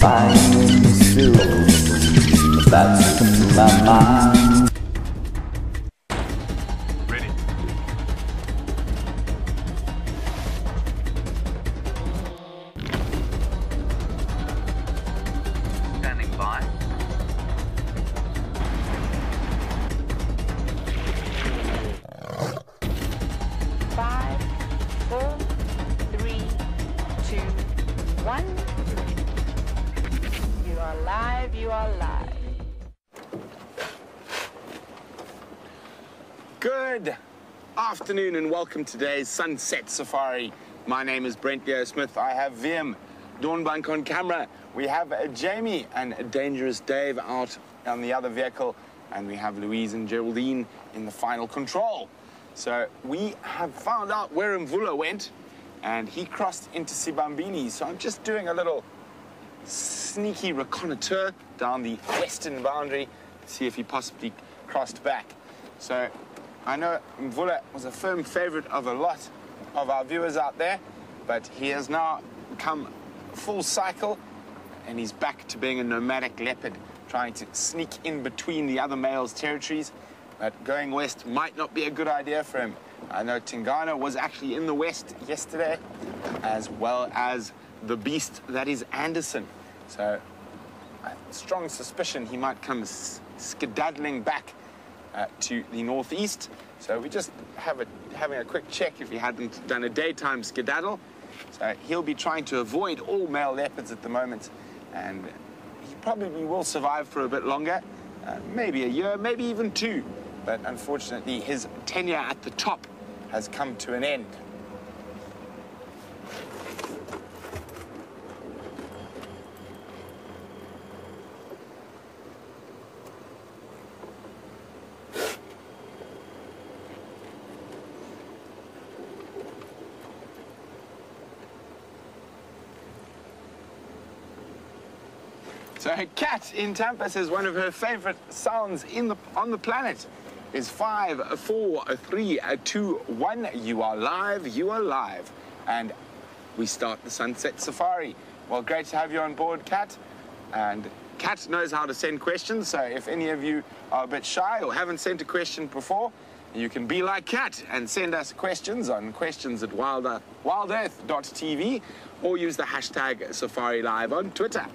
finding silver, that's in my mind. Ready. Standing by. Five, 4, 3, 2, 1. You are live, you are live. Good afternoon and welcome to today's Sunset Safari. My name is Brent Smith. I have Wium, Dawnbank on camera. We have Jamie and Dangerous Dave out on the other vehicle, and we have Louise and Geraldine in the final control. So we have found out where Mvula went, and he crossed into Sibambini. So I'm just doing a little sneaky reconnoitre down the western boundary to see if he possibly crossed back. So I know Mvula was a firm favorite of a lot of our viewers out there, but he has now come full cycle and he's back to being a nomadic leopard, trying to sneak in between the other males' territories. But going west might not be a good idea for him. I know Tingana was actually in the west yesterday, as well as the beast that is Anderson. So a strong suspicion he might come skedaddling back to the northeast. So we just having a quick check if he hadn't done a daytime skedaddle. So he'll be trying to avoid all male leopards at the moment, and he probably will survive for a bit longer, maybe a year, maybe even 2. But unfortunately, his tenure at the top has come to an end. So a cat in Tampa says one of her favorite sounds on the planet is 5, 4, 3, 2, 1. You are live, you are live. And we start the Sunset Safari. Well, great to have you on board, Cat. And Cat knows how to send questions, so if any of you are a bit shy or haven't sent a question before, you can be like Cat and send us questions on questions@wildearth.tv or use the hashtag SafariLive on Twitter.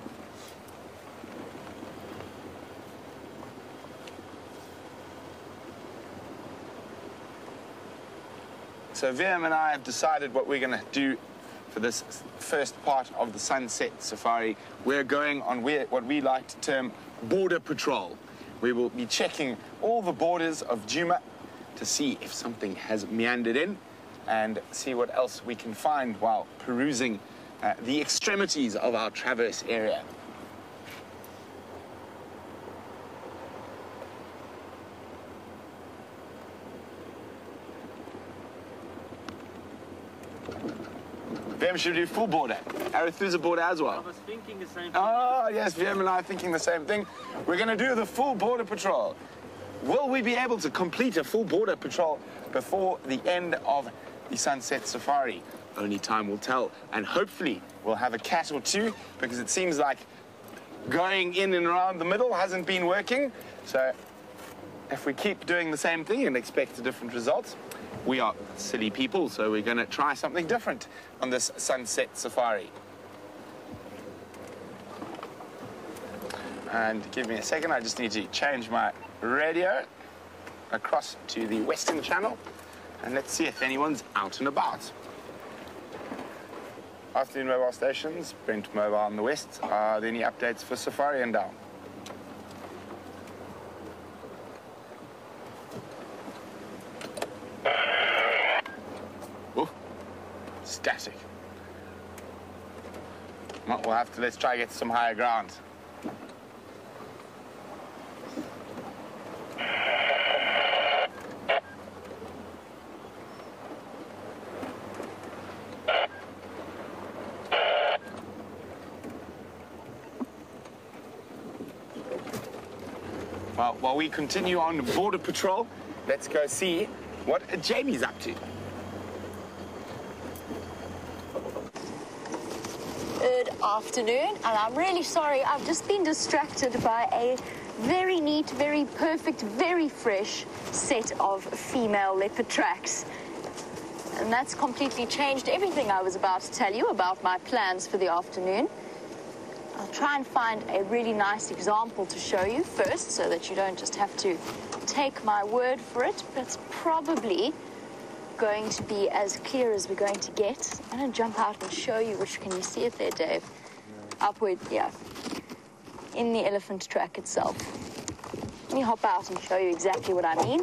So Wium and I have decided what we're going to do for this first part of the Sunset Safari. We're going on what we like to term border patrol. We will be checking all the borders of Djuma to see if something has meandered in and see what else we can find while perusing the extremities of our traverse area. Wium, should we do full border? Arethusa border as well? I was thinking the same thing. Oh, yes, Wium and I are thinking the same thing. We're going to do the full border patrol. Will we be able to complete a full border patrol before the end of the Sunset Safari? Only time will tell. And hopefully we'll have a cat or two, because it seems like going in and around the middle hasn't been working. So if we keep doing the same thing and expect a different result, we are silly people, so we're going to try something different on this Sunset Safari. And give me a second, I just need to change my radio across to the Western channel, and let's see if anyone's out and about. Afternoon mobile stations, Brent Mobile on the West. Are there any updates for Safari and down? Static. Well, let's try to get some higher ground. Well, while we continue on border patrol, let's go see what Jamie's up to. Good afternoon, and I'm really sorry. I've just been distracted by a very neat, very perfect, very fresh set of female leopard tracks. And that's completely changed everything I was about to tell you about my plans for the afternoon. I'll try and find a really nice example to show you first so that you don't just have to take my word for it, but it's probably going to be as clear as we're going to get. I'm going to jump out and show you, which can you see it there, Dave? Upward, yeah. In the elephant track itself. Let me hop out and show you exactly what I mean.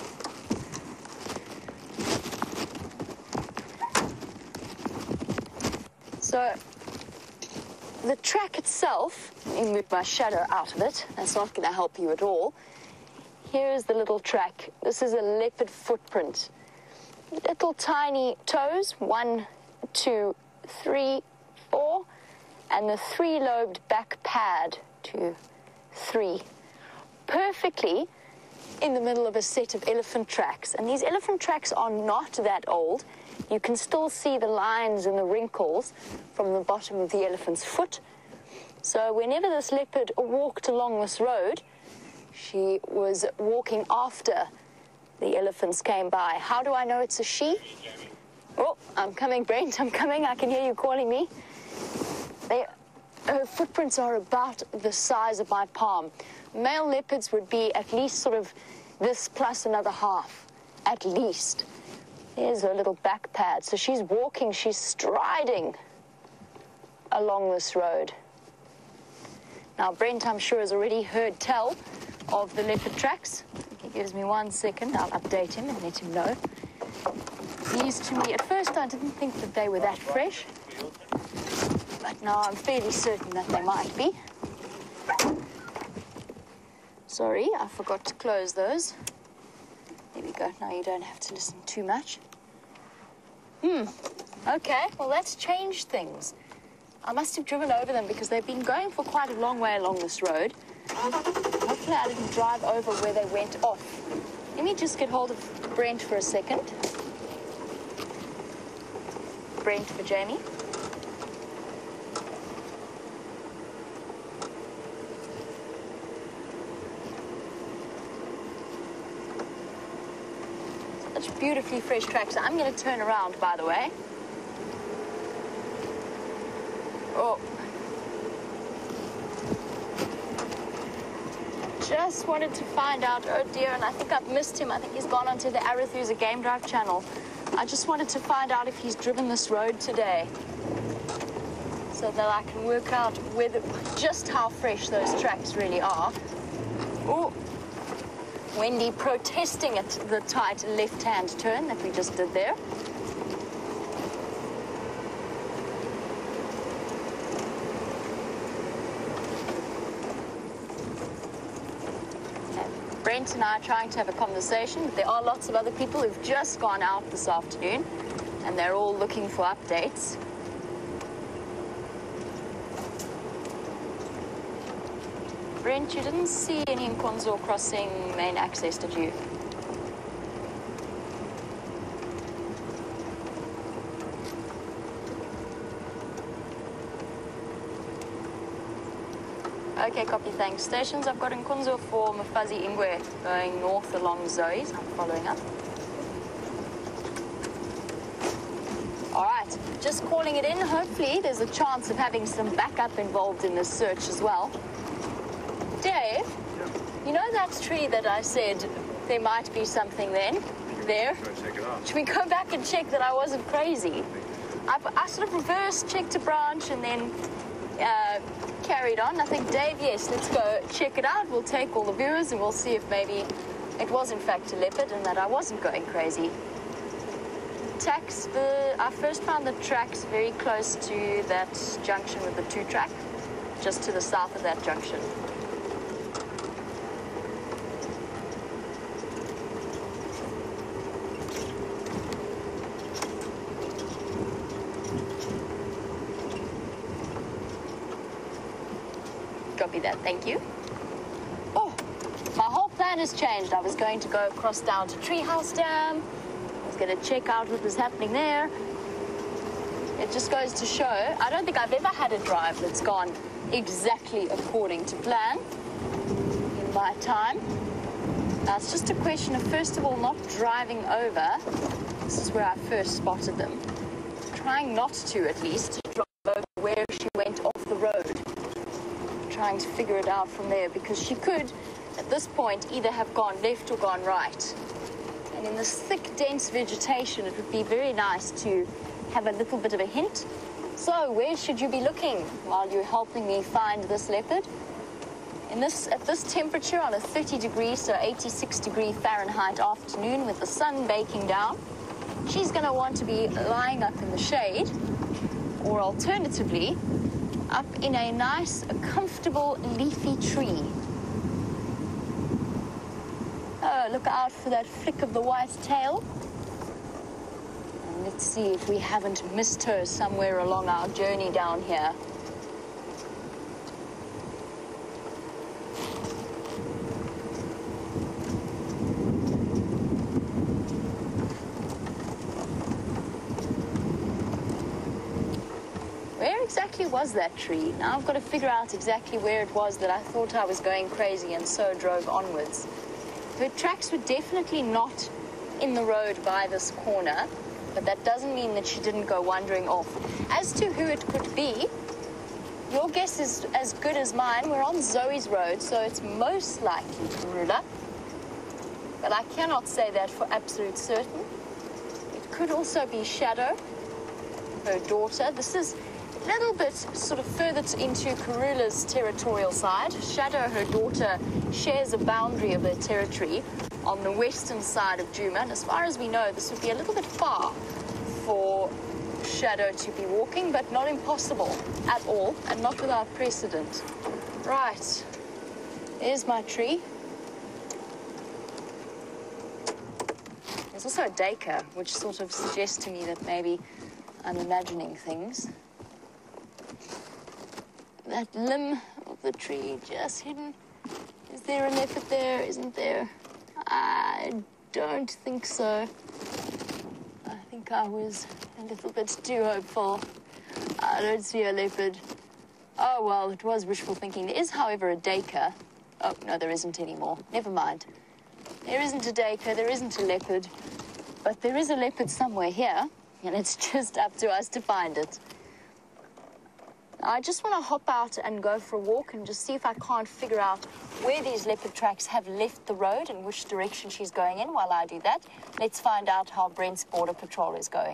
So, the track itself, let me move my shadow out of it. That's not going to help you at all. Here is the little track. This is a leopard footprint. Little tiny toes, 1, 2, 3, 4, and the 3-lobed back pad, 2, 3. Perfectly in the middle of a set of elephant tracks. And these elephant tracks are not that old. You can still see the lines and the wrinkles from the bottom of the elephant's foot. So whenever this leopard walked along this road, she was walking after the elephants came by. How do I know it's a she? Oh, I'm coming, Brent, I'm coming. I can hear you calling me. Her footprints are about the size of my palm. Male leopards would be at least sort of this plus another half, at least. There's her little back pad. So she's walking, she's striding along this road. Now, Brent, I'm sure, has already heard tell of the leopard tracks. He gives me 1 second. I'll update him and let him know. These to me, at first I didn't think that they were that fresh, but now I'm fairly certain that they might be. Sorry, I forgot to close those. There we go. Now you don't have to listen too much. Okay, well, that's changed things. I must have driven over them because they've been going for quite a long way along this road. Hopefully I didn't drive over where they went off. Let me just get hold of Brent for a second. Brent for Jamie. Such beautifully fresh tracks. I'm going to turn around, by the way. Oh. Just wanted to find out, oh dear, and I think I've missed him. I think he's gone onto the Arathusa Game Drive channel. I just wanted to find out if he's driven this road today so that I can work out whether, just how fresh those tracks really are. Oh, Wendy protesting at the tight left-hand turn that we just did there. Brent and I are trying to have a conversation, but there are lots of other people who've just gone out this afternoon, and they're all looking for updates. Brent, you didn't see any Nkonzo crossing main access, did you? Okay, copy, thanks. Stations, I've got Nkonzo for Mafazi Ingwe going north along Zoe's. I'm following up. All right, just calling it in. Hopefully there's a chance of having some backup involved in this search as well. Dave, you know that tree that I said there might be something there? Check it out. Should we go back and check that I wasn't crazy? I sort of reverse checked a branch and then carried on. I think, Dave, yes, let's go check it out. We'll take all the viewers and we'll see if maybe it was in fact a leopard and that I wasn't going crazy. I first found the tracks very close to that junction with the 2-track, just to the south of that junction. Copy that, thank you. Oh, my whole plan has changed. I was going to go across down to Treehouse Dam. I was going to check out what was happening there. it just goes to show, I don't think I've ever had a drive that's gone exactly according to plan in my time. Now, it's just a question of, first of all, not driving over. This is where I first spotted them. Trying not to, at least, drive over where she went off the road. Trying to figure it out from there, because she could, at this point, either have gone left or gone right. And in this thick, dense vegetation, it would be very nice to have a little bit of a hint. So, where should you be looking while you're helping me find this leopard? At this temperature, on a 30-degree, so 86-degree Fahrenheit afternoon with the sun baking down, she's going to want to be lying up in the shade, or alternatively, up in a nice, comfortable, leafy tree. Oh, look out for that flick of the white tail. And let's see if we haven't missed her somewhere along our journey down here. Where exactly was that tree? Now I've got to figure out exactly where it was that I thought I was going crazy and so drove onwards. Her tracks were definitely not in the road by this corner, but that doesn't mean that she didn't go wandering off. As to who it could be, your guess is as good as mine. We're on Zoe's road, so it's most likely Karula, but I cannot say that for absolute certain. It could also be Shadow, her daughter. This is a little bit sort of further into Karula's territorial side. Shadow, her daughter, shares a boundary of their territory on the western side of Juma, and as far as we know, this would be a little bit far for Shadow to be walking, but not impossible at all, and not without precedent. Right, there's my tree. There's also a dacre, which sort of suggests to me that maybe I'm imagining things. That limb of the tree just hidden. Is there a leopard there? Isn't there? I don't think so. I think I was a little bit too hopeful. I don't see a leopard. Oh, well, it was wishful thinking. There is, however, a dacre. Oh, no, there isn't anymore. Never mind. There isn't a dacre, there isn't a leopard. But there is a leopard somewhere here, and it's just up to us to find it. I just want to hop out and go for a walk and just see if I can't figure out where these leopard tracks have left the road and which direction she's going in. While I do that, let's find out how Brent's border patrol is going.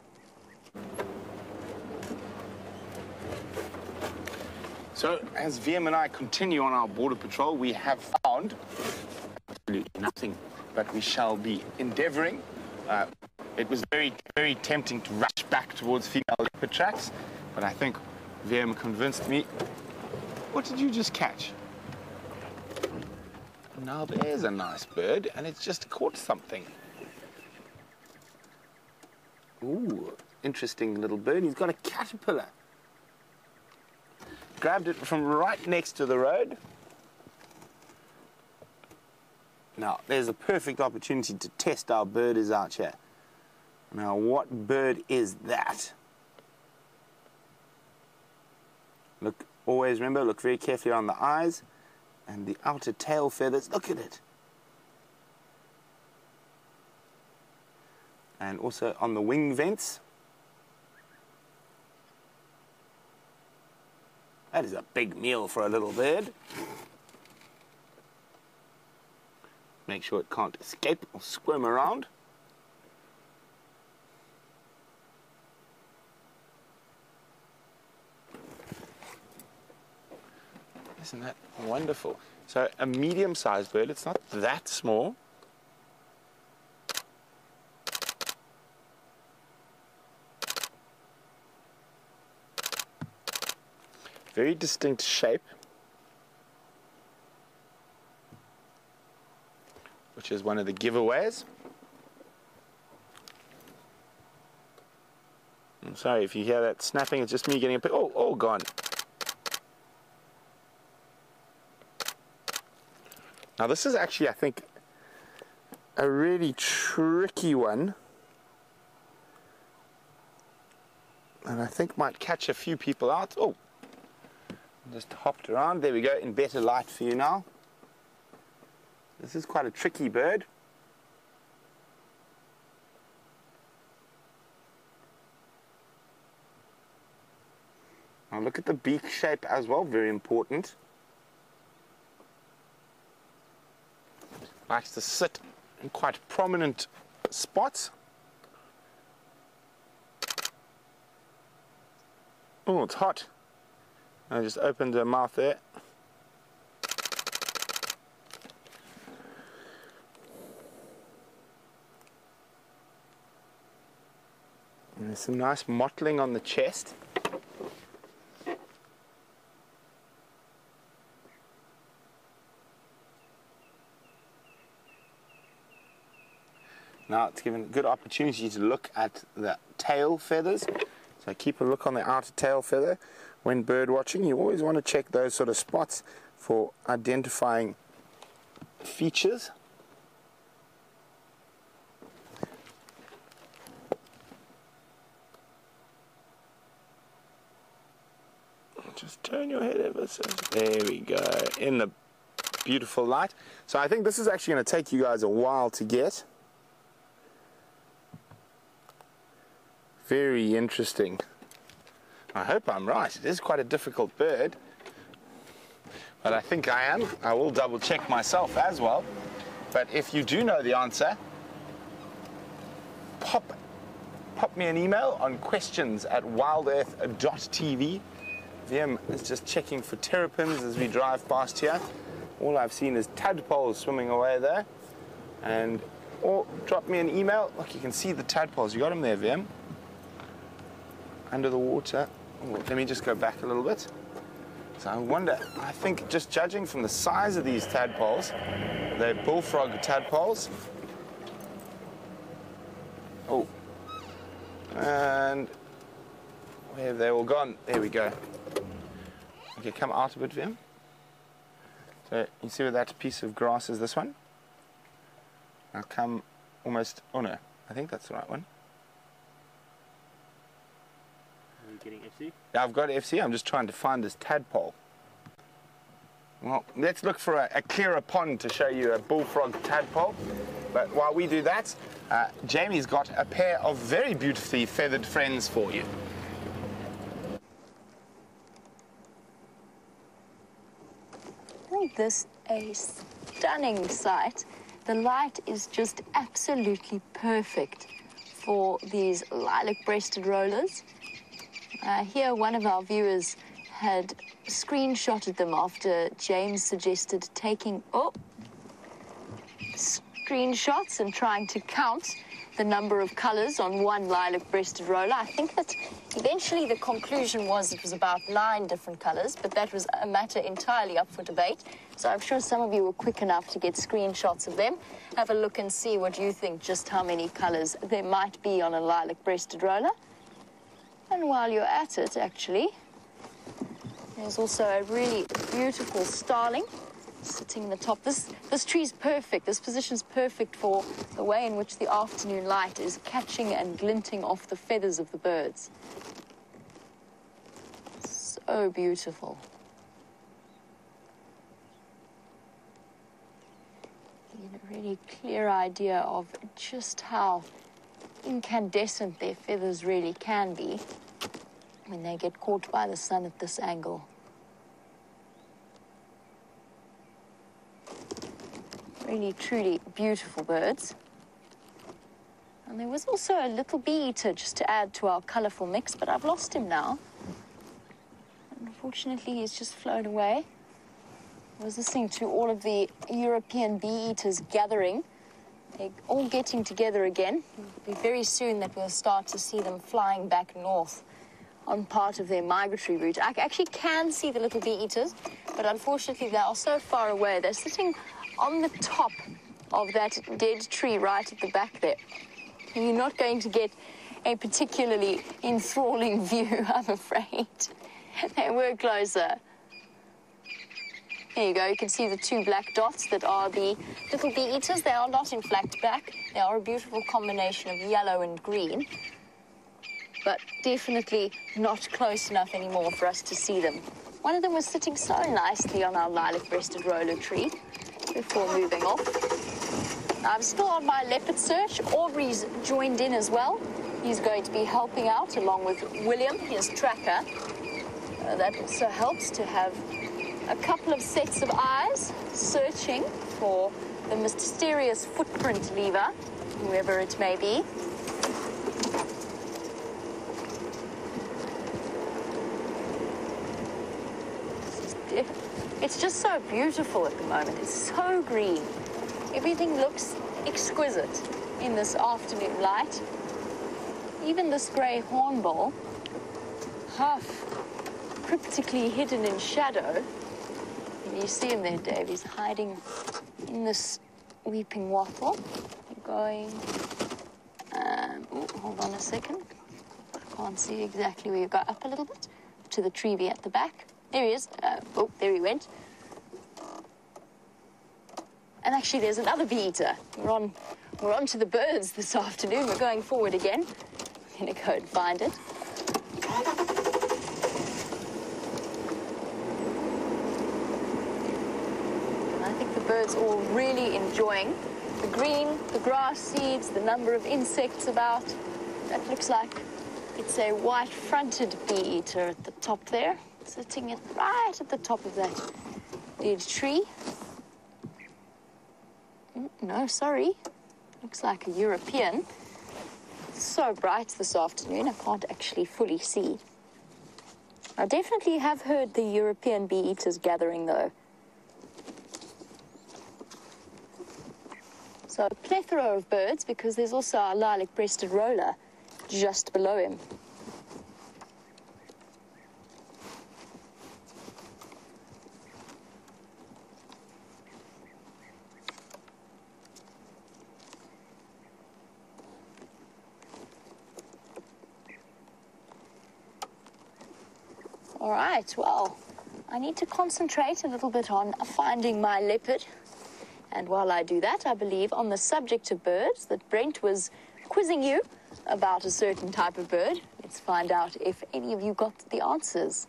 So, as Wium and I continue on our border patrol, we have found absolutely nothing, but we shall be endeavoring. It was very, very tempting to rush back towards female leopard tracks, but I think Wium convinced me. What did you just catch? Now there's a nice bird, and it's just caught something. Ooh, interesting little bird. He's got a caterpillar. Grabbed it from right next to the road. Now, there's a perfect opportunity to test our birders out here. Now, what bird is that? Look, always remember, look very carefully on the eyes and the outer tail feathers. Look at it. And also on the wing vents. That is a big meal for a little bird. Make sure it can't escape or squirm around. Isn't that wonderful? So a medium-sized bird, it's not that small. Very distinct shape, which is one of the giveaways. I'm sorry if you hear that snapping, it's just me getting a bit, oh, gone. Now this is actually, I think, a really tricky one. and I think might catch a few people out. Oh, just hopped around. There we go, in better light for you now. This is quite a tricky bird. Now look at the beak shape as well, very important. Likes to sit in quite prominent spots. Oh, it's hot. I just opened her mouth there. And there's some nice mottling on the chest. Now it's given a good opportunity to look at the tail feathers. So keep a look on the outer tail feather. When bird watching, you always want to check those sort of spots for identifying features. Just turn your head ever so. There we go, in the beautiful light. So I think this is actually going to take you guys a while to get. Very interesting. I hope I'm right. It is quite a difficult bird, but I think I am. I will double check myself as well. But if you do know the answer, pop me an email on questions@wildearth.tv. Wium is just checking for terrapins as we drive past here. All I've seen is tadpoles swimming away there. Or drop me an email. Look, you can see the tadpoles. You got them there, Wium? Under the water. Oh, let me just go back a little bit. So I wonder, I think just judging from the size of these tadpoles, they're bullfrog tadpoles. Oh. And where have they all gone? There we go. Okay, come out a bit, Wium. So you see where that piece of grass is, this one? Now come almost, oh no, I think that's the right one. Are you getting FC? Yeah, I've got FC. I'm just trying to find this tadpole. Well, let's look for a clearer pond to show you a bullfrog tadpole. But while we do that, Jamie's got a pair of very beautifully feathered friends for you. Isn't this a stunning sight? The light is just absolutely perfect for these lilac-breasted rollers. Here, one of our viewers had screenshotted them after James suggested taking screenshots and trying to count the number of colors on one lilac-breasted roller. I think that eventually the conclusion was it was about 9 different colors, but that was a matter entirely up for debate. So I'm sure some of you were quick enough to get screenshots of them. Have a look and see what you think, just how many colors there might be on a lilac-breasted roller. And while you're at it, actually, there's also a really beautiful starling sitting in the top. This tree's perfect. This position's perfect for the way in which the afternoon light is catching and glinting off the feathers of the birds. So beautiful. You get a really clear idea of just how incandescent their feathers really can be when they get caught by the sun at this angle. Really, truly beautiful birds. And there was also a little bee-eater just to add to our colourful mix, but I've lost him now. Unfortunately, he's just flown away. I was listening to all of the European bee-eaters gathering. They're all getting together again. It'll be very soon that we'll start to see them flying back north on part of their migratory route. I actually can see the little bee-eaters, but unfortunately they are so far away. They're sitting on the top of that dead tree right at the back there. And you're not going to get a particularly enthralling view, I'm afraid. They were closer. There you go, you can see the 2 black dots that are the little bee-eaters. They are not in fact black. They are a beautiful combination of yellow and green. but definitely not close enough anymore for us to see them. One of them was sitting so nicely on our lilac-breasted roller tree before moving off. I'm still on my leopard search. Aubrey's joined in as well. He's going to be helping out along with William, his tracker. That also helps to have a couple of sets of eyes searching for the mysterious footprint lever, whoever it may be. It's just so beautiful at the moment. It's so green. Everything looks exquisite in this afternoon light. Even this grey hornbill, half cryptically hidden in shadow. And you see him there, Dave. He's hiding in this weeping wattle. Going. Oh, hold on a second. I can't see exactly where you go. Up a little bit to the tree at the back. There he is. Oh, there he went. And actually, there's another bee-eater. We're on to the birds this afternoon. We're going forward again. I'm going to go and find it. And I think the birds all really enjoying the green, the grass seeds, the number of insects about. That looks like it's a white-fronted bee-eater at the top there, sitting right at the top of that dead tree. No, sorry. Looks like a European. It's so bright this afternoon, I can't actually fully see. I definitely have heard the European bee-eaters gathering, though. So a plethora of birds, because there's also our lilac-breasted roller just below him. All right, well, I need to concentrate a little bit on finding my leopard. And while I do that, I believe on the subject of birds that Brent was quizzing you about a certain type of bird. Let's find out if any of you got the answers.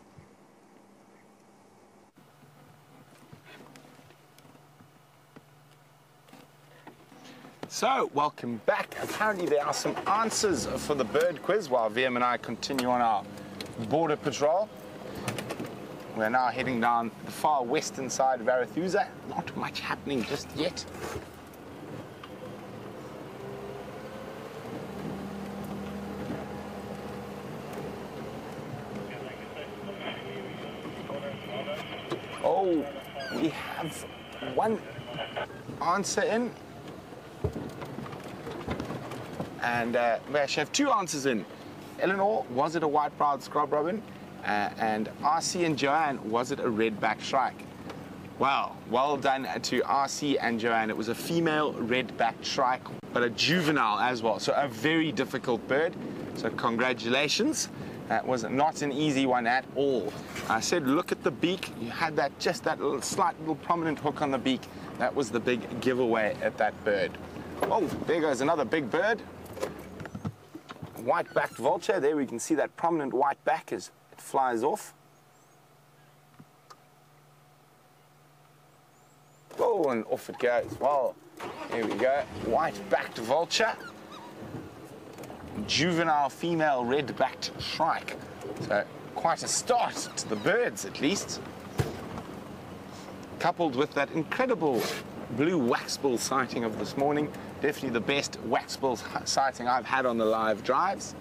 So, welcome back. Apparently there are some answers for the bird quiz while Wium and I continue on our border patrol. We're now heading down the far western side of Arethusa. Not much happening just yet. Oh, we have one answer in. And we actually have two answers in. Eleanor, was it a white-browed scrub robin? And RC and Joanne, was it a red-backed shrike? Well done to RC and Joanne. It was a female red-backed shrike, but a juvenile as well. So a very difficult bird. So congratulations. That was not an easy one at all. I said, look at the beak. You had that, just that little, slight little prominent hook on the beak. That was the big giveaway at that bird. Oh, there goes another big bird. White-backed vulture. There we can see that prominent white back as it flies off. Oh, and off it goes. Well, here we go. White-backed vulture. Juvenile female red-backed shrike. So quite a start to the birds, at least. Coupled with that incredible blue waxbill sighting of this morning. Definitely the best waxbill sighting I've had on the live drives.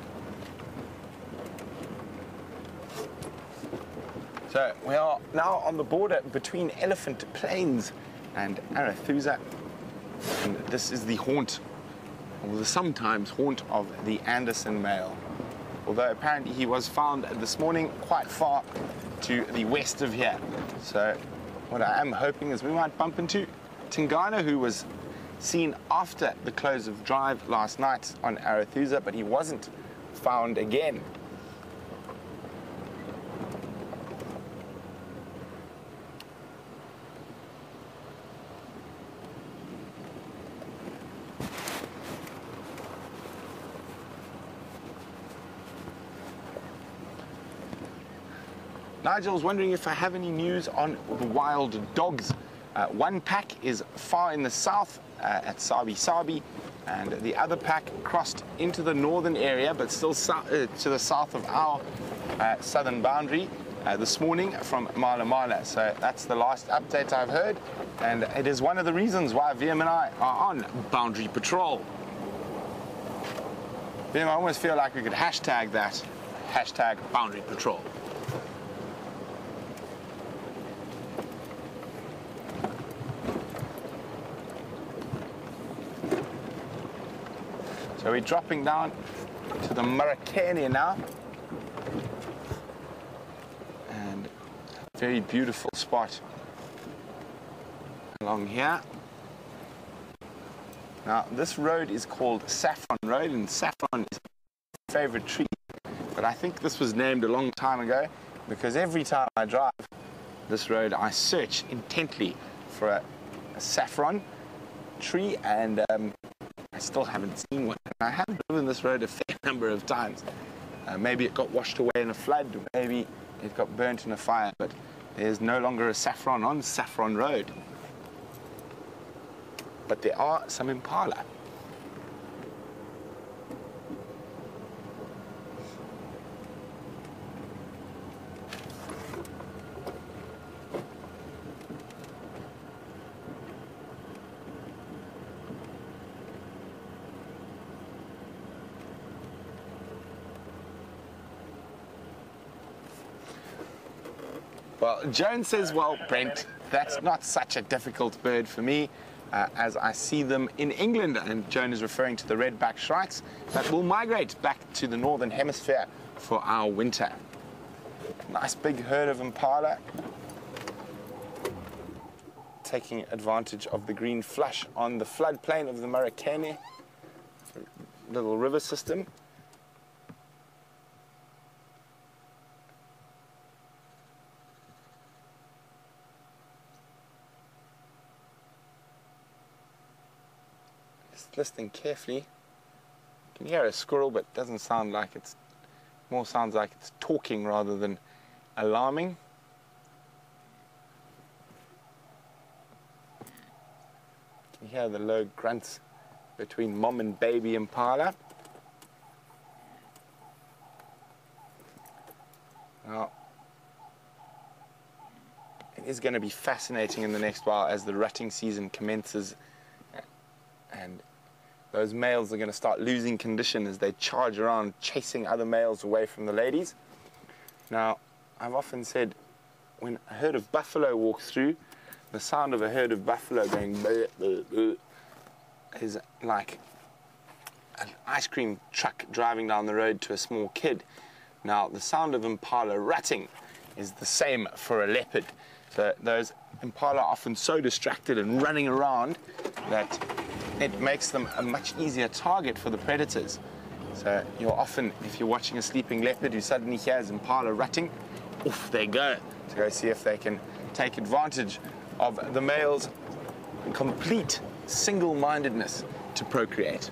So we are now on the border between Elephant Plains and Arethusa. And this is the haunt, or the sometimes haunt, of the Anderson male. Although apparently he was found this morning quite far to the west of here. So what I am hoping is we might bump into Tingana, who was seen after the close of drive last night on Arethusa, but he wasn't found again. Nigel's wondering if I have any news on the wild dogs. One pack is far in the south at Sabi Sabi, and the other pack crossed into the northern area, but still to the south of our southern boundary this morning from Mala Mala. So that's the last update I've heard, and it is one of the reasons why Wium and I are on boundary patrol. Wium, I almost feel like we could hashtag that, hashtag boundary patrol. So we're dropping down to the Mauritania now. And a very beautiful spot along here. Now this road is called Saffron Road, and saffron is my favorite tree. But I think this was named a long time ago because every time I drive this road I search intently for a saffron tree, and I still haven't seen one. I have driven this road a fair number of times. Maybe it got washed away in a flood, maybe it got burnt in a fire, but there's no longer a saffron on Saffron Road. But there are some impala. Well, Joan says, well, Brent, that's not such a difficult bird for me, as I see them in England. And Joan is referring to the redback shrikes that will migrate back to the northern hemisphere for our winter. Nice big herd of impala, taking advantage of the green flush on the floodplain of the Mauritania, little river system. Listening carefully. You can hear a squirrel, but it doesn't sound like it's, more sounds like it's talking rather than alarming. You can hear the low grunts between mom and baby impala. Now, it is going to be fascinating in the next while as the rutting season commences, and those males are going to start losing condition as they charge around chasing other males away from the ladies. Now, I've often said when a herd of buffalo walks through, the sound of a herd of buffalo going bleh, bleh, bleh, is like an ice cream truck driving down the road to a small kid. Now, the sound of impala rutting is the same for a leopard. So those impala are often so distracted and running around that it makes them a much easier target for the predators. So you'll often, if you're watching a sleeping leopard who suddenly hears impala rutting, off they go to go see if they can take advantage of the male's complete single-mindedness to procreate.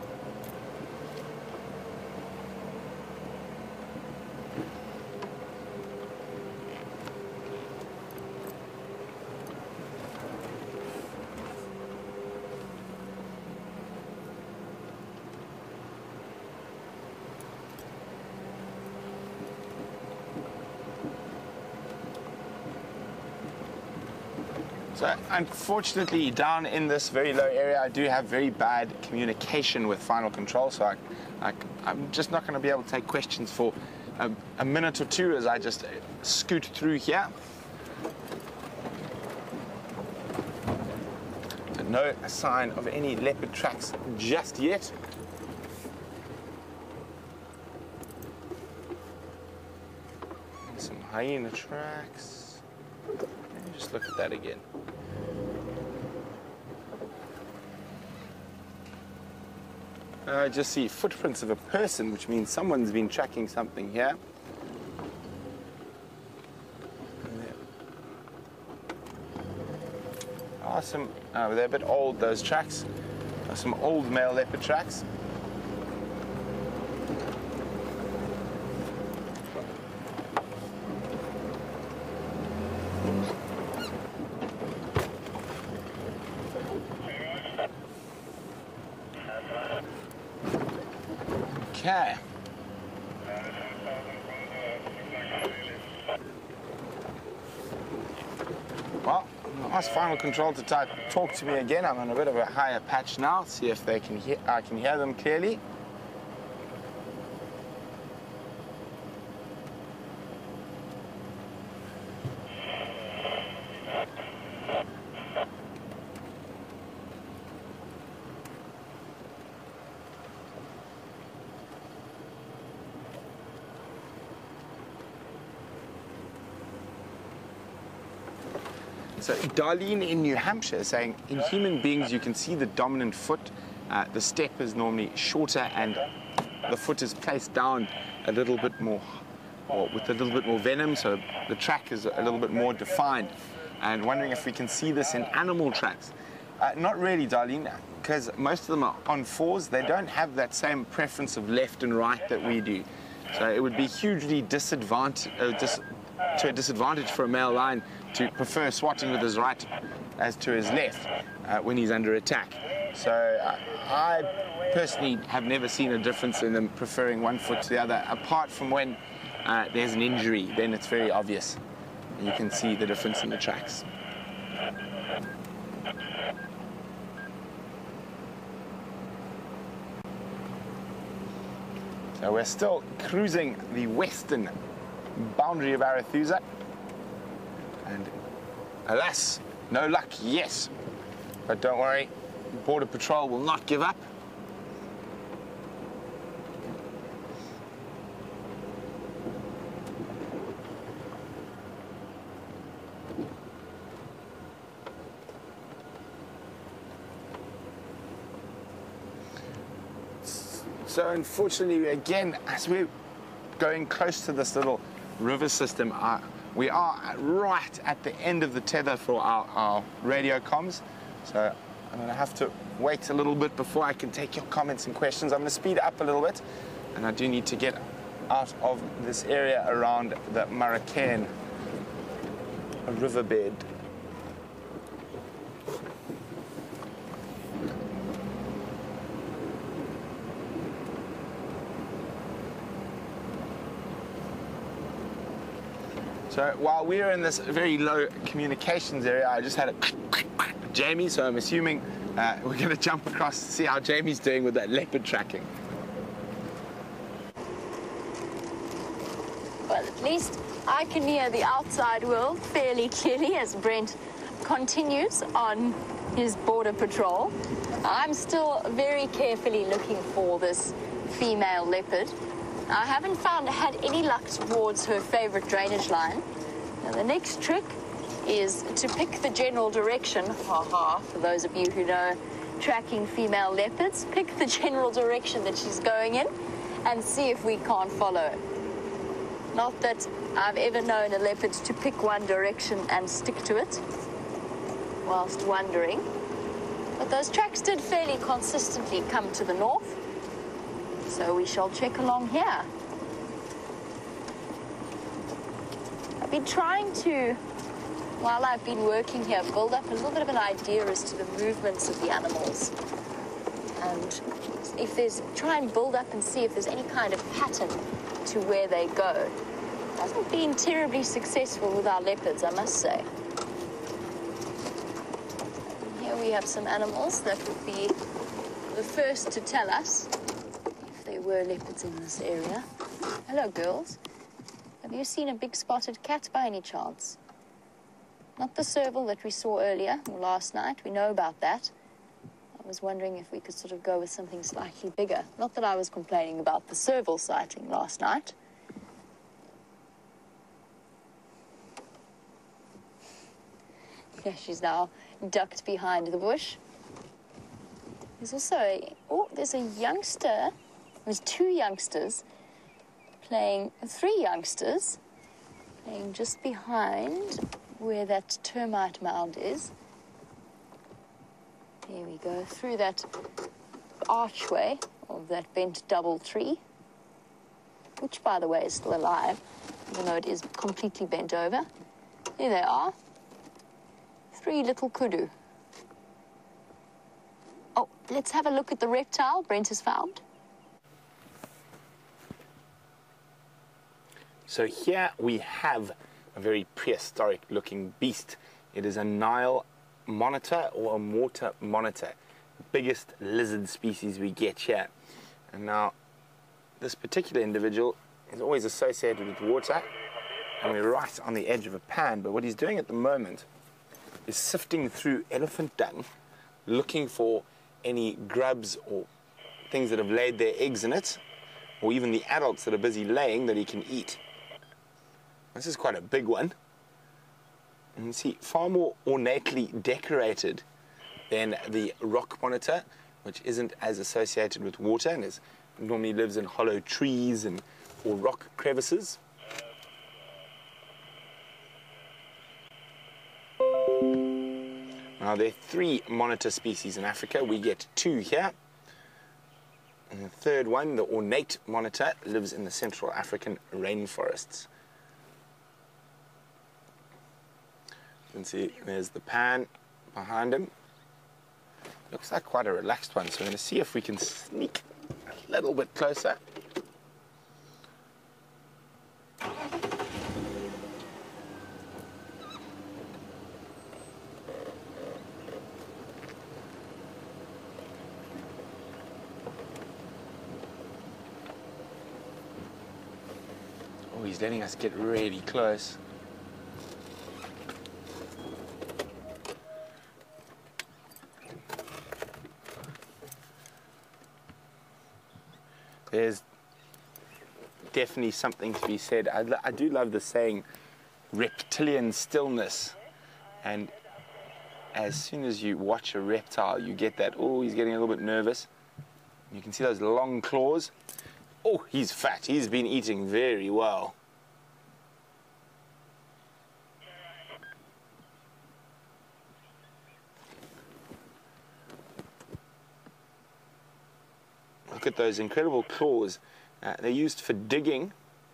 So unfortunately, down in this very low area, I do have very bad communication with Final Control, so I'm just not going to be able to take questions for a minute or two as I just scoot through here. But no sign of any leopard tracks just yet. And some hyena tracks. Let me just look at that again. I just see footprints of a person, which means someone's been tracking something here. There are some, they're a bit old, those tracks. Some old male leopard tracks. Okay. Well, I'll ask Final Control to talk to me again. I'm on a bit of a higher patch now. See if they can I can hear them clearly. So Darlene in New Hampshire is saying, in human beings you can see the dominant foot. The step is normally shorter and the foot is placed down a little bit more, or with a little bit more venom, so the track is a little bit more defined. And wondering if we can see this in animal tracks. Not really, Darlene, because most of them are on fours. They don't have that same preference of left and right that we do. So it would be hugely to a disadvantage for a male lion to prefer swatting with his right as to his left when he's under attack. So I personally have never seen a difference in them preferring one foot to the other, apart from when there's an injury. Then it's very obvious. You can see the difference in the tracks. So we're still cruising the western boundary of Arethusa, and alas, no luck, yes. But don't worry, Border Patrol will not give up. So unfortunately, again, as we're going close to this little river system, we are right at the end of the tether for our radio comms. So I'm going to have to wait a little bit before I can take your comments and questions. I'm going to speed up a little bit, and I do need to get out of this area around the Marrakech riverbed. So while we're in this very low communications area, I just had a Jamie, so I'm assuming we're going to jump across to see how Jamie's doing with that leopard tracking. Well, at least I can hear the outside world fairly clearly as Brent continues on his border patrol. I'm still very carefully looking for this female leopard. I haven't had any luck towards her favorite drainage line. Now the next trick is to pick the general direction. For those of you who know tracking female leopards, pick the general direction that she's going in and see if we can't follow it. Not that I've ever known a leopard to pick one direction and stick to it whilst wandering. But those tracks did fairly consistently come to the north. So we shall check along here. I've been trying to, while I've been working here, build up a little bit of an idea as to the movements of the animals. And if there's, try and build up and see if there's any kind of pattern to where they go. Hasn't been terribly successful with our leopards, I must say. Here we have some animals that would be the first to tell us if there were leopards in this area. Hello, girls. Have you seen a big spotted cat by any chance? Not the serval that we saw earlier, or last night. We know about that. I was wondering if we could sort of go with something slightly bigger. Not that I was complaining about the serval sighting last night. Yeah, she's now ducked behind the bush. There's also there's a youngster. There's two youngsters playing, three youngsters playing just behind where that termite mound is. There we go, through that archway of that bent double tree, which, by the way, is still alive, even though it is completely bent over. There they are. Three little kudu. Oh, let's have a look at the reptile Brent has found. So here we have a very prehistoric looking beast. It is a Nile monitor or a water monitor, the biggest lizard species we get here. And now this particular individual is always associated with water, and we're right on the edge of a pan, but what he's doing at the moment is sifting through elephant dung, looking for any grubs or things that have laid their eggs in it, or even the adults that are busy laying that he can eat. This is quite a big one. And you see, far more ornately decorated than the rock monitor, which isn't as associated with water and normally lives in hollow trees or rock crevices. Now, there are 3 monitor species in Africa. We get 2 here. And the third one, the ornate monitor, lives in the Central African rainforests. You can see there's the pan behind him. Looks like quite a relaxed one, so we're going to see if we can sneak a little bit closer. Oh, he's letting us get really close. There's definitely something to be said. I do love the saying, reptilian stillness. And as soon as you watch a reptile, you get that, oh, he's getting a little bit nervous. You can see those long claws. Oh, he's fat. He's been eating very well. Look at those incredible claws. They're used for digging.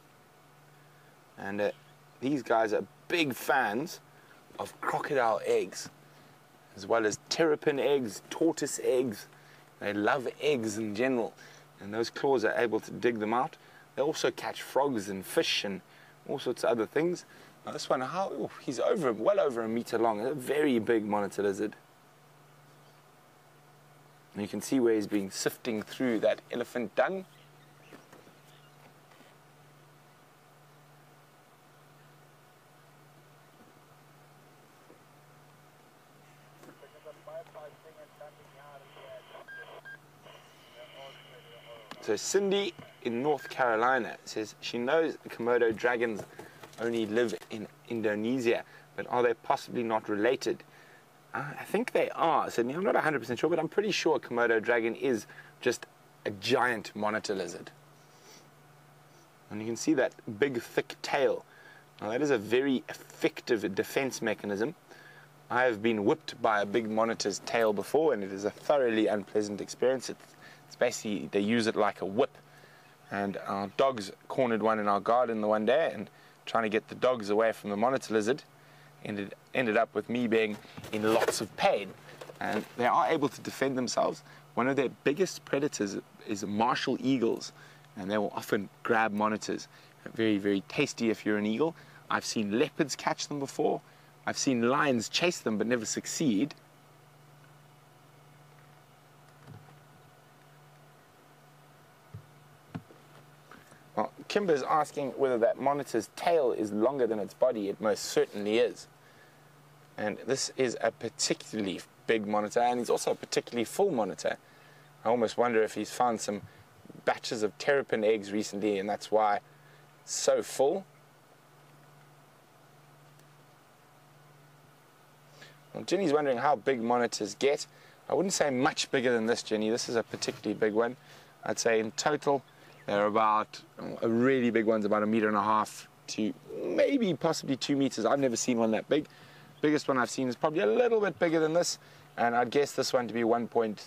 And these guys are big fans of crocodile eggs, as well as terrapin eggs, tortoise eggs. They love eggs in general. And those claws are able to dig them out. They also catch frogs and fish and all sorts of other things. Now this one, he's well over a meter long. A very big monitor lizard. And you can see where he's been sifting through that elephant dung. So Cindy in North Carolina says she knows Komodo dragons only live in Indonesia, but are they possibly not related? I think they are. So I'm not 100% sure, but I'm pretty sure a Komodo dragon is just a giant monitor lizard. And you can see that big, thick tail. Now, that is a very effective defense mechanism. I have been whipped by a big monitor's tail before, and it is a thoroughly unpleasant experience. It's basically, they use it like a whip. And our dogs cornered one in our garden the one day, and trying to get the dogs away from the monitor lizard ended up with me being in lots of pain. And they are able to defend themselves. One of their biggest predators is martial eagles, and they will often grab monitors. Very, very tasty if you're an eagle. I've seen leopards catch them before. I've seen lions chase them but never succeed. Well, Kimber's asking whether that monitor's tail is longer than its body. It most certainly is. And this is a particularly big monitor, and it's also a particularly full monitor. I almost wonder if he's found some batches of terrapin eggs recently, and that's why it's so full. Well, Jenny's wondering how big monitors get. I wouldn't say much bigger than this, Jenny. This is a particularly big one. I'd say in total, they're about, a really big one's about 1.5 meters to maybe possibly 2 meters. I've never seen one that big. Biggest one I've seen is probably a little bit bigger than this, and I'd guess this one to be 1.3,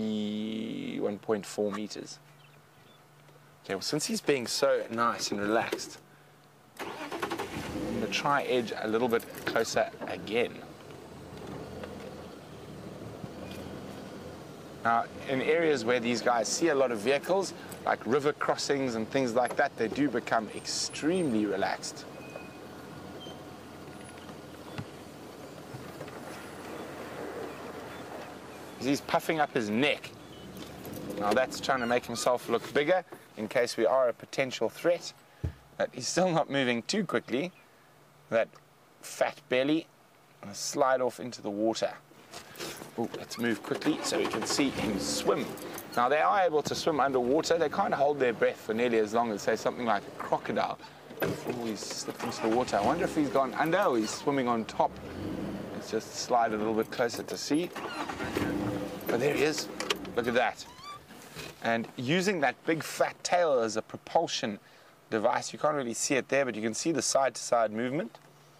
1.4 meters. Okay, well, since he's being so nice and relaxed, I'm going to try edge a little bit closer again. Now, in areas where these guys see a lot of vehicles, like river crossings and things like that, they do become extremely relaxed. He's puffing up his neck. Now that's trying to make himself look bigger in case we are a potential threat. But he's still not moving too quickly. That fat belly, and slide off into the water. Ooh, let's move quickly so we can see him swim. Now they are able to swim underwater. They can't hold their breath for nearly as long as, say, something like a crocodile. Oh, he's slipped into the water. I wonder if he's gone under or he's swimming on top. Let's just slide a little bit closer to see. Oh, there he is. Look at that. And using that big fat tail as a propulsion device, you can't really see it there, but you can see the side-to-side movement.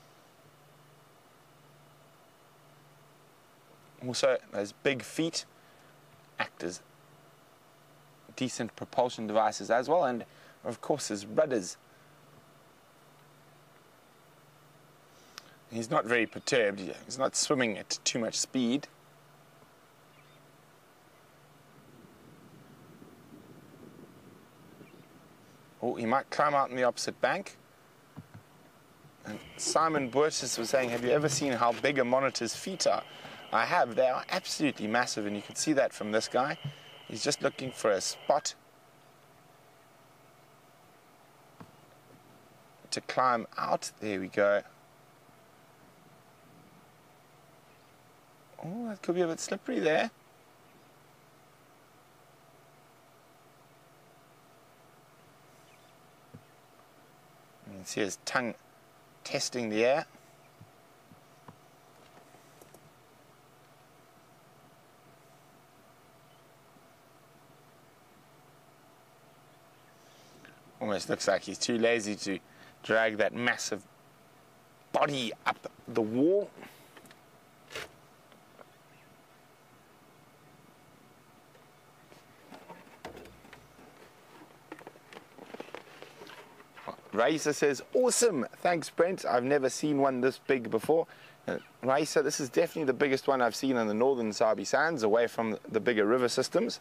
Also, those big feet act as decent propulsion devices as well, and of course his rudders. He's not very perturbed. He's not swimming at too much speed. Oh, he might climb out on the opposite bank. And Simon Burtis was saying, have you ever seen how big a monitor's feet are? I have. They are absolutely massive, and you can see that from this guy. He's just looking for a spot to climb out. There we go. Oh, that could be a bit slippery there. You can see his tongue testing the air. Almost looks like he's too lazy to drag that massive body up the wall. Raisa says, awesome, thanks Brent, I've never seen one this big before. Raisa, this is definitely the biggest one I've seen in the northern Sabi Sands, away from the bigger river systems.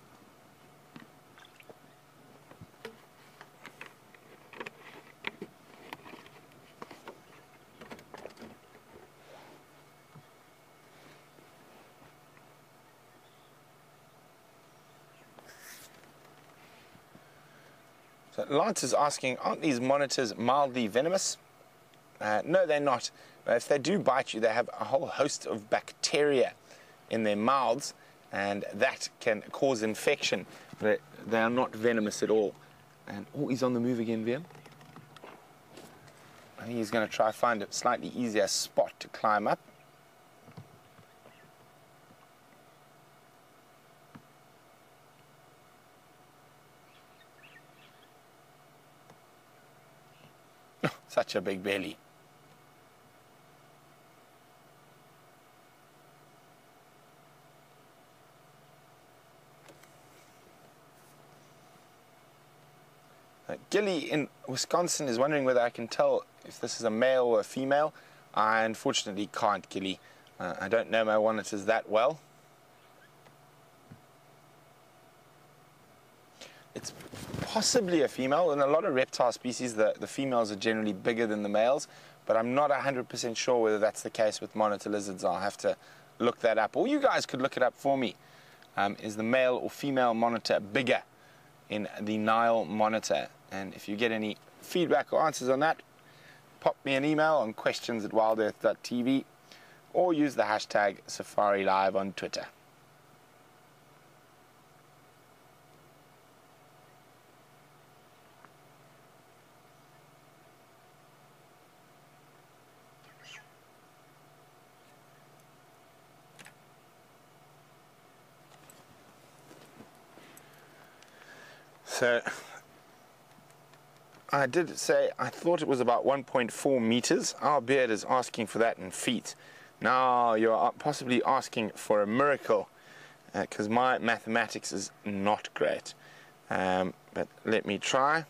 So Lance is asking, aren't these monitors mildly venomous? No, they're not. But if they do bite you, they have a whole host of bacteria in their mouths, and that can cause infection. But they are not venomous at all. And oh, he's on the move again, Wium. I think he's going to try find a slightly easier spot to climb up. Such a big belly. Gilly in Wisconsin is wondering whether I can tell if this is a male or a female. I unfortunately can't, Gilly. I don't know my monitors that well. It's possibly a female. In a lot of reptile species, the females are generally bigger than the males, but I'm not 100% sure whether that's the case with monitor lizards. I'll have to look that up. Or you guys could look it up for me. Is the male or female monitor bigger in the Nile monitor? And if you get any feedback or answers on that, pop me an email on questions@wildearth.tv or use the hashtag SafariLive on Twitter. So I did say I thought it was about 1.4 meters. Our beard is asking for that in feet. Now you're possibly asking for a miracle, because my mathematics is not great. But let me try.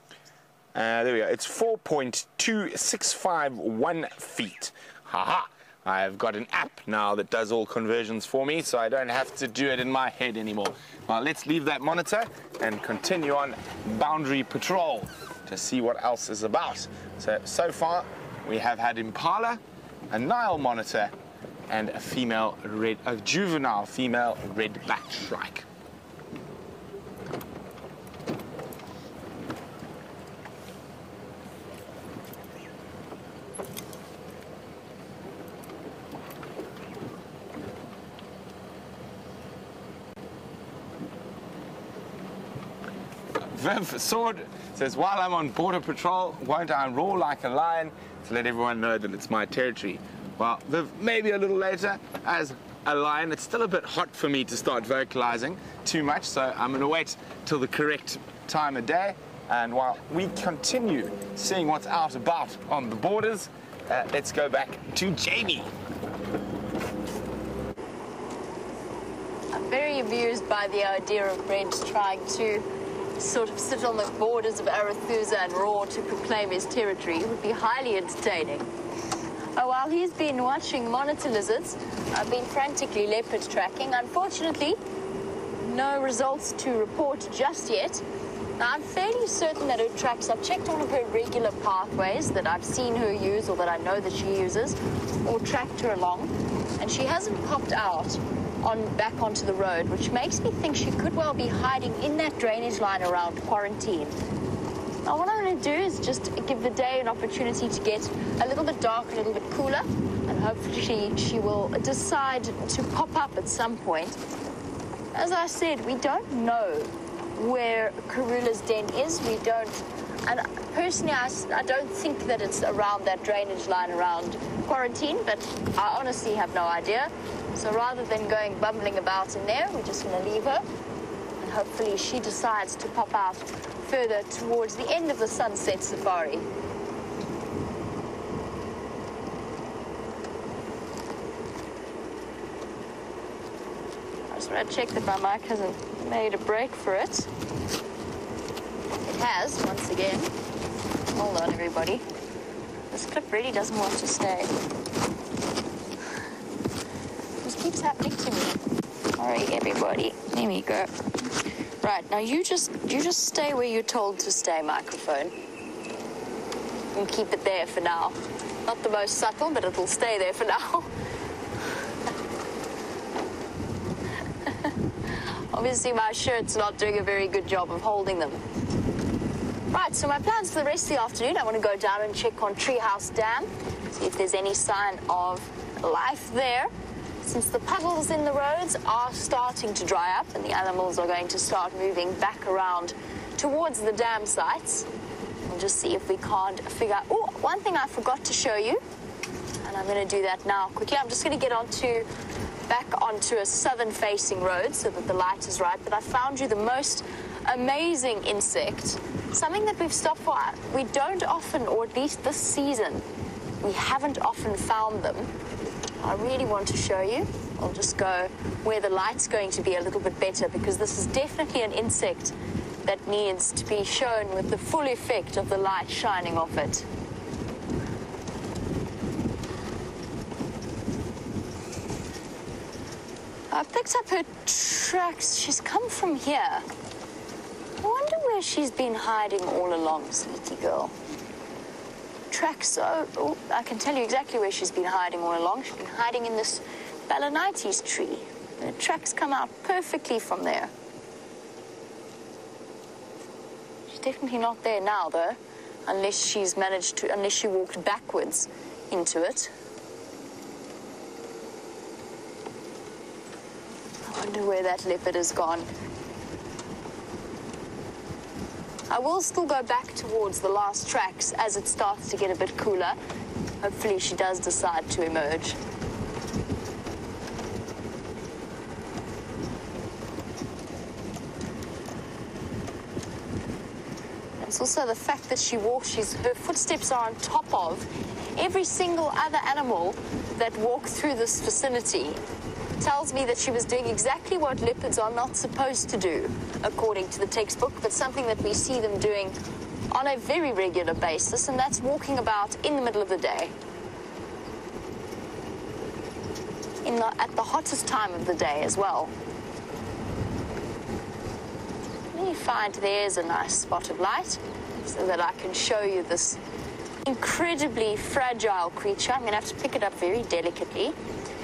There we go. It's 4.2651 feet. Haha! I've got an app now that does all conversions for me, so I don't have to do it in my head anymore. Now let's leave that monitor and continue on boundary patrol to see what else is about. So far we have had impala, a Nile monitor, and a juvenile female red-backed shrike. Viv Sword says, while I'm on border patrol, won't I roar like a lion to let everyone know that it's my territory? Well, Viv, maybe a little later. As a lion, it's still a bit hot for me to start vocalizing too much, so I'm going to wait till the correct time of day. And while we continue seeing what's out about on the borders, let's go back to Jamie. I'm very amused by the idea of Brent trying to sort of sit on the borders of Arethusa and roar to proclaim his territory. It would be highly entertaining. While he's been watching monitor lizards, I've been frantically leopard tracking. Unfortunately, no results to report just yet. Now, I'm fairly certain that her tracks, I've checked all of her regular pathways that I've seen her use or that I know that she uses, or tracked her along, and she hasn't popped out back onto the road, which makes me think she could well be hiding in that drainage line around Quarantine. Now, what I'm going to do is just give the day an opportunity to get a little bit darker, a little bit cooler, and hopefully she will decide to pop up at some point. As I said, we don't know where Karula's den is. We don't, and personally, I don't think that it's around that drainage line around Quarantine, but I honestly have no idea. So rather than going bumbling about in there, we're just going to leave her, and hopefully she decides to pop out further towards the end of the sunset safari. I just want to check that my mic hasn't made a break for it. It has, once again. Hold on, everybody. This clip really doesn't want to stay. This keeps happening to me. All right, everybody. There we go. Right, now you just stay where you're told to stay, microphone. And keep it there for now. Not the most subtle, but it'll stay there for now. Obviously, my shirt's not doing a very good job of holding them. Right, so my plans for the rest of the afternoon, I want to go down and check on Treehouse Dam, see if there's any sign of life there. Since the puddles in the roads are starting to dry up and the animals are going to start moving back around towards the dam sites, we'll just see if we can't figure out... Oh, one thing I forgot to show you, and I'm going to do that now quickly. I'm just going to get back onto a southern-facing road so that the light is right, but I found you the most amazing insect, something that we've stopped for. We don't often, or at least this season, we haven't often found them. I really want to show you. I'll just go where the light's going to be a little bit better, because this is definitely an insect that needs to be shown with the full effect of the light shining off it. I picked up her tracks. She's come from here. I wonder where she's been hiding all along, sneaky girl. Tracks, oh, I can tell you exactly where she's been hiding all along. She's been hiding in this balanites tree. The tracks come out perfectly from there. She's definitely not there now, though, unless she walked backwards into it. I wonder where that leopard has gone. I will still go back towards the last tracks as it starts to get a bit cooler. Hopefully she does decide to emerge. It's also the fact that her footsteps are on top of every single other animal that walk through this vicinity. Tells me that she was doing exactly what leopards are not supposed to do, according to the textbook, but something that we see them doing on a very regular basis, and that's walking about in the middle of the day. at the hottest time of the day as well. Let me find there's a nice spot of light so that I can show you this incredibly fragile creature. I'm going to have to pick it up very delicately.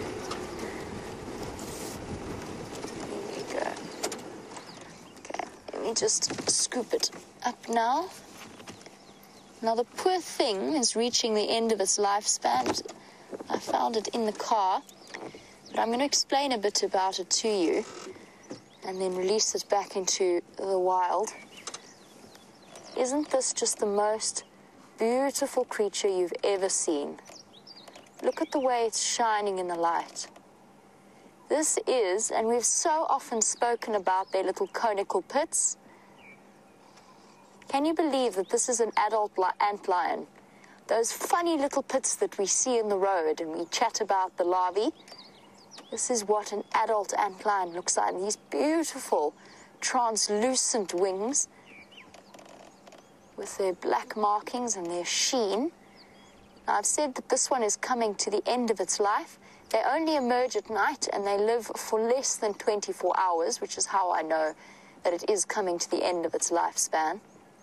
There you go. Okay, let me just scoop it up now. Now the poor thing is reaching the end of its lifespan. I found it in the car, but I'm going to explain a bit about it to you and then release it back into the wild. Isn't this just the most beautiful creature you've ever seen? Look at the way it's shining in the light. This is, and we've so often spoken about their little conical pits. Can you believe that this is an adult antlion? Those funny little pits that we see in the road and we chat about the larvae. This is what an adult antlion looks like. These beautiful translucent wings with their black markings and their sheen. Now, I've said that this one is coming to the end of its life. They only emerge at night and they live for less than 24 hours, which is how I know that it is coming to the end of its lifespan.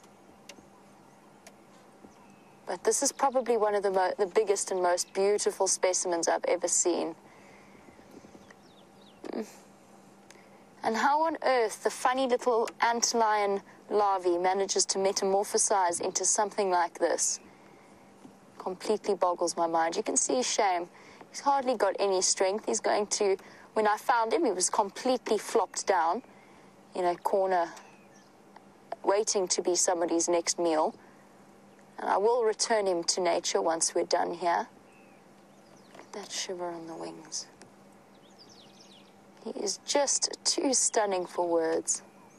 But this is probably one of the biggest and most beautiful specimens I've ever seen. And how on earth the funny little antlion larvae manages to metamorphosize into something like this completely boggles my mind. You can see Shame. He's hardly got any strength. He's going to, when I found him, he was completely flopped down in a corner, waiting to be somebody's next meal. And I will return him to nature once we're done here. Look at that shiver on the wings. He is just too stunning for words.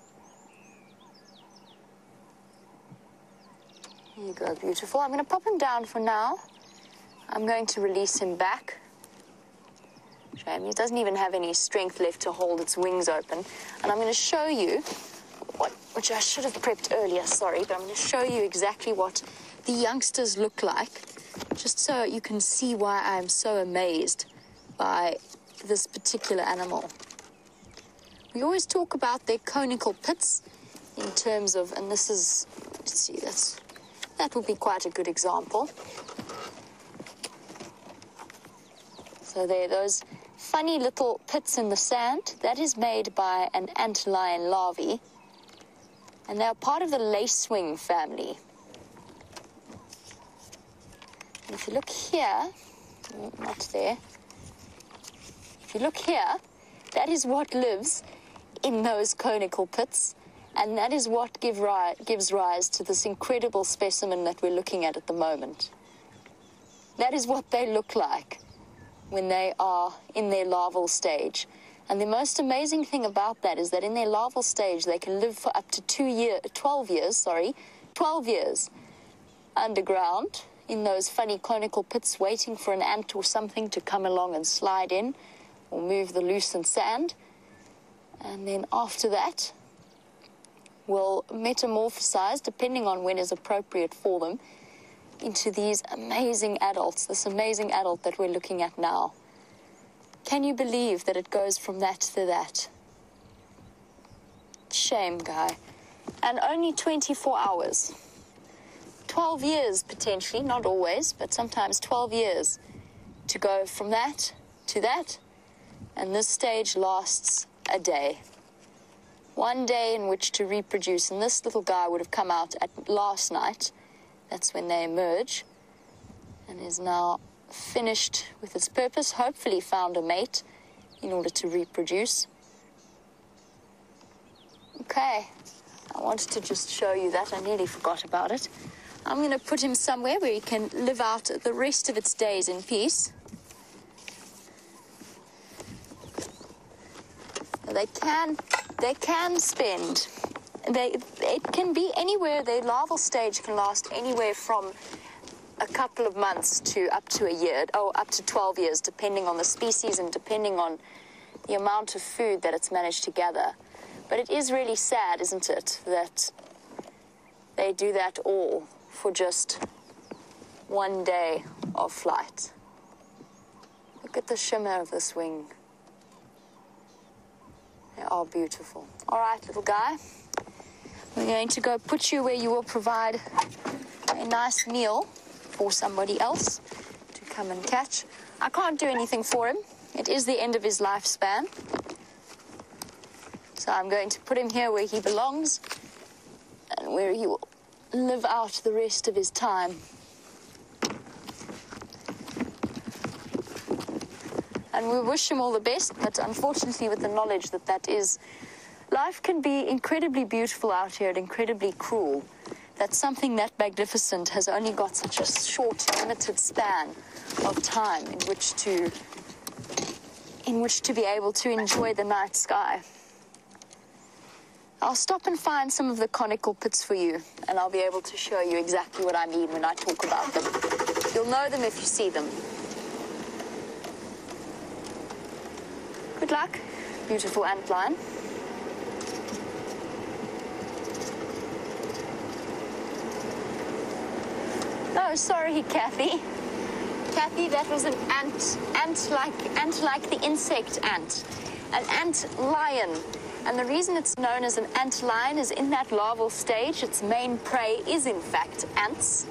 Here you go, beautiful. I'm going to pop him down for now. I'm going to release him back. Shame, he doesn't even have any strength left to hold its wings open. And I'm going to show you which I should have prepped earlier, sorry, but I'm going to show you exactly what the youngsters look like, just so you can see why I'm so amazed by this particular animal. We always talk about their conical pits in terms of, and this is, let's see, that would be quite a good example. So there, those funny little pits in the sand, that is made by an antlion larvae, and they're part of the lacewing family. And if you look here, not there, if you look here, that is what lives in those conical pits, and that is what gives rise to this incredible specimen that we're looking at the moment. That is what they look like when they are in their larval stage. And the most amazing thing about that is that in their larval stage, they can live for up to 12 years underground in those funny conical pits, waiting for an ant or something to come along and slide in or move the loosened sand. And then after that, will metamorphosize, depending on when is appropriate for them, into these amazing adults, this amazing adult that we're looking at now. Can you believe that it goes from that to that? Shame, guy. And only 24 hours. 12 years, potentially, not always, but sometimes 12 years to go from that to that. And this stage lasts a day. One day in which to reproduce. And this little guy would have come out at last night. That's when they emerge. And is now finished with its purpose, hopefully found a mate in order to reproduce. Okay, I wanted to just show you that. I nearly forgot about it. I'm going to put him somewhere where he can live out the rest of its days in peace. They can spend, it can be anywhere, their larval stage can last anywhere from a couple of months to up to a year, or up to 12 years, depending on the species and depending on the amount of food that it's managed to gather. But it is really sad, isn't it, that they do that all for just one day of flight. Look Look at the shimmer of this wing. They are beautiful. All right, little guy. We're going to go put you where you will provide a nice meal for somebody else to come and catch. I can't do anything for him. It is the end of his lifespan. So I'm going to put him here where he belongs and where he will live out the rest of his time. And we wish him all the best, but unfortunately with the knowledge that that is, life can be incredibly beautiful out here and incredibly cruel. That something that magnificent has only got such a short, limited span of time in which to be able to enjoy the night sky. I'll stop and find some of the conical pits for you, and I'll be able to show you exactly what I mean when I talk about them. You'll know them if you see them. Good luck, beautiful antlion. Oh, sorry, Kathy. Kathy, that was an ant like the insect ant. An ant lion. And the reason it's known as an ant lion is in that larval stage, its main prey is in fact ants.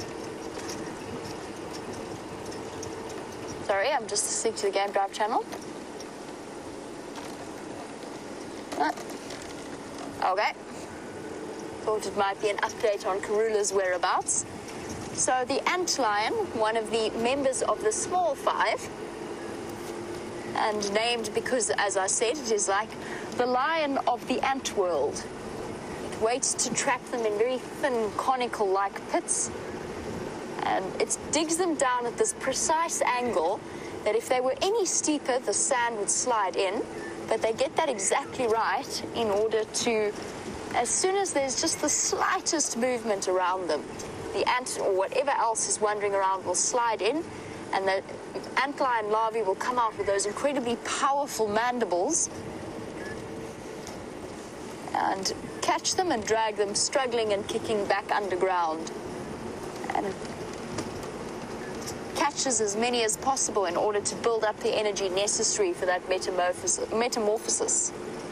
Sorry, I'm just listening to the Game Drive channel. Okay. Thought it might be an update on Karula's whereabouts. So the antlion, one of the members of the small five, and named because, as I said, it is like the lion of the ant world. It waits to trap them in very thin, conical-like pits, and it digs them down at this precise angle that if they were any steeper, the sand would slide in, but they get that exactly right in order to, as soon as there's just the slightest movement around them, the ant or whatever else is wandering around will slide in, and the antlion larvae will come out with those incredibly powerful mandibles and catch them and drag them struggling and kicking back underground. And catches as many as possible in order to build up the energy necessary for that metamorphosis.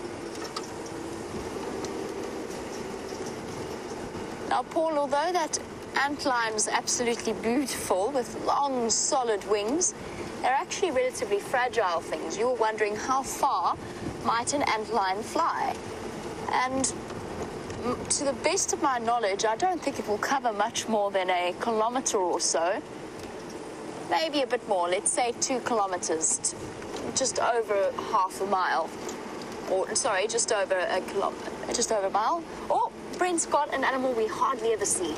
Now, Paul, although that antlion is absolutely beautiful with long, solid wings, they're actually relatively fragile things. You're wondering how far might an antlion fly? And to the best of my knowledge, I don't think it will cover much more than a kilometer or so. Maybe a bit more, let's say 2 kilometers, just over half a mile. Or, sorry, just over a kilometer, just over a mile. Oh, Brent's got an animal we hardly ever see.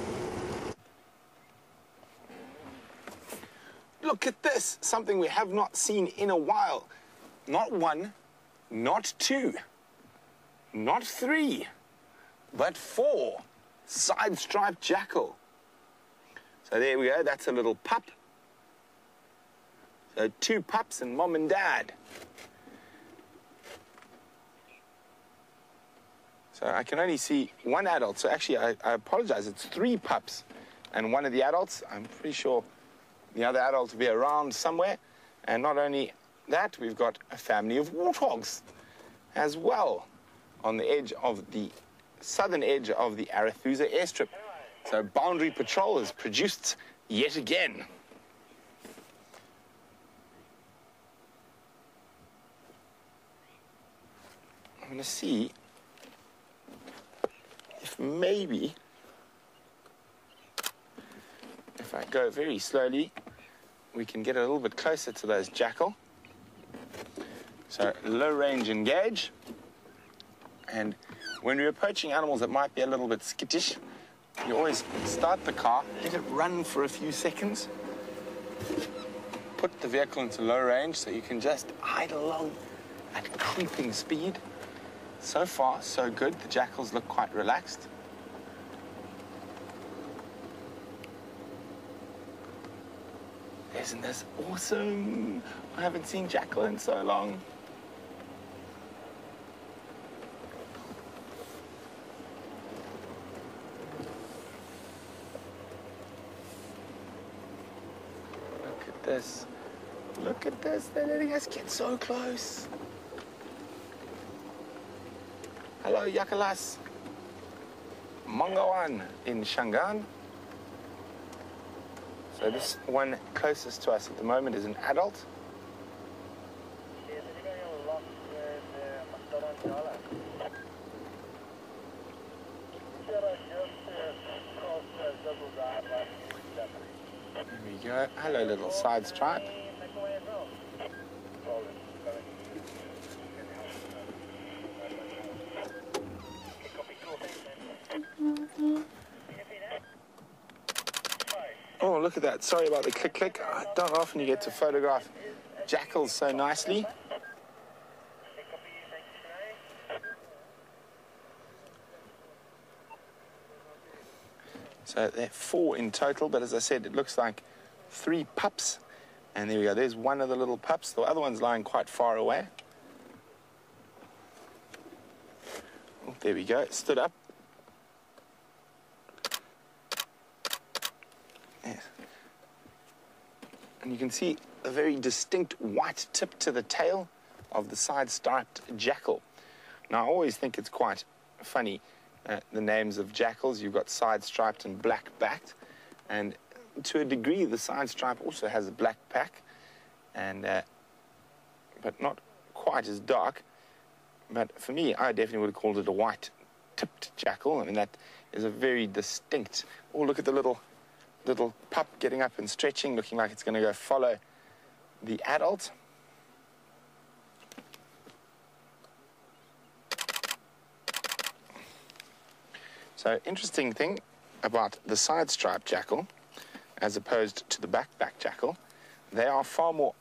Look at this, something we have not seen in a while. Not 1, not 2, not 3, but 4 side-striped jackal. So there we go, that's a little pup. So 2 pups and mom and dad. So I can only see 1 adult. So actually, I apologize, it's 3 pups and 1 of the adults. I'm pretty sure the other adult will be around somewhere. And not only that, we've got a family of warthogs as well on the edge of the southern edge of the Arathusa airstrip. So Boundary Patrol has produced yet again. I'm going to see if maybe, if I go very slowly, we can get a little bit closer to those jackal. So low range engage. And when we're approaching animals that might be a little bit skittish, you always start the car, let it run for a few seconds, put the vehicle into low range so you can just idle along at creeping speed. So far, so good. The jackals look quite relaxed. Isn't this awesome? I haven't seen jackal in so long. Look at this. Look at this, they're letting us get so close. Hello, jackals. Mangawan in Shangan. So this one closest to us at the moment is an adult. There we go. Hello, little side stripe. Oh, look at that. Sorry about the click. I don't often you get to photograph jackals so nicely. So there are 4 in total, but as I said, it looks like 3 pups. And there we go. There's one of the little pups. The other one's lying quite far away. Oh, there we go. It stood up. Yes. And you can see a very distinct white tip to the tail of the side-striped jackal. Now, I always think it's quite funny, the names of jackals. You've got side-striped and black-backed. And to a degree, the side stripe also has a black pack, and but not quite as dark. But for me, I definitely would have called it a white-tipped jackal. I mean, that is a very distinct. Oh, look at the little pup getting up and stretching, looking like it's going to go follow the adult. So, interesting thing about the side-striped jackal, as opposed to the backpack jackal, they are far more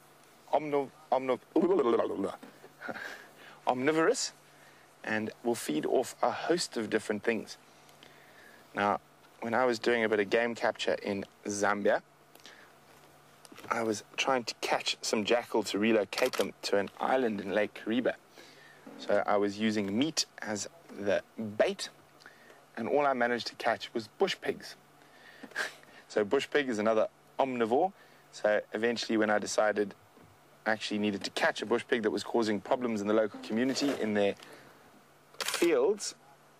omnivorous and will feed off a host of different things. Now, when I was doing a bit of game capture in Zambia, I was trying to catch some jackal to relocate them to an island in Lake Kariba. So I was using meat as the bait, and all I managed to catch was bush pigs. So bush pig is another omnivore. So eventually, when I decided I actually needed to catch a bush pig that was causing problems in the local community in their fields,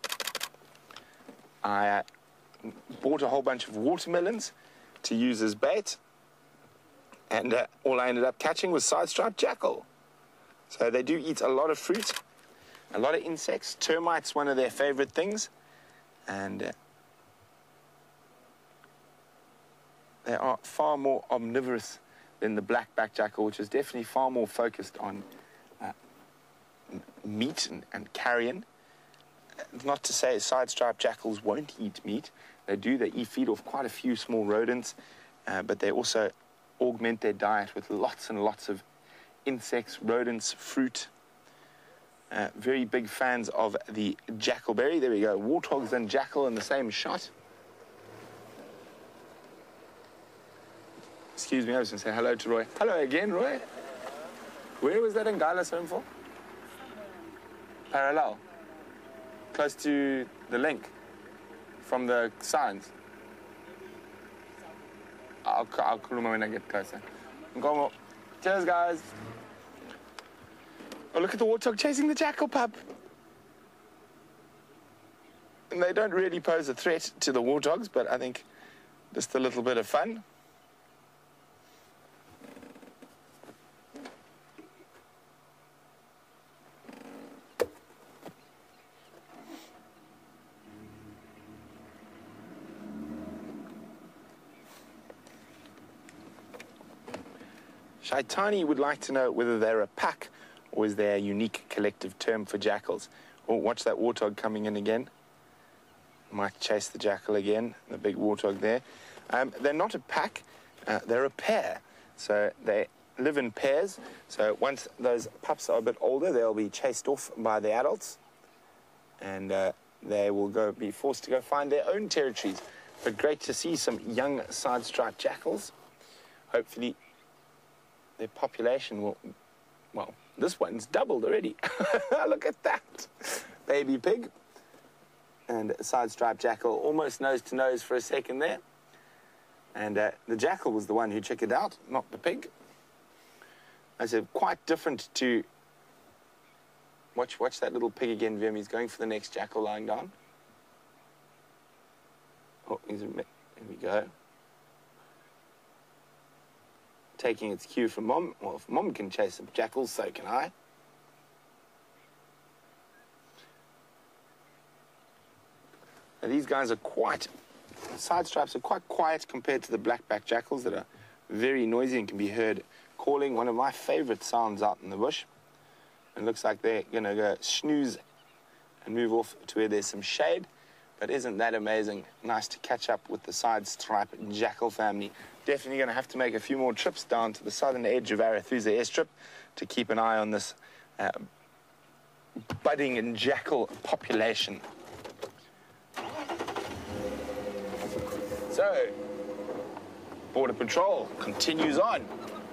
I bought a whole bunch of watermelons to use as bait, and all I ended up catching was side-striped jackal. So they do eat a lot of fruit, a lot of insects. Termites, one of their favorite things, and they are far more omnivorous than the black-backed jackal, which is definitely far more focused on meat and carrion. Not to say side-striped jackals won't eat meat. They do. They feed off quite a few small rodents, but they also augment their diet with lots and lots of insects, rodents, fruit. Very big fans of the jackalberry. There we go. Warthogs and jackal in the same shot. Excuse me, I was going to say hello to Roy. Hello again, Roy. Where was that Ngala's home for? Parallel. Close to the link from the signs. I'll call him when I get closer. Ngomo. Cheers, guys. Oh, look at the warthog chasing the jackal pup. And they don't really pose a threat to the warthogs, but I think just a little bit of fun. Shaitani would like to know whether they're a pack or is there a unique collective term for jackals. Oh, watch that warthog coming in again. Might chase the jackal again, the big warthog there. They're not a pack, they're a pair. So they live in pairs. So once those pups are a bit older, they'll be chased off by the adults. And they will be forced to go find their own territories. But great to see some young side-striped jackals. Hopefully their population will, well, this one's doubled already. Look at that. Baby pig. And a side-striped jackal, almost nose to nose for a second there. And the jackal was the one who chickened out, not the pig. as a quite different to... Watch that little pig again, Wium. He's going for the next jackal lying down. Oh, there we go. Taking its cue from Mom. Well, if Mom can chase some jackals, so can I. Now, these guys are quite... Side stripes are quite quiet compared to the black-backed jackals that are very noisy and can be heard calling. One of my favorite sounds out in the bush. It looks like they're going to go snooze and move off to where there's some shade. But isn't that amazing? Nice to catch up with the side stripe jackal family. Definitely going to have to make a few more trips down to the southern edge of Arathusa airstrip to keep an eye on this budding and jackal population. So, Border Patrol continues on.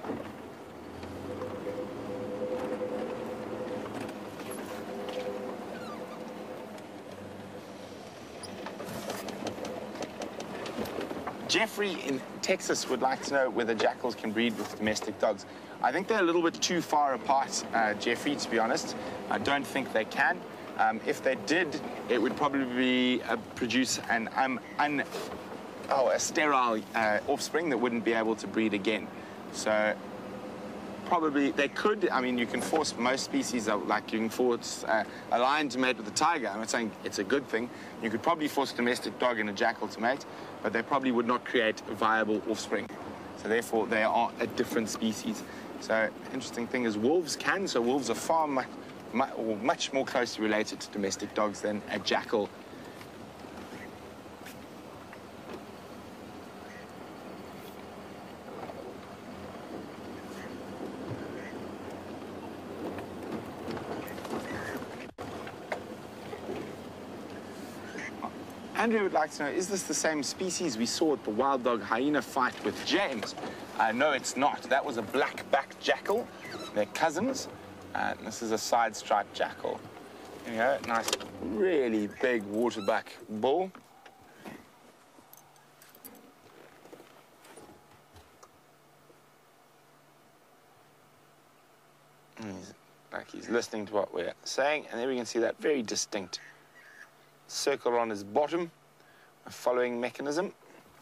Jeffrey in Texas would like to know whether jackals can breed with domestic dogs. I think they're a little bit too far apart, Jeffrey, to be honest. I don't think they can. If they did, it would probably produce a sterile offspring that wouldn't be able to breed again. So probably they could. I mean, you can force most species, like you can force a lion to mate with a tiger. I'm not saying it's a good thing. You could probably force a domestic dog and a jackal to mate, but they probably would not create a viable offspring. So therefore, they are a different species. So interesting thing is wolves can. So wolves are much more closely related to domestic dogs than a jackal. Andrew would like to know, is this the same species we saw at the wild dog hyena fight with James? No, it's not. That was a black-backed jackal. They're cousins. This is a side-striped jackal. There you go, nice, really big waterbuck bull. He's listening to what we're saying, and there we can see that very distinct circle on his bottom, a following mechanism.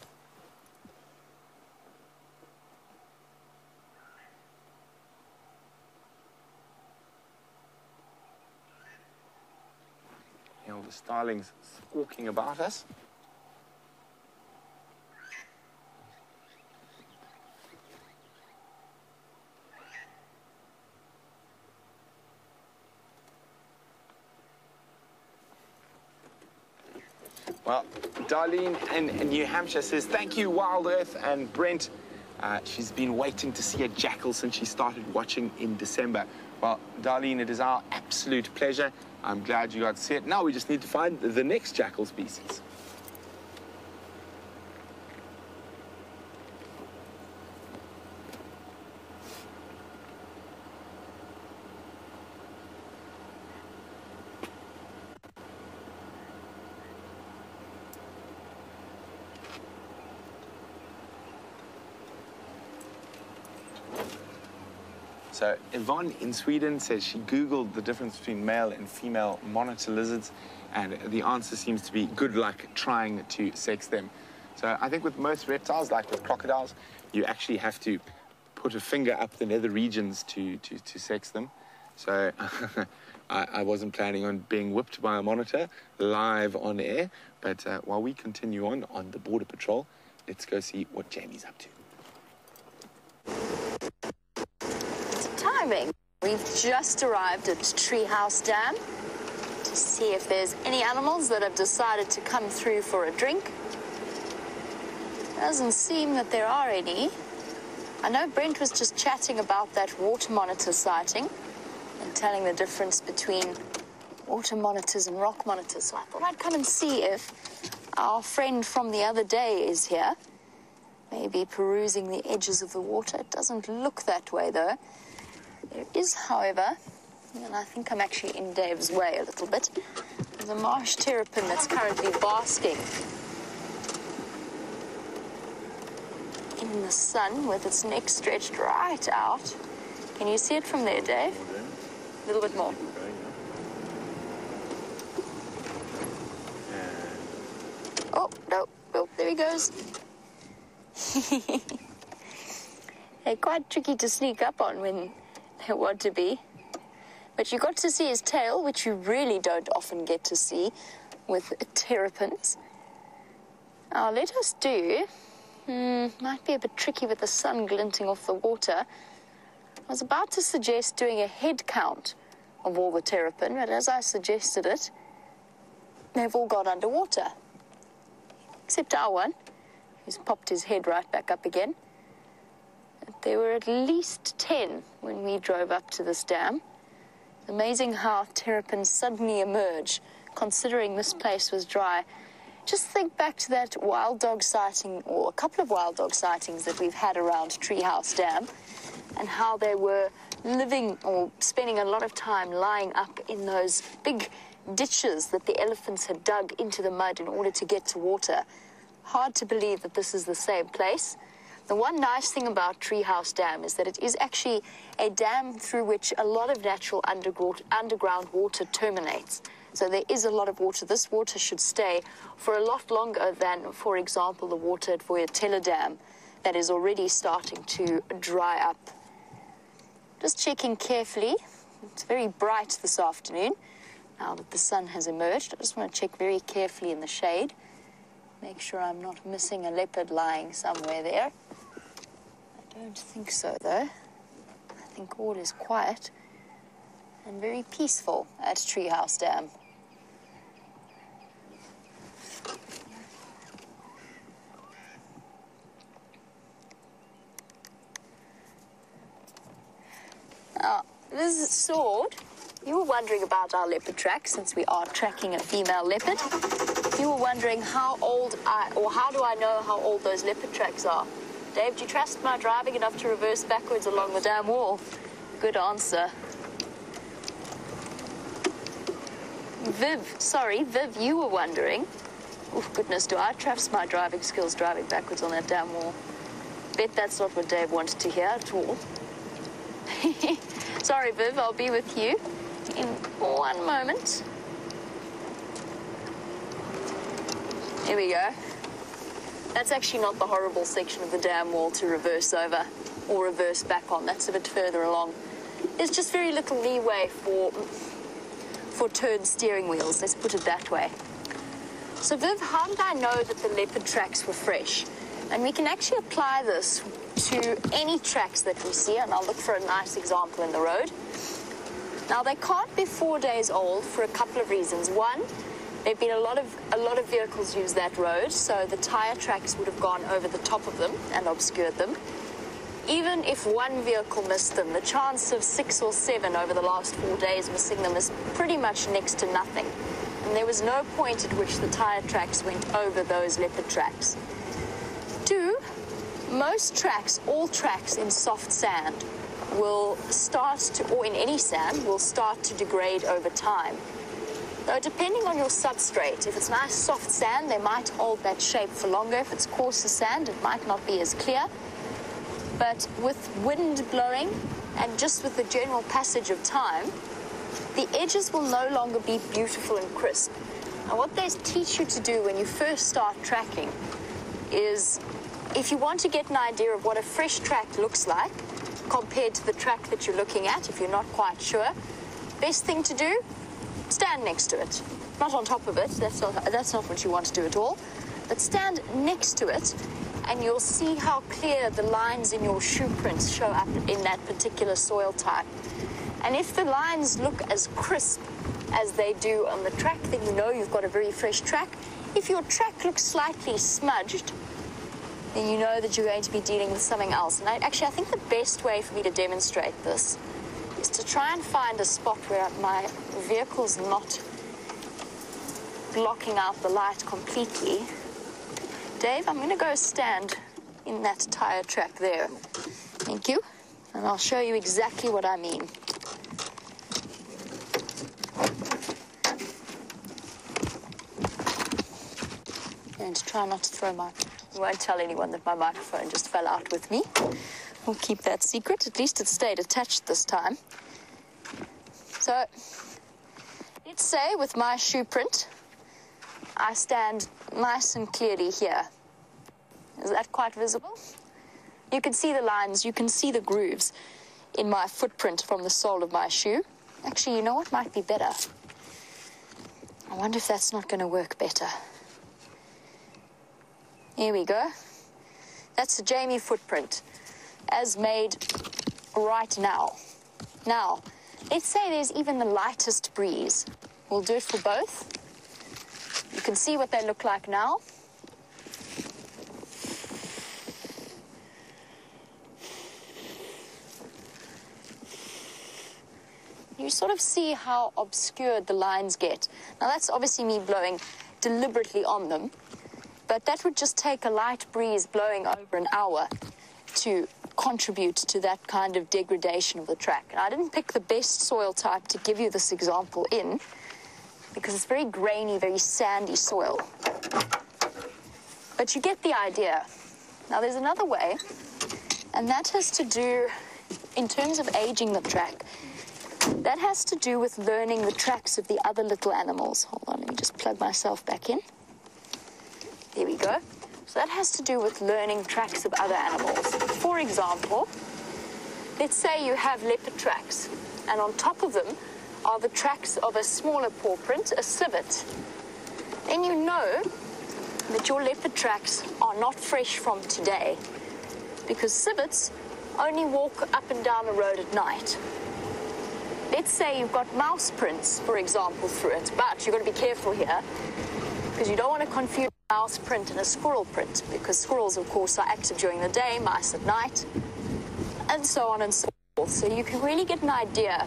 All the starlings squawking about us. Well, Darlene in New Hampshire says, thank you, WildEarth and Brent. She's been waiting to see a jackal since she started watching in December. Well, Darlene, it is our absolute pleasure. I'm glad you got to see it. Now we just need to find the next jackal species. So Yvonne in Sweden says she Googled the difference between male and female monitor lizards, and the answer seems to be good luck trying to sex them. So I think with most reptiles, like with crocodiles, you actually have to put a finger up the nether regions to sex them. So I wasn't planning on being whipped by a monitor live on air, but while we continue on the Border Patrol, let's go see what Jamie's up to. We've just arrived at Treehouse Dam to see if there's any animals that have decided to come through for a drink. Doesn't seem that there are any. I know Brent was just chatting about that water monitor sighting and telling the difference between water monitors and rock monitors. So I thought I'd come and see if our friend from the other day is here. Maybe perusing the edges of the water. It doesn't look that way, though. There is, however, and I think I'm actually in Dave's way a little bit, there's a marsh terrapin that's currently basking in the sun with its neck stretched right out Can you see it from there, Dave? A little bit more. Oh, no. Oh, there he goes. They're quite tricky to sneak up on when they want to be. But you got to see his tail, which you really don't often get to see with terrapins. Now, let us do... might be a bit tricky with the sun glinting off the water. I was about to suggest doing a head count of all the terrapin, but as I suggested it, they've all gone underwater. Except our one, who's popped his head right back up again. There were at least 10 when we drove up to this dam. Amazing how terrapins suddenly emerge, considering this place was dry. Just think back to that wild dog sighting, or a couple of wild dog sightings that we've had around Treehouse Dam, and how they were living or spending a lot of time lying up in those big ditches that the elephants had dug into the mud in order to get to water. Hard to believe that this is the same place. The one nice thing about Treehouse Dam is that it is actually a dam through which a lot of natural underground water terminates. So there is a lot of water. This water should stay for a lot longer than, for example, the water at Voyatella Dam that is already starting to dry up. Just checking carefully. It's very bright this afternoon. Now that the sun has emerged, I just want to check very carefully in the shade. Make sure I'm not missing a leopard lying somewhere there. I don't think so, though. I think all is quiet and very peaceful at Treehouse Dam. Now, this is Sword. You were wondering about our leopard track, since we are tracking a female leopard. You were wondering how old how do I know how old those leopard tracks are? Dave, do you trust my driving enough to reverse backwards along the dam wall? Good answer. Viv, you were wondering. Oh, goodness, do I trust my driving skills driving backwards on that damn wall? Bet that's not what Dave wanted to hear at all. Sorry, Viv, I'll be with you in one moment. Here we go. That's actually not the horrible section of the dam wall to reverse over or reverse back on. That's a bit further along. There's just very little leeway for turned steering wheels, let's put it that way. So Viv, how did I know that the leopard tracks were fresh? And we can actually apply this to any tracks that we see, and I'll look for a nice example in the road. Now, they can't be 4 days old for a couple of reasons. One, there've been a lot of vehicles use that road, so the tire tracks would have gone over the top of them and obscured them. Even if one vehicle missed them, the chance of 6 or 7 over the last 4 days missing them is pretty much next to nothing. And there was no point at which the tire tracks went over those leopard tracks. 2, most tracks, all tracks in soft sand will start to, or in any sand, will start to degrade over time. Though depending on your substrate, if it's nice soft sand, they might hold that shape for longer. If it's coarser sand, it might not be as clear. But with wind blowing and just with the general passage of time, the edges will no longer be beautiful and crisp. Now, what they teach you to do when you first start tracking is, if you want to get an idea of what a fresh track looks like compared to the track that you're looking at, if you're not quite sure, best thing to do, stand next to it. Not on top of it, that's not what you want to do at all, but stand next to it, and you'll see how clear the lines in your shoe prints show up in that particular soil type. And if the lines look as crisp as they do on the track, then you know you've got a very fresh track. If your track looks slightly smudged, then you know that you're going to be dealing with something else. And I think the best way for me to demonstrate this is to try and find a spot where my vehicle's not blocking out the light completely. Dave, I'm going to go stand in that tire track there. Thank you. And I'll show you exactly what I mean. And to try not to throw my... I won't tell anyone that my microphone just fell out with me. We'll keep that secret. At least it stayed attached this time. So, let's say with my shoe print, I stand nice and clearly here. Is that quite visible? You can see the lines, you can see the grooves in my footprint from the sole of my shoe. Actually, you know what might be better? I wonder if that's not going to work better. Here we go. That's the Jamie footprint, as made right now. Now, let's say there's even the lightest breeze. We'll do it for both. You can see what they look like now. You sort of see how obscured the lines get. Now, that's obviously me blowing deliberately on them, but that would just take a light breeze blowing over an hour to contribute to that kind of degradation of the track. And I didn't pick the best soil type to give you this example in, because it's very grainy, very sandy soil. But you get the idea. Now, there's another way, and that has to do, in terms of aging the track, that has to do with learning the tracks of the other little animals. Hold on, let me just plug myself back in. There we go. So that has to do with learning tracks of other animals. For example, let's say you have leopard tracks, and on top of them are the tracks of a smaller paw print, a civet. Then you know that your leopard tracks are not fresh from today, because civets only walk up and down the road at night. Let's say you've got mouse prints, for example, through it, but you've got to be careful here, because you don't want to confuse a mouse print and a squirrel print, because squirrels, of course, are active during the day, mice at night, and so on and so forth. So you can really get an idea.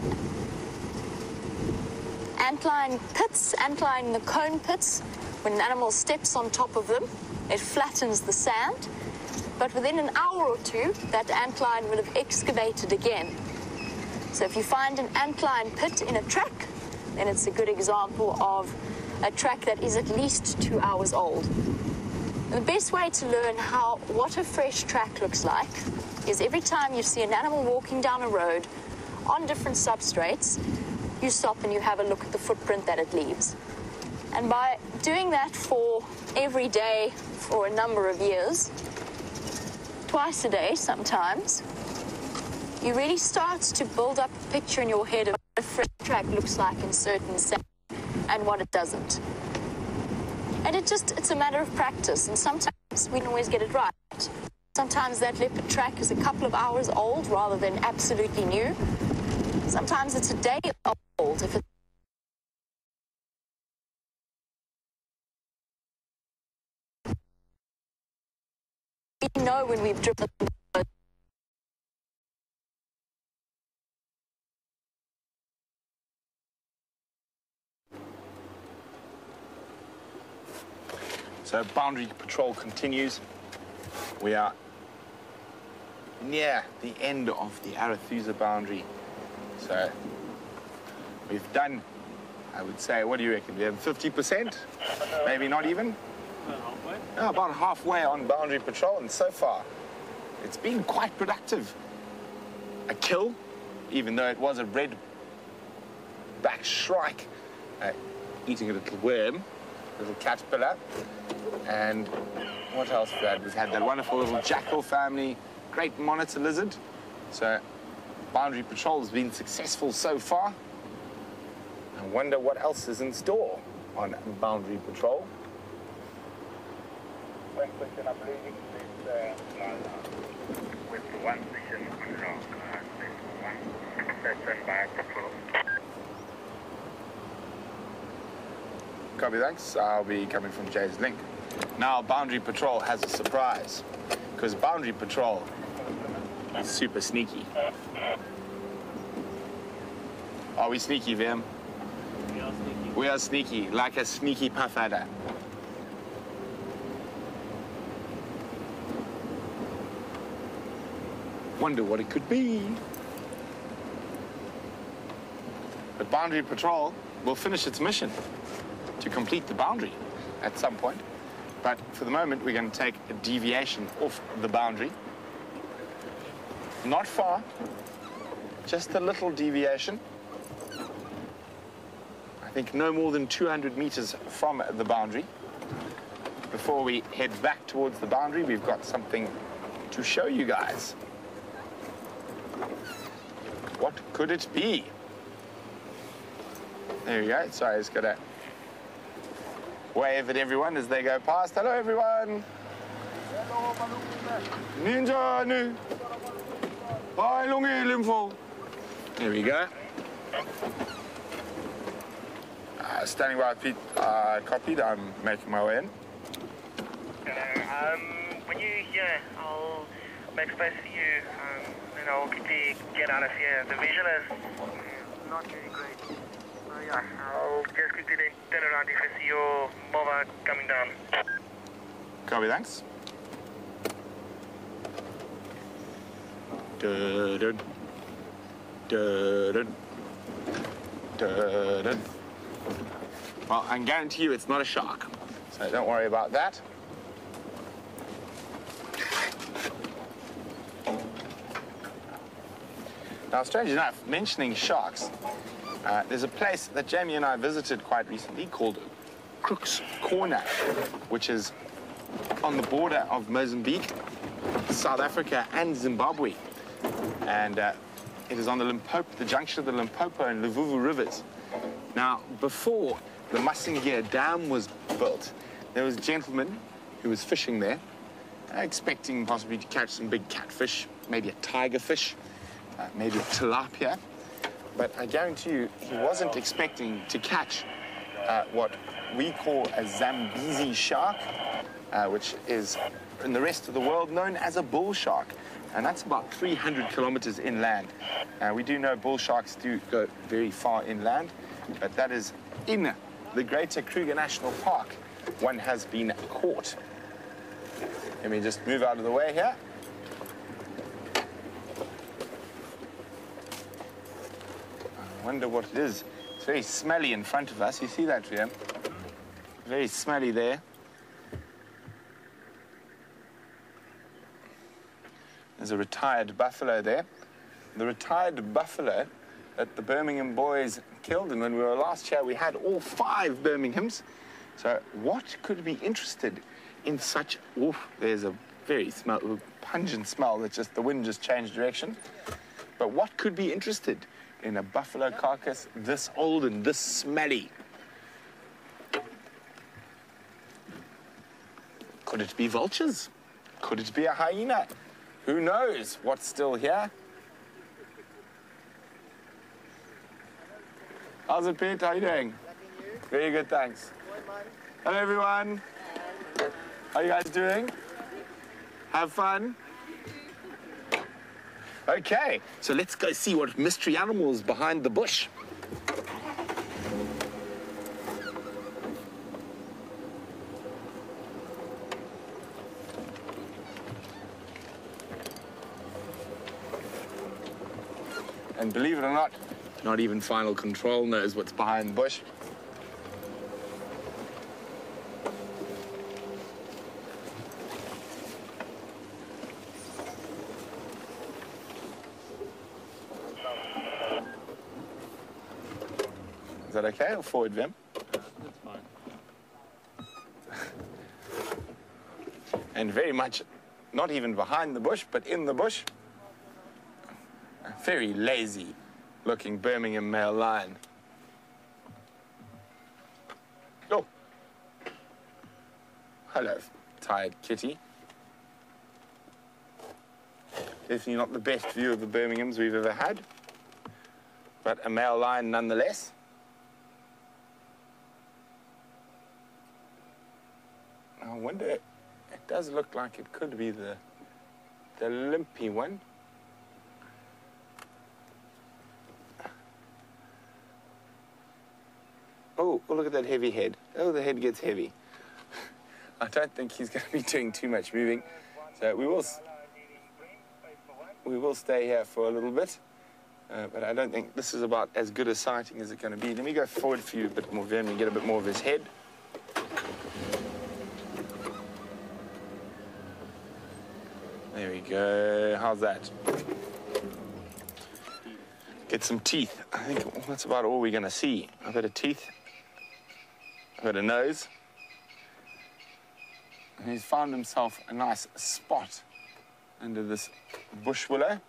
Antline pits, antline the cone pits, when an animal steps on top of them, it flattens the sand, but within an hour or two, that antline will have excavated again. So if you find an antline pit in a track, then it's a good example of a track that is at least 2 hours old. And the best way to learn what a fresh track looks like is every time you see an animal walking down a road on different substrates, you stop and you have a look at the footprint that it leaves. And by doing that for every day for a number of years, twice a day sometimes, you really start to build up a picture in your head of what a fresh track looks like in certain settings and what it doesn't. And it's a matter of practice, and sometimes we don't always get it right. Sometimes that leopard track is a couple of hours old rather than absolutely new. Sometimes it's a day old. If we know when we've driven So boundary patrol continues. We are near the end of the Arethusa boundary. So we've done, I would say, what do you reckon? We have 50%? Maybe not even? No, about halfway on boundary patrol, and so far it's been quite productive. A kill, even though it was a red back shrike eating a little worm, little caterpillar. And what else we've had? We've had that wonderful little jackal family, great monitor lizard. So boundary patrol has been successful so far. I wonder what else is in store on boundary patrol. One question I'm leaving with one vision unlock, one person by patrol. Copy, thanks. I'll be coming from Jay's link. Now, boundary patrol has a surprise, because boundary patrol is super sneaky. Are we sneaky, Wium? We are sneaky. We are sneaky, like a sneaky puff adder. Wonder what it could be. But boundary patrol will finish its mission to complete the boundary at some point. But for the moment, we're going to take a deviation off the boundary. not far, just a little deviation. I think no more than 200 meters from the boundary. Before we head back towards the boundary, we've got something to show you guys. What could it be? There you go. Sorry, I just got to wave at everyone as they go past. Hello, everyone. Ninja nu. Bye, lungi limfo. There we go. Standing by, Pete. Copied. I'm making my way in. When you, I'll make space for you, and I'll quickly get out of here. The vision is not really great. So yeah, I'll just quickly then turn around if I see your mova coming down. Copy, thanks. Dun, dun, dun, dun, dun. Well, I can guarantee you it's not a shark, so don't worry about that. Now, strange enough, mentioning sharks, there's a place that Jamie and I visited quite recently called Crook's Corner, which is on the border of Mozambique, South Africa, and Zimbabwe. And it is on the Limpopo, the junction of the Limpopo and Luvuvu rivers. Now, before the Masingia Dam was built, there was a gentleman who was fishing there, expecting possibly to catch some big catfish, maybe a tiger fish, maybe a tilapia. But I guarantee you, he wasn't expecting to catch what we call a Zambezi shark, which is in the rest of the world known as a bull shark. And that's about 300 kilometers inland. We do know bull sharks do go very far inland, but that is in the Greater Kruger National Park. One has been caught. Let me just move out of the way here. I wonder what it is. It's very smelly in front of us. You see that, Wium? Very smelly there. There's a retired buffalo there. The retired buffalo that the Birmingham boys killed, and when we were last here, we had all 5 Birminghams. So what could be interested in such, there's a very pungent smell that just, the wind just changed direction. But what could be interested in a buffalo carcass this old and this smelly? Could it be vultures? Could it be a hyena? Who knows what's still here? How's it, Pete? How are you doing? Very good, thanks. Hello, everyone. How are you guys doing? Have fun? Okay, so let's go see what mystery animal is behind the bush. And believe it or not, not even Final Control knows what's behind the bush. Is that okay? Or forward, Wium? That's fine. And very much not even behind the bush, but in the bush. A very lazy looking Birmingham male lion. Oh. Hello, tired kitty. Definitely not the best view of the Birminghams we've ever had, but a male lion nonetheless. I wonder, it does look like it could be the limpy one. Oh, look at that heavy head. Oh, the head gets heavy. I don't think he's going to be doing too much moving. So we will stay here for a little bit. But I don't think this is about as good a sighting as it's going to be. Let me go forward for you a bit more, Wium, and get a bit more of his head. There we go. How's that? get some teeth. I think that's about all we're going to see. A bit of teeth, a bit of nose. And he's found himself a nice spot under this bush willow.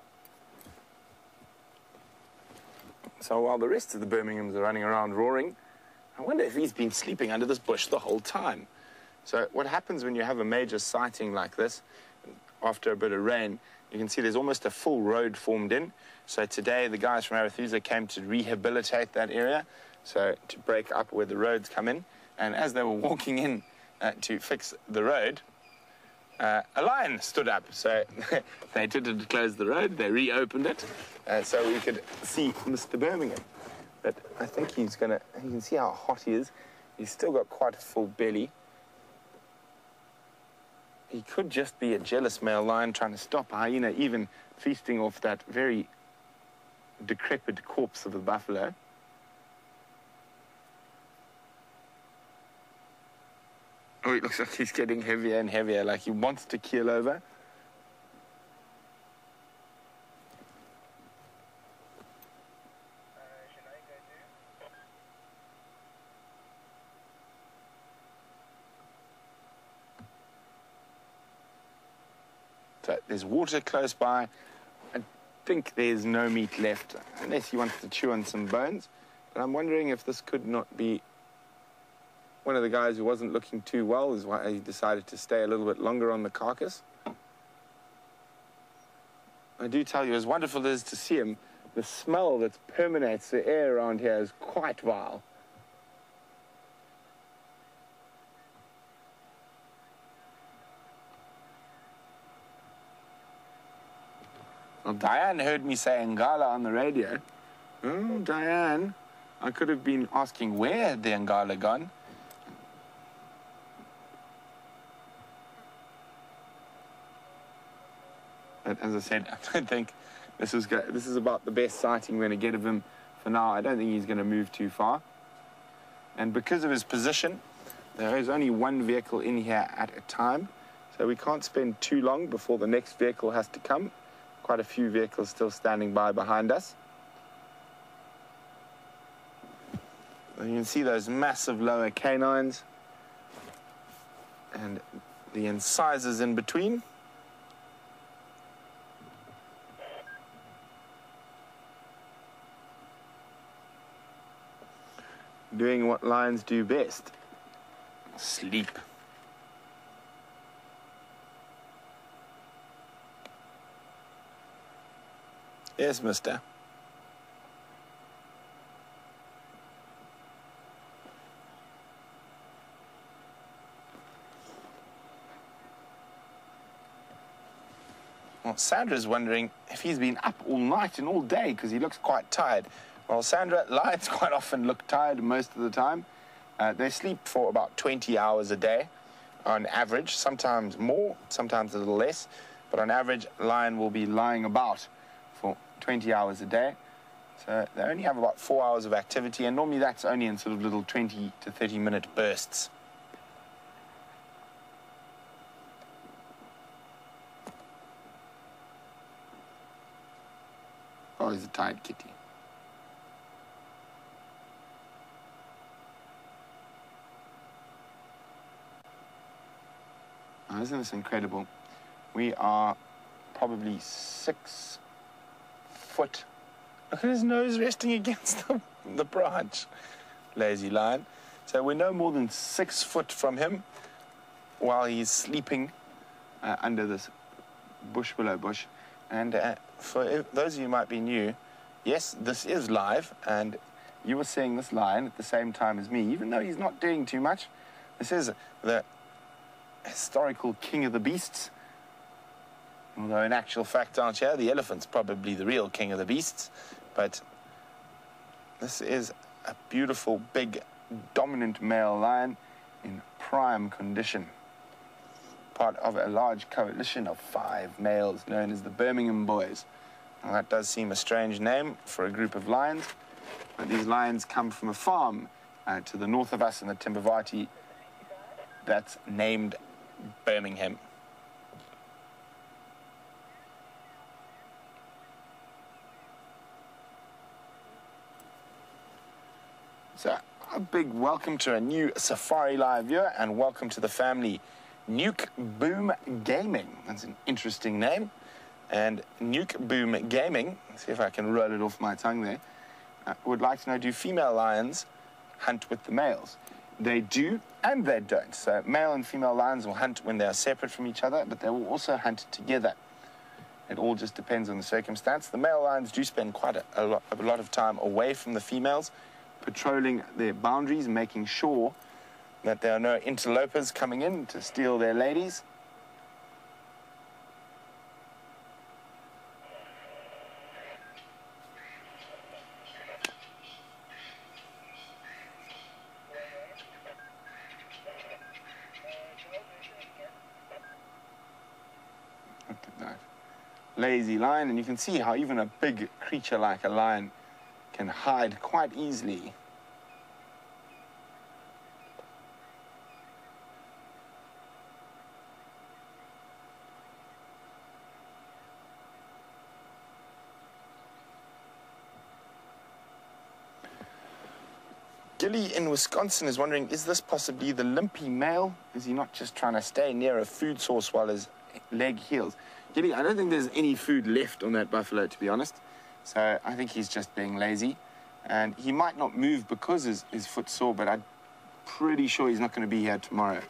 So while the rest of the Birminghams are running around roaring, I wonder if he's been sleeping under this bush the whole time. So what happens when you have a major sighting like this, after a bit of rain, you can see there's almost a full road formed in. So today the guys from Arethusa came to rehabilitate that area, so to break up where the roads come in. And as they were walking in to fix the road, a lion stood up. So they attempted to close the road, they reopened it, so we could see Mr. Birmingham. But I think he's you can see how hot he is. He's still got quite a full belly. He could just be a jealous male lion trying to stop a hyena even feasting off that very decrepit corpse of a buffalo. Oh, it looks like he's getting heavier and heavier, like he wants to keel over. So there's water close by. I think there's no meat left, unless he wants to chew on some bones. But I'm wondering if this could not be one of the guys who wasn't looking too well, is why he decided to stay a little bit longer on the carcass. I do tell you, as wonderful as it is to see him, the smell that permeates the air around here is quite vile. Well, Diane heard me say Ngala on the radio. Oh, Diane, I could have been asking where had the Ngala gone. But as I said, I don't think this is about the best sighting we're going to get of him for now. I don't think he's going to move too far. And because of his position, there is only one vehicle in here at a time. So we can't spend too long before the next vehicle has to come. Quite a few vehicles still standing by behind us. And you can see those massive lower canines and the incisors in between. Doing what lions do best: sleep. Yes, mister. Well, Sandra's wondering if he's been up all night and all day because he looks quite tired. Well, Sandra, lions quite often look tired most of the time. They sleep for about 20 hours a day on average, sometimes more, sometimes a little less. But on average, a lion will be lying about for 20 hours a day. So they only have about 4 hours of activity, and normally that's only in sort of little 20 to 30 minute bursts. Oh, he's a tired kitty. Oh, isn't this incredible? We are probably 6 foot. Look at his nose resting against the branch. Lazy lion. So we're no more than 6 foot from him while he's sleeping under this bush willow bush. And for those of you who might be new, yes, this is live, and you were seeing this lion at the same time as me, even though he's not doing too much. This is the historical king of the beasts. Although in actual fact, aren't you, the elephant's probably the real king of the beasts. But this is a beautiful, big, dominant male lion in prime condition. Part of a large coalition of 5 males known as the Birmingham Boys. Now, that does seem a strange name for a group of lions, but these lions come from a farm to the north of us in the Timbavati that's named Birmingham. big welcome to a new Safari Live viewer, and welcome to the family. Nuke Boom Gaming. That's an interesting name. And Nuke Boom Gaming, let's see if I can roll it off my tongue there, would like to know, do female lions hunt with the males? They do and they don't. So male and female lions will hunt when they are separate from each other, but they will also hunt together. It all just depends on the circumstance. The male lions do spend quite a lot of time away from the females, patrolling their boundaries, making sure that there are no interlopers coming in to steal their ladies. Look at that. Lazy lion, and you can see how even a big creature like a lion can hide quite easily. Gilly in Wisconsin is wondering, is this possibly the limpy male? Is he not just trying to stay near a food source while his leg heals? Gilly, I don't think there's any food left on that buffalo, to be honest. So I think he's just being lazy. And he might not move because his foot's sore, but I'm pretty sure he's not going to be here tomorrow.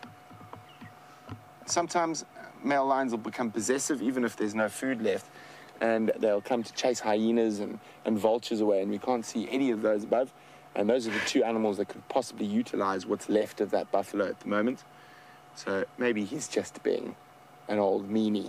Sometimes male lions will become possessive even if there's no food left, and they'll come to chase hyenas and vultures away, and we can't see any of those above. And those are the two animals that could possibly utilize what's left of that buffalo at the moment. So maybe he's just being an old meanie.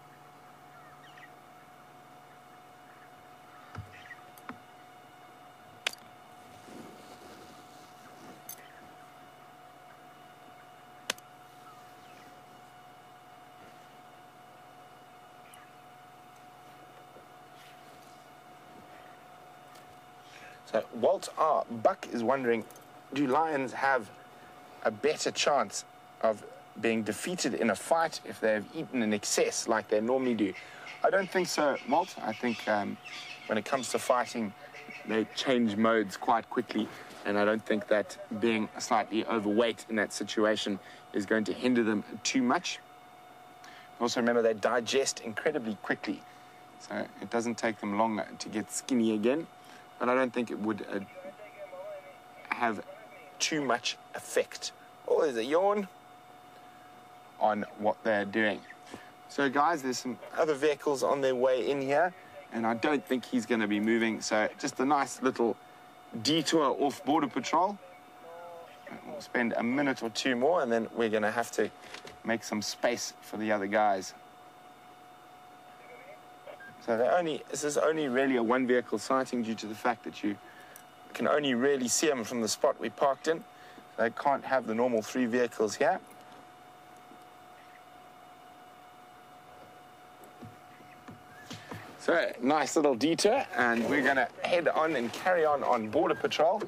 So Walt R. Buck is wondering, do lions have a better chance of being defeated in a fight if they have eaten in excess like they normally do? I don't think so, Walt. I think when it comes to fighting, they change modes quite quickly, and I don't think that being slightly overweight in that situation is going to hinder them too much. Also remember, they digest incredibly quickly, so it doesn't take them long to get skinny again. And I don't think it would have too much effect. Oh, there's a yawn on what they're doing. So, guys, there's some other vehicles on their way in here, and I don't think he's going to be moving. So, just a nice little detour off Border Patrol. We'll spend a minute or two more, and then we're going to have to make some space for the other guys. So this is only really a one-vehicle sighting due to the fact that you can only really see them from the spot we parked in. They can't have the normal 3 vehicles here. So, nice little detour, and we're going to head on and carry on Border Patrol.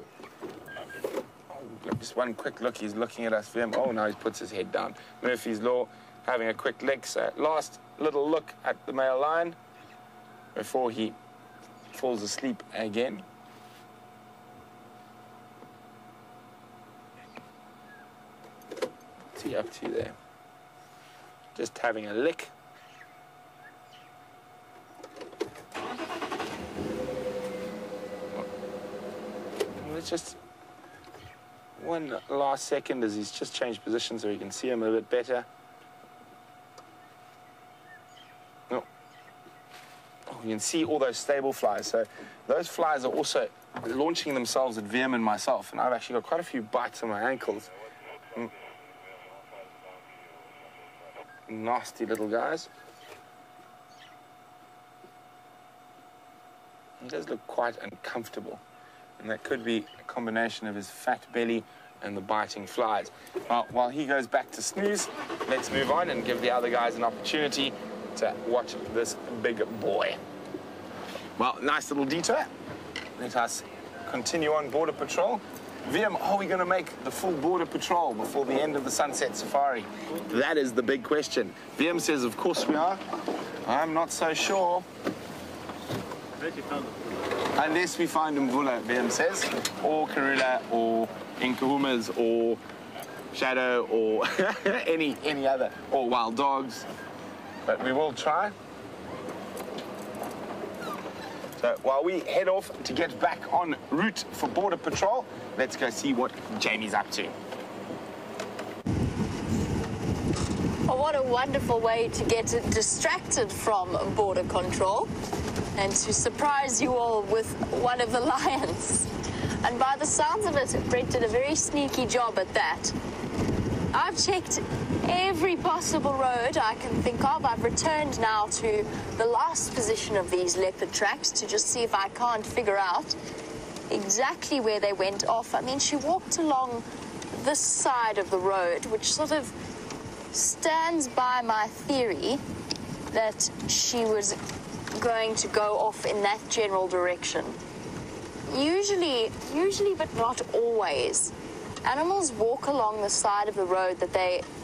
Just one quick look, he's looking at us. Oh, now he puts his head down. Murphy's Law, having a quick lick. So, last little look at the male lion before he falls asleep again. What's he up to there? Just having a lick. Let's just one last second as he's just changed position so we can see him a bit better. You can see all those stable flies. So those flies are also launching themselves at Wium and myself. And I've actually got quite a few bites on my ankles. Nasty little guys. He does look quite uncomfortable. And that could be a combination of his fat belly and the biting flies. Well, while he goes back to snooze, let's move on and give the other guys an opportunity to watch this big boy. Well, nice little detour. Let us continue on Border Patrol. Wium, are we going to make the full Border Patrol before the end of the Sunset Safari? That is the big question. Wium says, of course we are. I'm not so sure. I bet you found it. Unless we find Mvula, Wium says, or Karula, or Inkahumas, or Shadow, or any other, or wild dogs. But we will try. So while we head off to get back en route for border patrol, let's go see what Jamie's up to. Oh, what a wonderful way to get distracted from border control and to surprise you all with one of the lions. And by the sounds of it, Brent did a very sneaky job at that. I've checked every possible road I can think of. I've returned now to the last position of these leopard tracks to just see if I can't figure out exactly where they went off. I mean, she walked along this side of the road, which sort of stands by my theory that she was going to go off in that general direction. Usually, but not always, animals walk along the side of the road that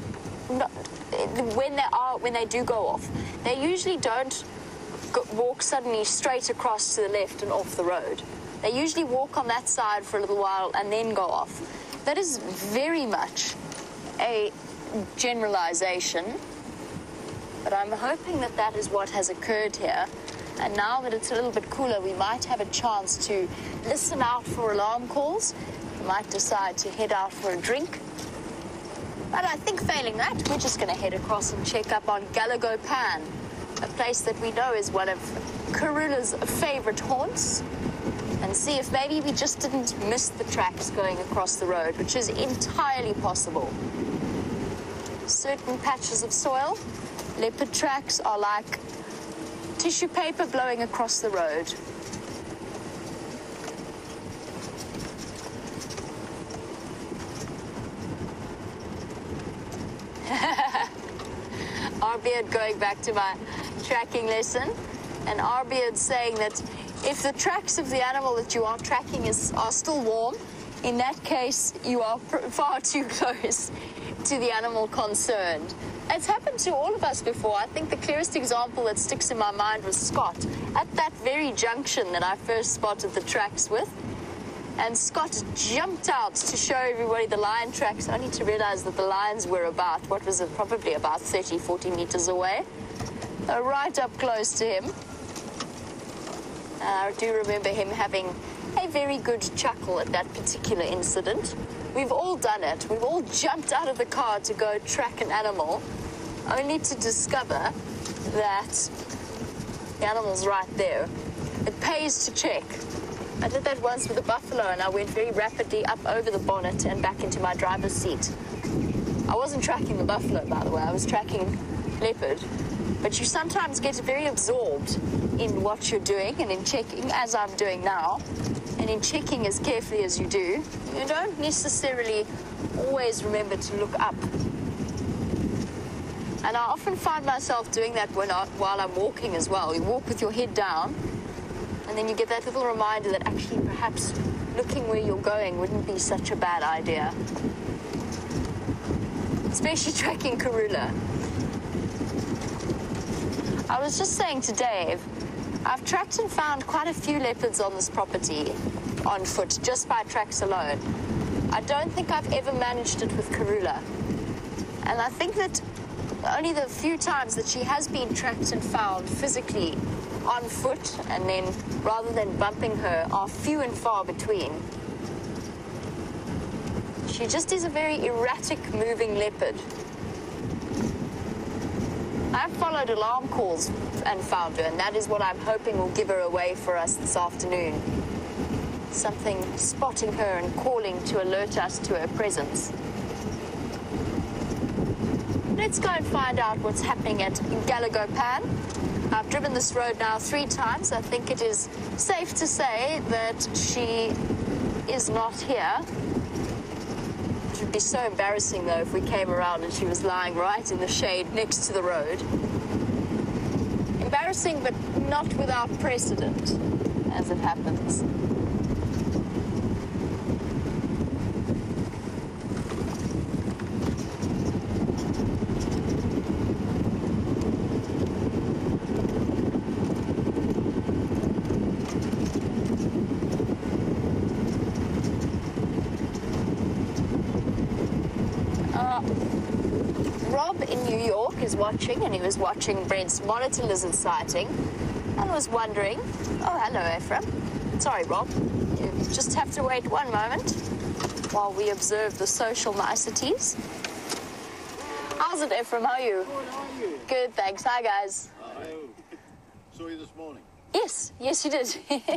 when they do go off, they usually don't walk suddenly straight across to the left and off the road. They usually walk on that side for a little while and then go off. That is very much a generalization, but I'm hoping that that is what has occurred here. And now that it's a little bit cooler, we might have a chance to listen out for alarm calls. We might decide to head out for a drink. But I think failing that, we're just going to head across and check up on Galago Pan, a place that we know is one of Karula's favorite haunts, and see if maybe we just didn't miss the tracks going across the road, which is entirely possible. Certain patches of soil, leopard tracks are like tissue paper blowing across the road. Arbeard going back to my tracking lesson, and Arbeard saying that if the tracks of the animal that you are tracking are still warm, in that case you are far too close to the animal concerned. It's happened to all of us before. I think the clearest example that sticks in my mind was Scott at that very junction that I first spotted the tracks with. And Scott jumped out to show everybody the lion tracks, only to realize that the lions were about, what was it, probably about 30, 40 meters away. Right up close to him. I do remember him having a very good chuckle at that particular incident. We've all done it. We've all jumped out of the car to go track an animal, only to discover that the animal's right there. It pays to check. I did that once with a buffalo, and I went very rapidly up over the bonnet and back into my driver's seat. I wasn't tracking the buffalo, by the way. I was tracking leopard. But you sometimes get very absorbed in what you're doing and in checking, as I'm doing now. And in checking as carefully as you do, you don't necessarily always remember to look up. And I often find myself doing that while I'm walking as well. You walk with your head down, and then you get that little reminder that actually perhaps looking where you're going wouldn't be such a bad idea. Especially tracking Karula. I was just saying to Dave, I've tracked and found quite a few leopards on this property on foot, just by tracks alone. I don't think I've ever managed it with Karula. And I think that only the few times that she has been tracked and found physically on foot, and then rather than bumping her, are few and far between. She just is a very erratic moving leopard. I've followed alarm calls and found her, and that is what I'm hoping will give her away for us this afternoon. Something spotting her and calling to alert us to her presence. Let's go and find out what's happening at Galago Pan. I've driven this road now 3 times. I think it is safe to say that she is not here. It would be so embarrassing, though, if we came around and she was lying right in the shade next to the road. Embarrassing, but not without precedent, as it happens. Rob in New York is watching, and he was watching Brent's monitor lizard sighting and was wondering, oh, hello, Ephraim. Sorry, Rob. You just have to wait one moment while we observe the social niceties. How's it, Ephraim? How are you? Good, how are you? Good, thanks. Hi, guys. Hi. Saw you this morning. Yes, you did.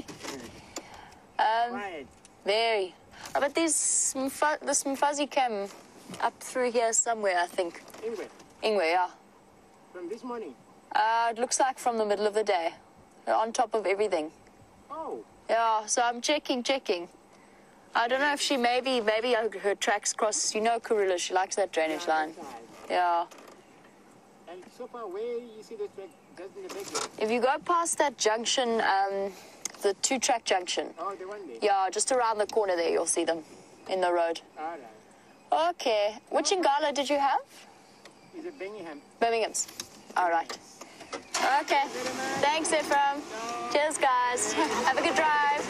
Quiet. Very. Oh, but there's some fuzzy cam up through here somewhere, I think. Anyway, Ingwe, yeah. from this morning. It looks like from the middle of the day. They're on top of everything. Oh, Yeah, so I'm checking. I don't know if she maybe her tracks cross. You know Karula, she likes that drainage line. Yeah. and so far, where you see the track, just in the background. If you go past that junction, the two-track junction, Oh, the one there. yeah, just around the corner there, you'll see them in the road. All right. Okay. Which Ingala did you have? Is it Birmingham? Birmingham's. All right. Okay. Thanks, Ephraim. Cheers, guys. Have a good drive.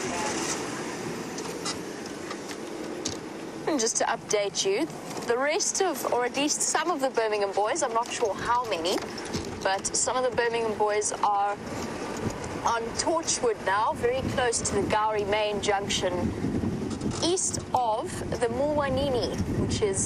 And just to update you, the rest of, or at least some of the Birmingham boys, I'm not sure how many, but some of the Birmingham boys are on Torchwood now, very close to the Gowrie main junction, east of the Mulwanini, which is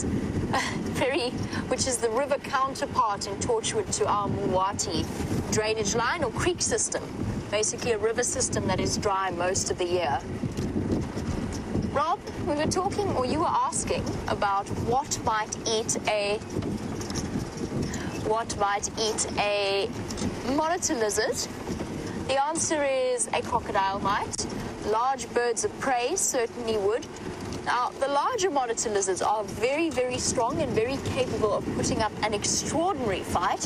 the river counterpart in Torchwood to our Mulwati drainage line or creek system, basically a river system that is dry most of the year. Rob, we were talking, or you were asking, about what might eat a monitor lizard. The answer is a crocodile might. Large birds of prey certainly would. Now, the larger monitor lizards are very, very strong and very capable of putting up an extraordinary fight.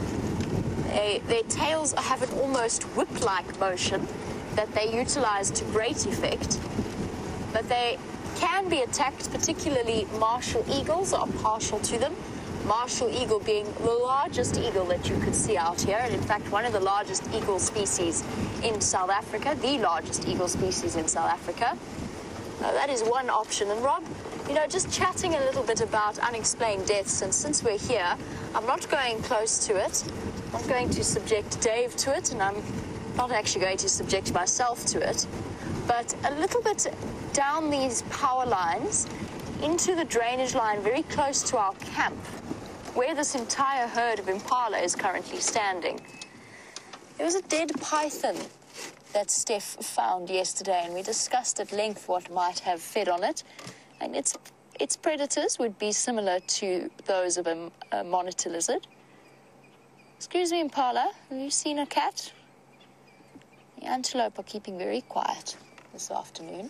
Their tails have an almost whip-like motion that they utilize to great effect. But they can be attacked, particularly martial eagles are partial to them. Martial eagle being the largest eagle that you could see out here, and in fact one of the largest eagle species in South Africa, the largest eagle species in South Africa. That is one option. And Rob, you know, just chatting a little bit about unexplained deaths, and since we're here, I'm not going close to it. I'm not going to subject Dave to it, and I'm not actually going to subject myself to it. But a little bit down these power lines into the drainage line very close to our camp, where this entire herd of impala is currently standing. There was a dead python that Steph found yesterday, and we discussed at length what might have fed on it. And its predators would be similar to those of a monitor lizard. Excuse me, impala, have you seen a cat? The antelope are keeping very quiet this afternoon.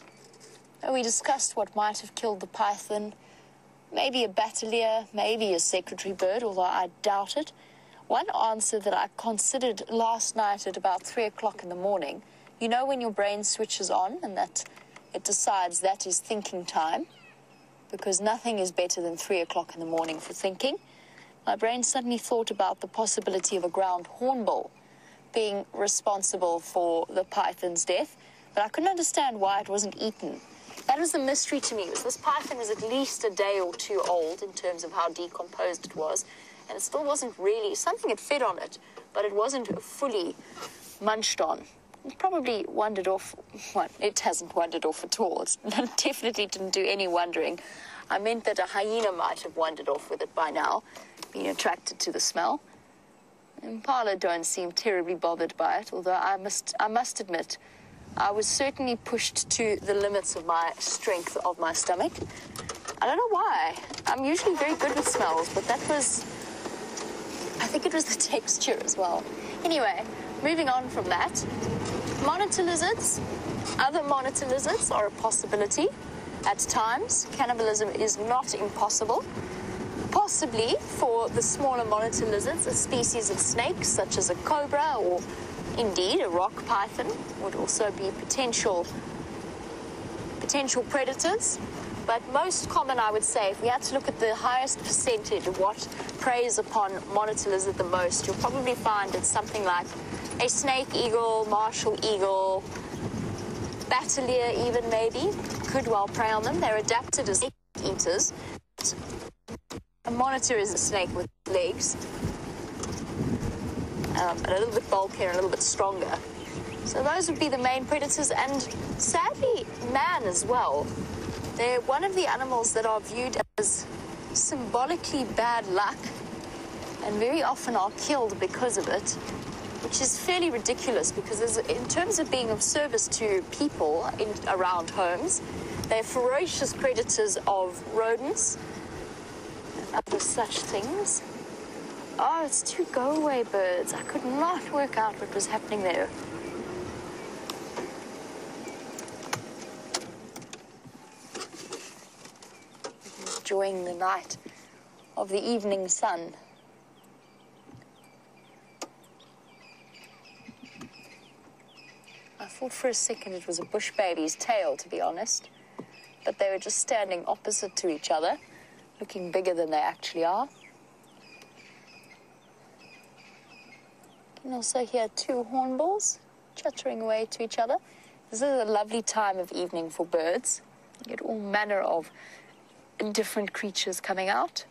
We discussed what might have killed the python. Maybe a batalier, maybe a secretary bird, although I doubt it. One answer that I considered last night at about 3 o'clock in the morning, you know when your brain switches on and that it decides that is thinking time, because nothing is better than 3 o'clock in the morning for thinking. My brain suddenly thought about the possibility of a ground hornbill being responsible for the python's death, but I couldn't understand why it wasn't eaten. That was the mystery to me. This python was at least a day or two old in terms of how decomposed it was, and it still wasn't really, something had fed on it, but it wasn't fully munched on. It probably wandered off. Well, it hasn't wandered off at all. It definitely didn't do any wandering. I meant that a hyena might have wandered off with it by now, being attracted to the smell. Impala don't seem terribly bothered by it, although I must admit, I was certainly pushed to the limits of my strength of my stomach. I don't know why. I'm usually very good with smells, but that was, I think it was the texture as well. Anyway, moving on from that, monitor lizards, other monitor lizards are a possibility at times. Cannibalism is not impossible. Possibly for the smaller monitor lizards, a species of snakes such as a cobra or indeed a rock python would also be potential predators. But most common, I would say, if we had to look at the highest percentage of what preys upon monitor lizard the most, you'll probably find it's something like a snake eagle, martial eagle, batalier even maybe, could well prey on them. They're adapted as snake eaters. A A monitor is a snake with legs, and a little bit bulkier and a little bit stronger. So those would be the main predators, and sadly, man as well. They're one of the animals that are viewed as symbolically bad luck, and very often are killed because of it, which is fairly ridiculous because in terms of being of service to people around homes, they're ferocious predators of rodents and other such things. Oh, it's two go-away birds. I could not work out what was happening there. Enjoying the night of the evening sun. I thought for a second it was a bush baby's tail, to be honest, but they were just standing opposite to each other, looking bigger than they actually are. You can also hear two hornbills chattering away to each other. This is a lovely time of evening for birds. You get all manner of different creatures coming out.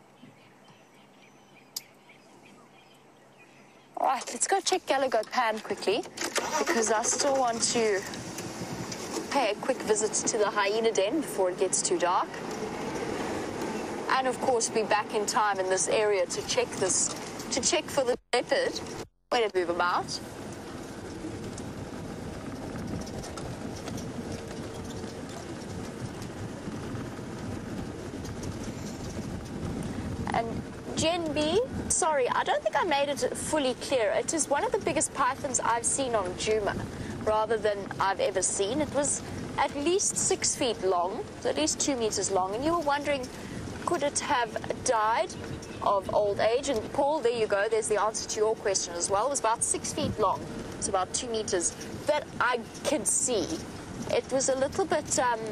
All right, let's go check Gallagher Pan quickly, because I still want to pay a quick visit to the hyena den before it gets too dark. And of course, be back in time in this area to check for the leopard when it moves about. And Gen B, sorry, I don't think I made it fully clear. It is one of the biggest pythons I've seen on Juma, rather than I've ever seen. It was at least 6 feet long, so at least 2 meters long. And you were wondering, could it have died of old age? And Paul, there you go, there's the answer to your question as well. It was about 6 feet long. It's about 2 meters that I could see. It was a little bit,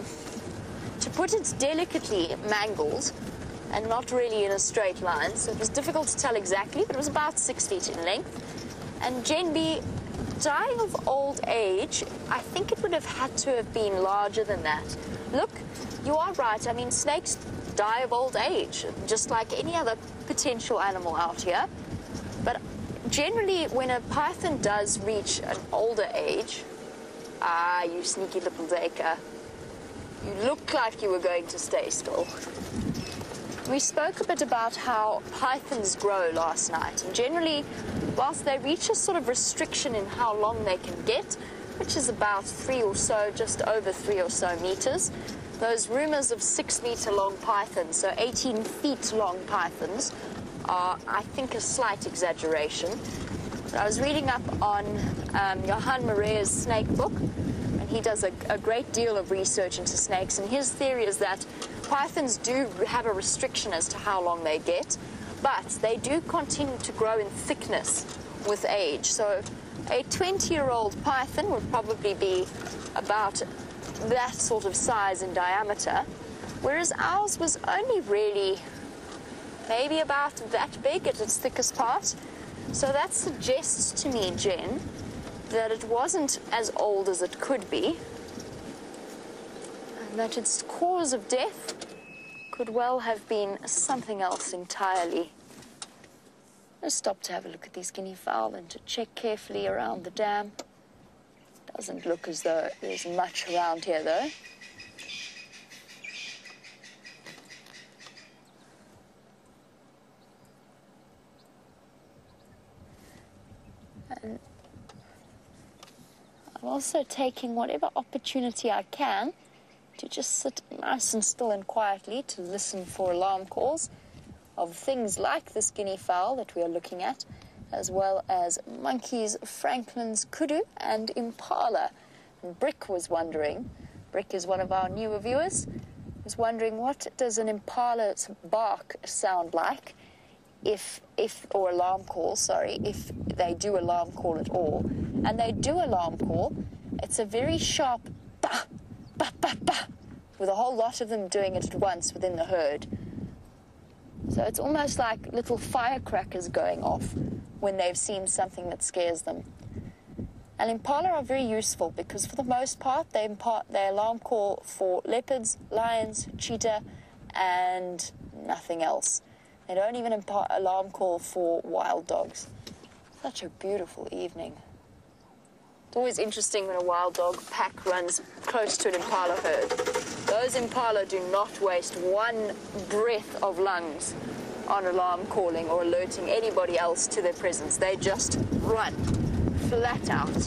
to put it delicately, mangled, and not really in a straight line, so it was difficult to tell exactly, but it was about 6 feet in length. And Gen B, dying of old age, I think it would have had to have been larger than that. Look, you are right. I mean, snakes die of old age, just like any other potential animal out here. But generally, when a python does reach an older age, you sneaky little Dacre, you look like you were going to stay still. We spoke a bit about how pythons grow last night, and generally, whilst they reach a sort of restriction in how long they can get, which is about 3 or so, just over 3 or so meters, those rumors of 6 meter long pythons, so 18 feet long pythons, are, I think, a slight exaggeration. I was reading up on Johan Morea's snake book, and he does a great deal of research into snakes, and his theory is that pythons do have a restriction as to how long they get, but they do continue to grow in thickness with age. So a 20-year-old python would probably be about that sort of size in diameter, whereas ours was only really maybe about that big at its thickest part. So that suggests to me, Jen, that it wasn't as old as it could be, and that its cause of death could well have been something else entirely. Let's stop to have a look at these guinea fowl and to check carefully around the dam. Doesn't look as though there's much around here, though. And I'm also taking whatever opportunity I can to just sit nice and still and quietly to listen for alarm calls of things like this guinea fowl that we are looking at, as well as monkeys, Franklin's kudu, and impala. And Brick was wondering, Brick is one of our newer viewers, was wondering what does an impala's bark sound like or alarm call, sorry, if they do alarm call at all. And they do alarm call. It's a very sharp bah, bah, bah, bah, with a whole lot of them doing it at once within the herd. So it's almost like little firecrackers going off when they've seen something that scares them. And impala are very useful because for the most part they alarm call for leopards, lions, cheetah, and nothing else. They don't even alarm call for wild dogs. Such a beautiful evening. It's always interesting when a wild dog pack runs close to an impala herd. Those impala do not waste one breath of lungs on alarm calling or alerting anybody else to their presence. They just run flat out.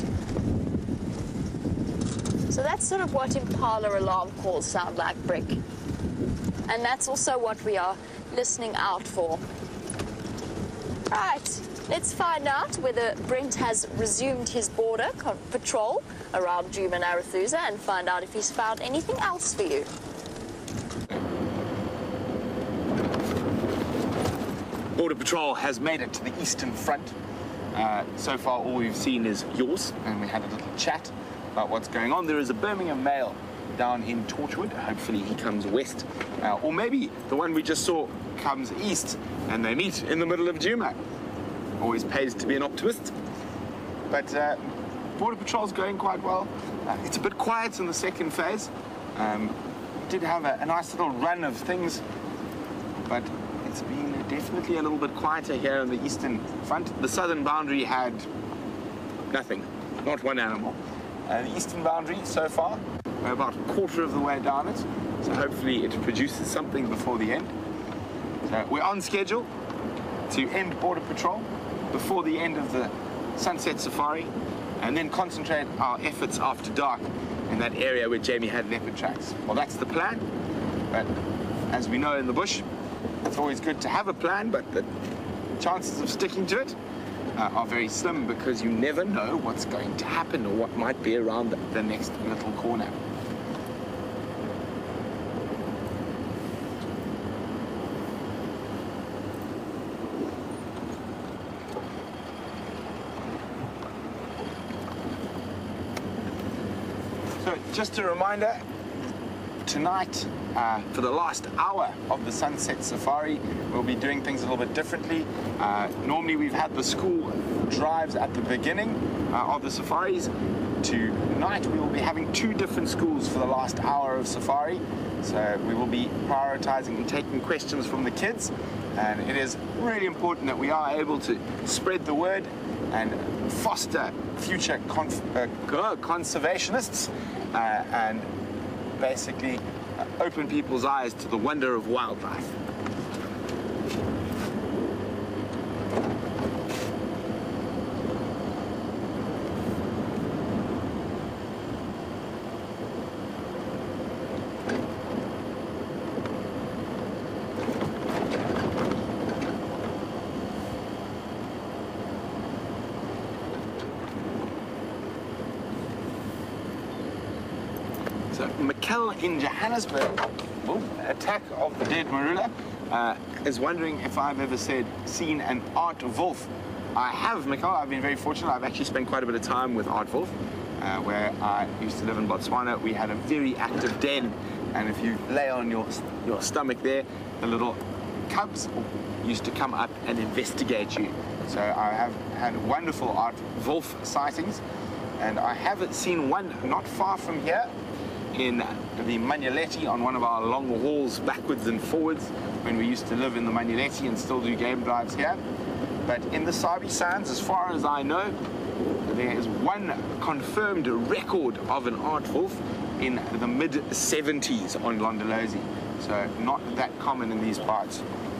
So that's sort of what impala alarm calls sound like, Brick. And that's also what we are listening out for. Right, let's find out whether Brent has resumed his border patrol around Wium and Arathusa and find out if he's found anything else for you. Border Patrol has made it to the eastern front. So far all we've seen is yours, and we had a little chat about what's going on. There is a Birmingham male down in Torchwood. Hopefully he comes west. Or maybe the one we just saw comes east and they meet in the middle of Wium. Always pays to be an optimist. But Border Patrol's going quite well. It's a bit quiet in the second phase. Did have a nice little run of things, but it's been definitely a little bit quieter here on the eastern front. The southern boundary had nothing, not one animal. The eastern boundary so far, we're about a quarter of the way down it, so hopefully it produces something before the end. So we're on schedule to end Border Patrol before the end of the Sunset Safari, and then concentrate our efforts after dark in that area where Jamie had leopard tracks. Well, that's the plan, but as we know in the bush, it's always good to have a plan, but the chances of sticking to it are very slim, because you never know what's going to happen or what might be around the next little corner. So just a reminder, tonight, for the last hour of the Sunset Safari, we'll be doing things a little bit differently. Normally we've had the school drives at the beginning of the safaris. Tonight we will be having 2 different schools for the last hour of safari. So we will be prioritizing and taking questions from the kids. And it is really important that we are able to spread the word and foster future conservationists and basically open people's eyes to the wonder of wildlife. So Mikkel in Johannesburg, attack of the dead marula, is wondering if I've ever seen an aardwolf. I have, Mikkel. I've been very fortunate. I've actually spent quite a bit of time with aardwolf, where I used to live in Botswana. We had a very active den, and if you lay on your stomach there, the little cubs used to come up and investigate you. So I have had wonderful aardwolf sightings, and I have seen one not far from here, in the Manuleti, on one of our long hauls backwards and forwards when we used to live in the Manuleti and still do game drives here. But in the Sabi Sands, as far as I know, there is one confirmed record of an aardwolf in the mid-70s on Londolozi. So not that common in these parts.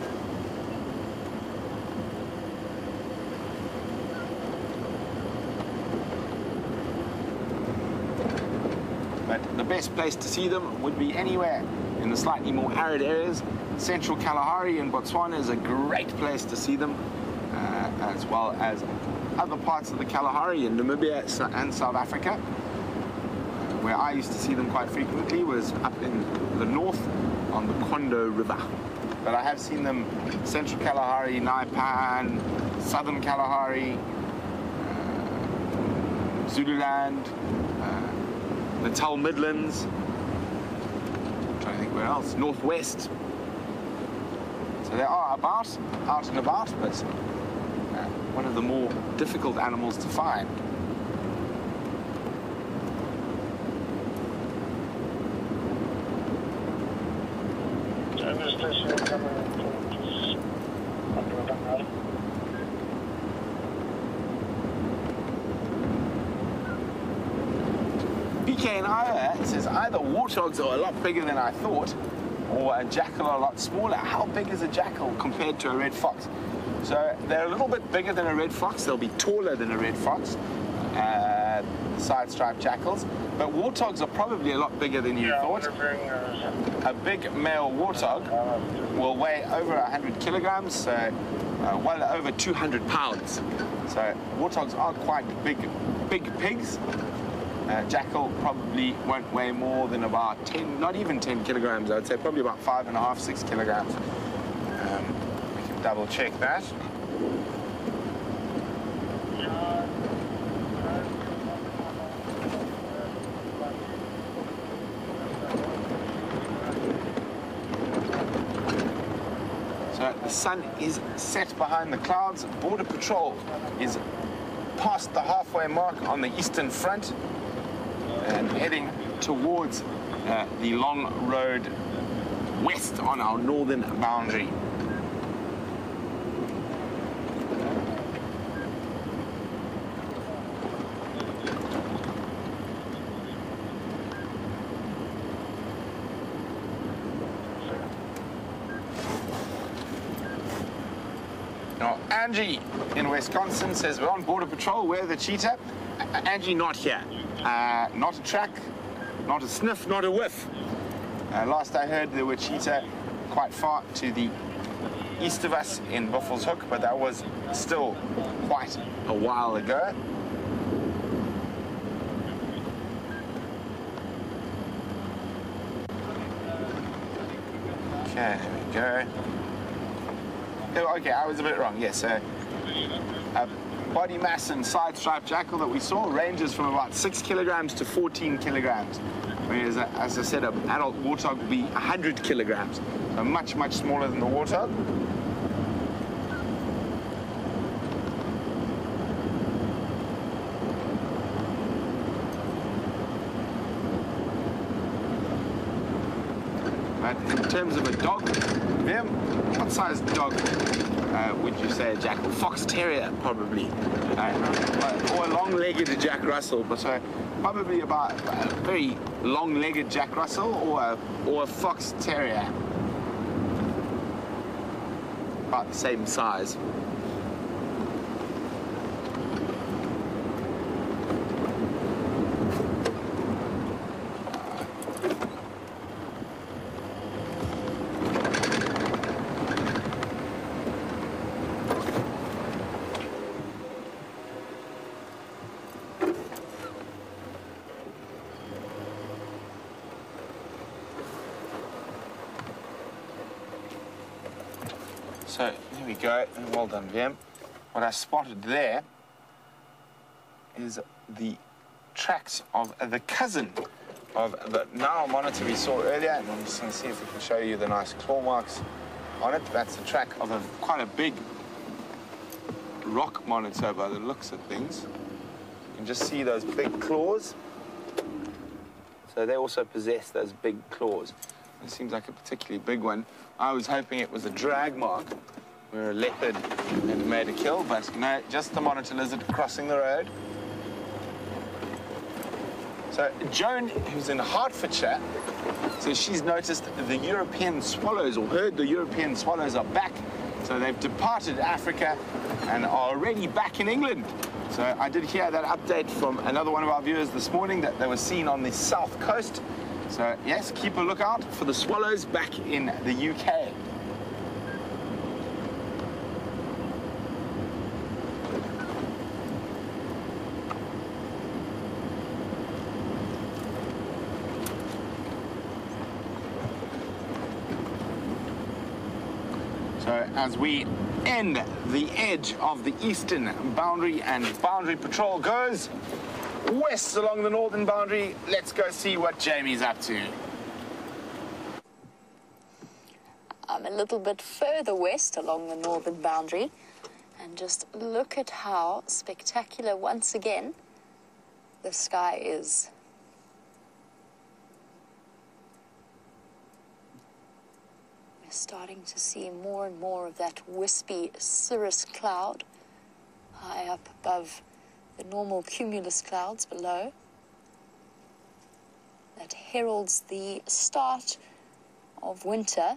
But the best place to see them would be anywhere in the slightly more arid areas. Central Kalahari in Botswana is a great place to see them, as well as other parts of the Kalahari in Namibia and South Africa. Where I used to see them quite frequently was up in the north on the Kondo River. But I have seen them Central Kalahari, Naipan, Southern Kalahari, Zululand, Natal Midlands, I'm trying to think where else, Northwest. So they are out and about, but one of the more difficult animals to find. PK in Iowa says either warthogs are a lot bigger than I thought, or a jackal are a lot smaller. How big is a jackal compared to a red fox? So they're a little bit bigger than a red fox. They'll be taller than a red fox, side-striped jackals. But warthogs are probably a lot bigger than you thought. A big male warthog will weigh over 100 kilograms, so well over 200 pounds. So warthogs are quite big pigs. Jackal probably won't weigh more than about 10, not even 10 kilograms, I would say probably about 5.5, 6 kilograms. We can double check that. So the sun is set behind the clouds. Border Patrol is past the halfway mark on the eastern front and heading towards the long road west on our northern boundary. Now, Angie in Wisconsin says we're on Border Patrol. Where's the cheetah? Angie, not here. Not a track, not a sniff, not a whiff. Last I heard, there were cheetah quite far to the east of us in Buffalo's Hook, but that was still quite a while ago. Okay, there we go. Oh, okay, I was a bit wrong. Yes, body mass and side striped jackal that we saw ranges from about 6 kilograms to 14 kilograms. Whereas, as I said, an adult warthog would be 100 kilograms. So much, much smaller than the warthog. But in terms of a dog, Wium, what size dog would you say a jackal? Fox terrier, probably. Or a long-legged Jack Russell, but probably about a very long-legged Jack Russell or a fox terrier. About the same size. So, here we go, and well done, Wium. What I spotted there is the tracks of the cousin of the Nile monitor we saw earlier, and I'm just going to see if we can show you the nice claw marks on it. That's the track of quite a big rock monitor by the looks of things. You can just see those big claws. So they also possess those big claws. It seems like a particularly big one. I was hoping it was a drag mark where a leopard had made a kill, but no, just the monitor lizard crossing the road. So Joan, who's in Hertfordshire, says she's noticed the European swallows, or heard the European swallows are back. So they've departed Africa and are already back in England. So I did hear that update from another one of our viewers this morning that they were seen on the south coast. So yes, keep a lookout for the swallows back in the UK. So as we end the edge of the eastern boundary and boundary patrol goes west along the northern boundary, let's go see what Jamie's up to. I'm a little bit further west along the northern boundary, and just look at how spectacular once again the sky is. We're Starting to see more and more of that wispy cirrus cloud high up above the normal cumulus clouds below. That heralds the start of winter.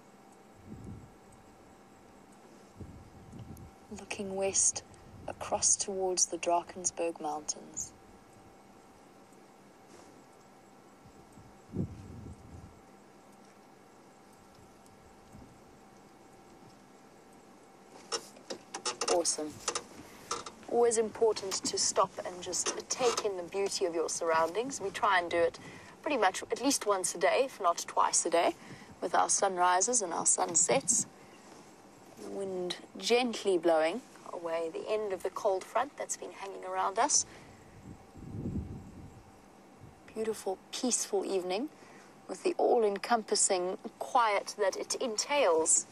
Looking west across towards the Drakensberg Mountains. Awesome. Always important to stop and just take in the beauty of your surroundings. We try and do it pretty much at least once a day, if not twice a day, with our sunrises and our sunsets. The wind gently blowing away the end of the cold front that's been hanging around us. Beautiful, peaceful evening with the all-encompassing quiet that it entails.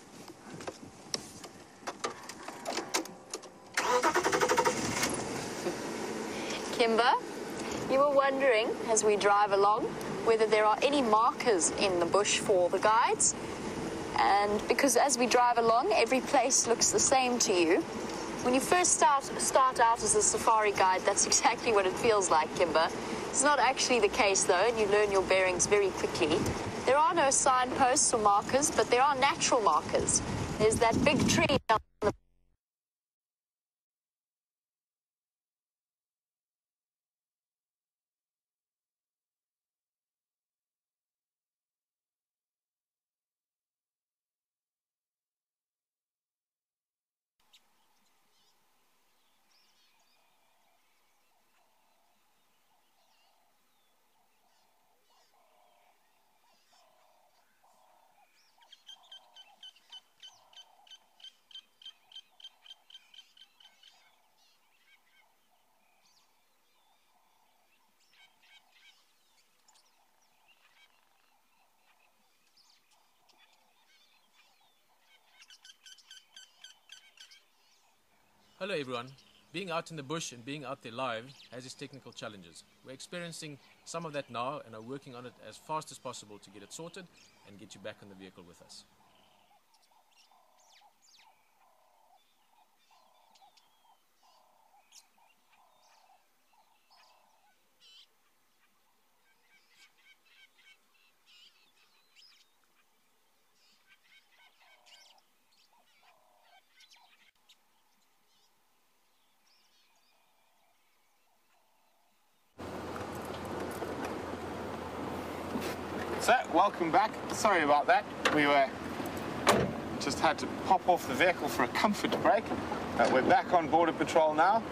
Kimber, you were wondering, as we drive along, whether there are any markers in the bush for the guides. And because as we drive along, every place looks the same to you. When you first start out as a safari guide, that's exactly what it feels like, Kimber. It's not actually the case, though, and you learn your bearings very quickly. There are no signposts or markers, but there are natural markers. There's that big tree on the Hello everyone. Being out in the bush and being out there live has its technical challenges. We're experiencing some of that now and are working on it as fast as possible to get it sorted and get you back on the vehicle with us. So, welcome back. Sorry about that. We just had to pop off the vehicle for a comfort break. We're back on border patrol now.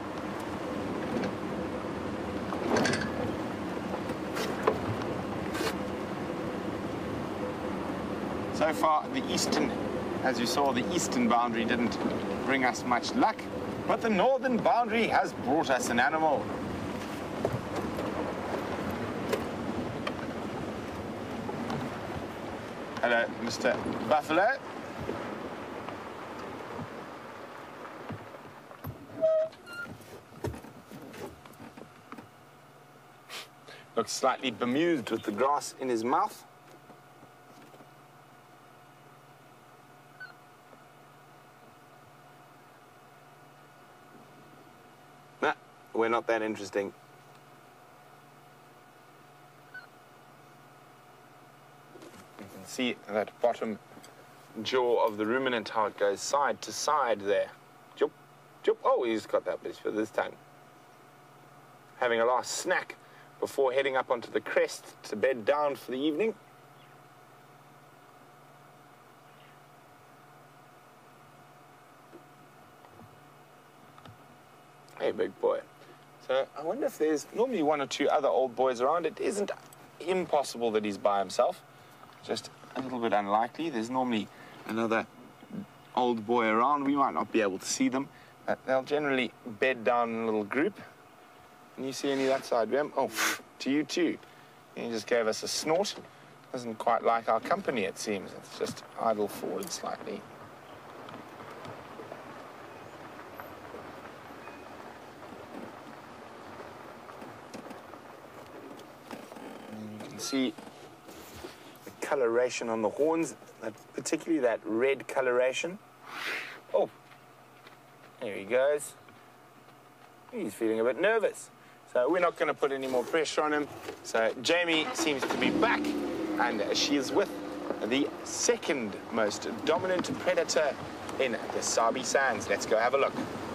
So far, as you saw, the eastern boundary didn't bring us much luck, but the northern boundary has brought us an animal. Hello, Mr. Buffalo. Looks slightly bemused with the grass in his mouth. Nah, we're not that interesting. See that bottom jaw of the ruminant, how it goes side to side there. Jup, jup. Oh, he's got that bit for this tongue. Having a last snack before heading up onto the crest to bed down for the evening. Hey, big boy. So I wonder if there's normally one or two other old boys around. It isn't impossible that he's by himself. Just a little bit unlikely. There's normally another old boy around. We might not be able to see them, but they'll generally bed down in a little group. Can you see any of that side, Wium? Oh, to you too. He just gave us a snort. Doesn't quite like our company, it seems. It's just idle forward slightly. And you can see coloration on the horns, that particularly that red coloration. Oh, there he goes. He's feeling a bit nervous. So we're not going to put any more pressure on him. So Jamie seems to be back, and she is with the second most dominant predator in the Sabi Sands. Let's go have a look.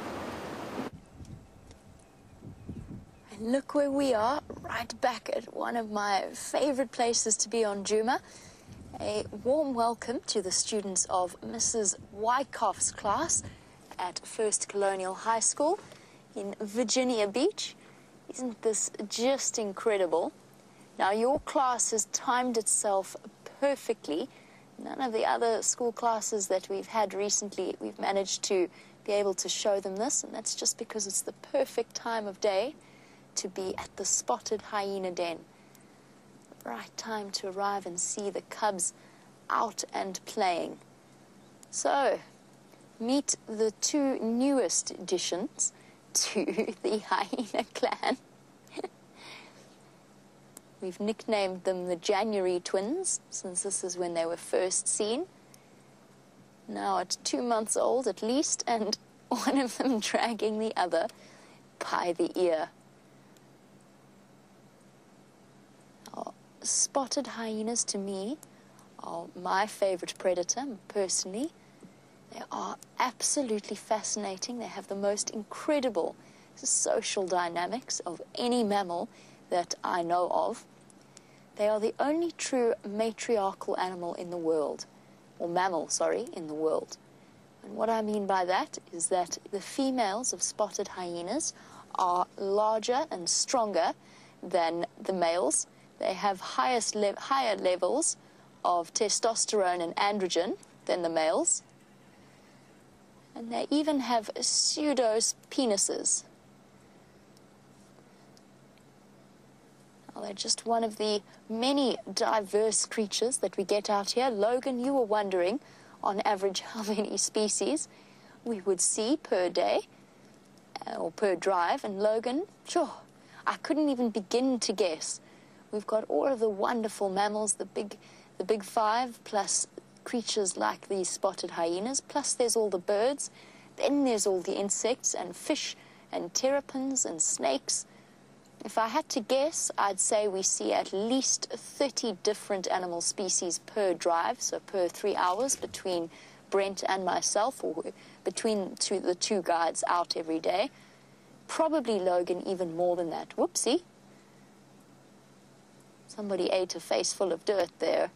And look where we are, right back at one of my favorite places to be on Djuma. A warm welcome to the students of Mrs. Wyckoff's class at First Colonial High School in Virginia Beach. Isn't this just incredible? Now, your class has timed itself perfectly. None of the other school classes that we've had recently, we've managed to be able to show them this, and that's just because it's the perfect time of day to be at the spotted hyena den. Right time to arrive and see the cubs out and playing. So, meet the two newest additions to the hyena clan. We've nicknamed them the January twins, since this is when they were first seen. Now at 2 months old at least, and one of them dragging the other by the ear. Spotted hyenas, to me, are my favorite predator, personally. They are absolutely fascinating. They have the most incredible social dynamics of any mammal that I know of. They are the only true matriarchal animal in the world, or mammal, sorry, in the world. And what I mean by that is that the females of spotted hyenas are larger and stronger than the males. They have higher levels of testosterone and androgen than the males. And they even have pseudo-penises. Now, they're just one of the many diverse creatures that we get out here. Logan, you were wondering, on average, how many species we would see per day or per drive. And Logan, sure, I couldn't even begin to guess. We've got all of the wonderful mammals, the big five, plus creatures like these spotted hyenas, plus there's all the birds, then there's all the insects and fish and terrapins and snakes. If I had to guess, I'd say we see at least 30 different animal species per drive, so per 3 hours between Brent and myself, or between the two guides out every day. Probably, Logan, even more than that. Whoopsie. Somebody ate a face full of dirt there.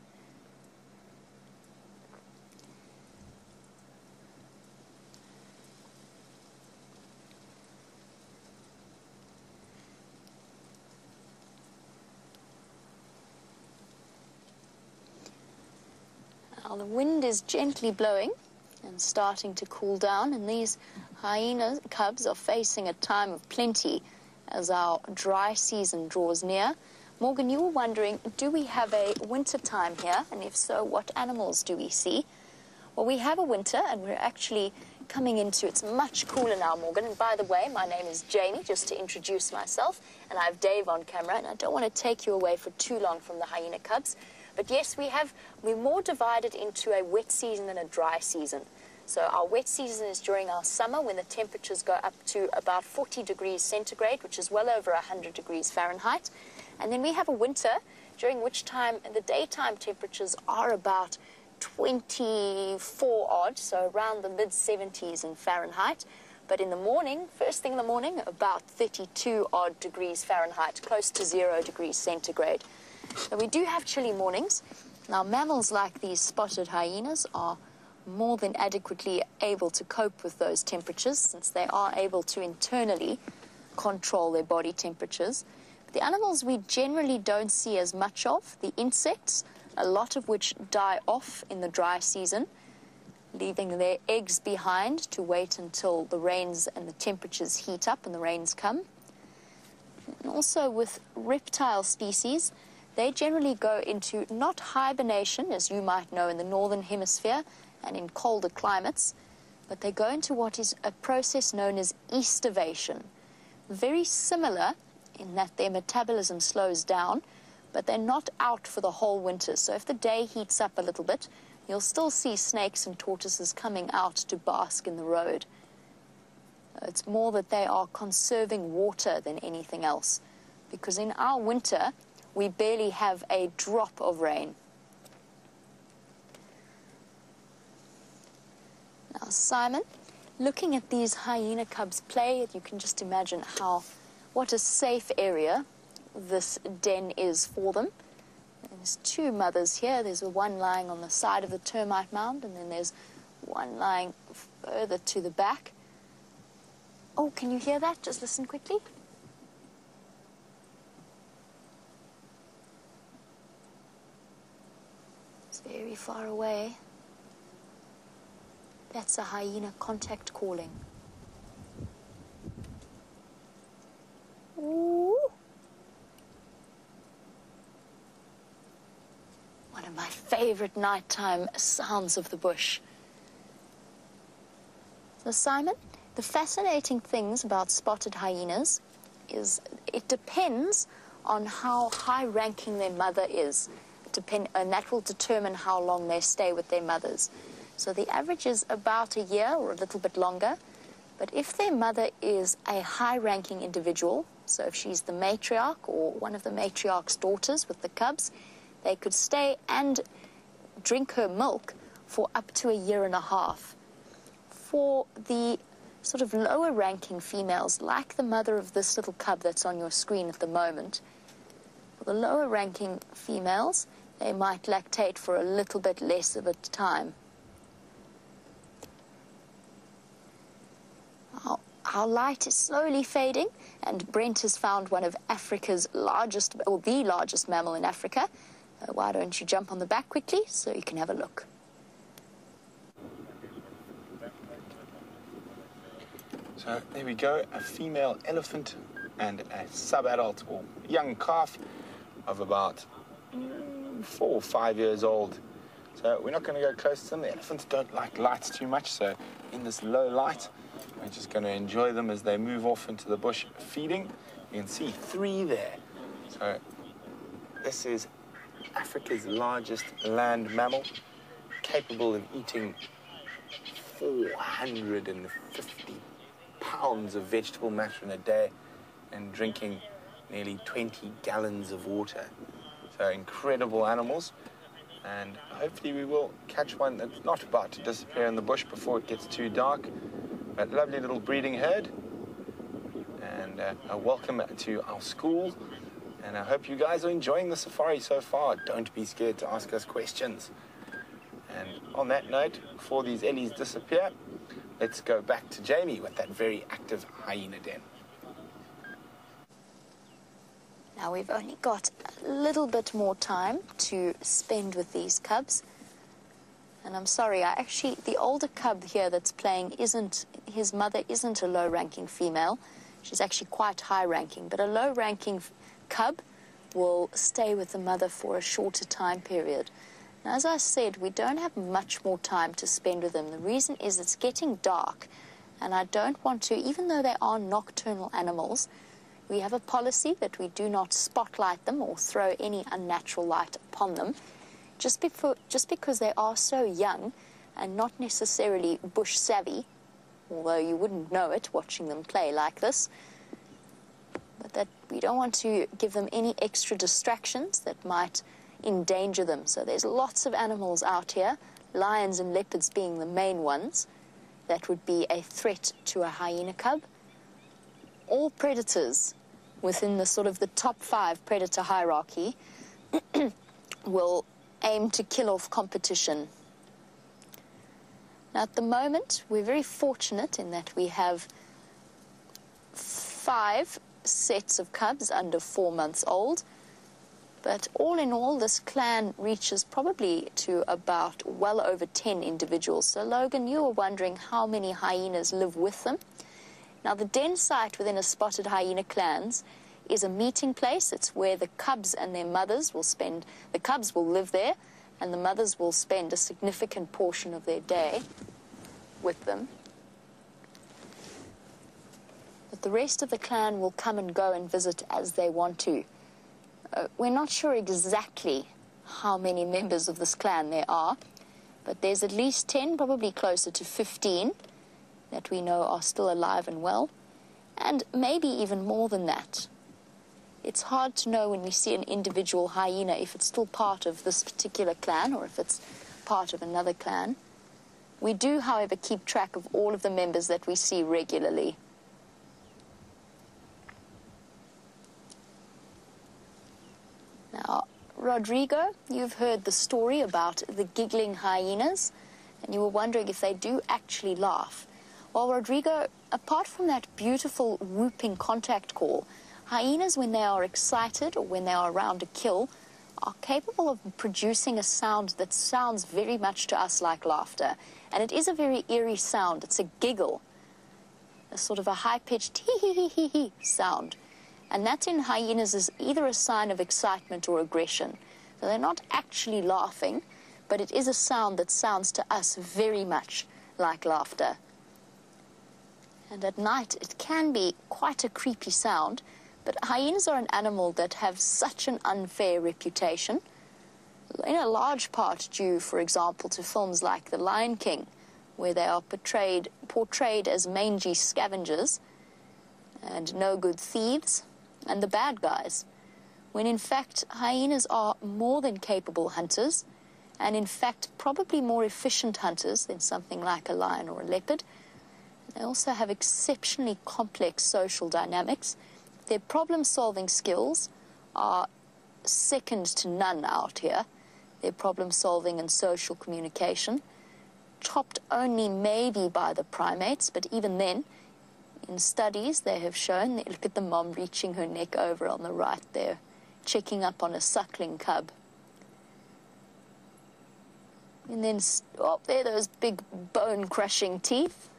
Now the wind is gently blowing and starting to cool down, and these hyena cubs are facing a time of plenty as our dry season draws near. Morgan, you were wondering, do we have a winter time here? And if so, what animals do we see? Well, we have a winter, and we're actually coming into, it's much cooler now, Morgan. And by the way, my name is Jamie, just to introduce myself, and I have Dave on camera, and I don't want to take you away for too long from the hyena cubs. But yes, we're more divided into a wet season and a dry season. So our wet season is during our summer, when the temperatures go up to about 40 degrees centigrade, which is well over 100 degrees Fahrenheit. And then we have a winter, during which time the daytime temperatures are about 24 odd, so around the mid-70s in Fahrenheit. But in the morning, first thing in the morning, about 32 odd degrees Fahrenheit, close to 0 degrees centigrade. Now, we do have chilly mornings. Now, mammals like these spotted hyenas are more than adequately able to cope with those temperatures, since they are able to internally control their body temperatures. But the animals we generally don't see as much of, the insects, a lot of which die off in the dry season, leaving their eggs behind to wait until the rains and the temperatures heat up and the rains come. And also with reptile species, they generally go into not hibernation, as you might know in the northern hemisphere and in colder climates, but they go into what is a process known as estivation. Very similar in that their metabolism slows down, but they're not out for the whole winter. So if the day heats up a little bit, you'll still see snakes and tortoises coming out to bask in the road. It's more that they are conserving water than anything else, because in our winter, we barely have a drop of rain. Now, Simon, looking at these hyena cubs play, you can just imagine what a safe area this den is for them. There's two mothers here. There's one lying on the side of the termite mound, and then there's one lying further to the back. Oh, can you hear that? Just listen quickly. It's very far away. That's a hyena contact calling. Ooh. One of my favorite nighttime sounds of the bush. So, Simon, the fascinating things about spotted hyenas is it depends on how high-ranking their mother is, and that will determine how long they stay with their mothers. So the average is about a year or a little bit longer. But if their mother is a high-ranking individual, so if she's the matriarch or one of the matriarch's daughters with the cubs, they could stay and drink her milk for up to a year and a half. For the sort of lower-ranking females, like the mother of this little cub that's on your screen at the moment, for the lower-ranking females, they might lactate for a little bit less of a time. Our light is slowly fading, and Brent has found one of Africa's largest, or the largest mammal in Africa. Why don't you jump on the back quickly so you can have a look? So there we go, a female elephant and a sub-adult or young calf of about 4 or 5 years old. So we're not going to go close to them. The elephants don't like lights too much, so in this low light, we're just going to enjoy them as they move off into the bush feeding. You can see 3 there. So this is Africa's largest land mammal, capable of eating 450 pounds of vegetable matter in a day and drinking nearly 20 gallons of water. So incredible animals, and hopefully we will catch one that's not about to disappear in the bush before it gets too dark. But lovely little breeding herd, and a welcome to our school, and I hope you guys are enjoying the safari so far. Don't be scared to ask us questions. And on that note, before these ellies disappear, let's go back to Jamie with that very active hyena den. Now we've only got a little bit more time to spend with these cubs. And I'm sorry, the older cub here that's playing his mother isn't a low-ranking female. She's actually quite high-ranking, but a low-ranking cub will stay with the mother for a shorter time period. Now, as I said, we don't have much more time to spend with them. The reason is it's getting dark, and I don't want to, even though they are nocturnal animals, we have a policy that we do not spotlight them or throw any unnatural light upon them. Just because they are so young and not necessarily bush savvy, although you wouldn't know it watching them play like this, but that we don't want to give them any extra distractions that might endanger them. So there's lots of animals out here, lions and leopards being the main ones, that would be a threat to a hyena cub. All predators within the sort of the top 5 predator hierarchy will aim to kill off competition. Now, at the moment, we're very fortunate in that we have 5 sets of cubs under 4 months old, but all in all, this clan reaches probably to about well over 10 individuals. So, Logan, you were wondering how many hyenas live with them. Now, the den site within a spotted hyena clans is a meeting place. It's where the cubs and their mothers will spend. The cubs will live there, and the mothers will spend a significant portion of their day with them. But the rest of the clan will come and go and visit as they want to. We're not sure exactly how many members of this clan there are, but there's at least 10, probably closer to 15, that we know are still alive and well, and maybe even more than that. It's hard to know when we see an individual hyena if it's still part of this particular clan or if it's part of another clan. We do, however, keep track of all of the members that we see regularly. Now, Rodrigo, you've heard the story about the giggling hyenas, and you were wondering if they do actually laugh. Well, Rodrigo, apart from that beautiful whooping contact call, hyenas, when they are excited or when they are around a kill, are capable of producing a sound that sounds very much to us like laughter. And it is a very eerie sound. It's a giggle, a sort of a high-pitched hee-hee-hee-hee sound. And that in hyenas is either a sign of excitement or aggression. So they're not actually laughing, but it is a sound that sounds to us very much like laughter. And at night, it can be quite a creepy sound, but hyenas are an animal that have such an unfair reputation, in a large part due, for example, to films like The Lion King, where they are portrayed as mangy scavengers and no good thieves and the bad guys, when in fact hyenas are more than capable hunters, and in fact probably more efficient hunters than something like a lion or a leopard. They also have exceptionally complex social dynamics. Their problem-solving skills are second to none out here. Their problem-solving and social communication, topped only maybe by the primates, but even then, in studies they have shown, look at the mom reaching her neck over on the right there, checking up on a suckling cub. And then, oh, there, those big bone-crushing teeth.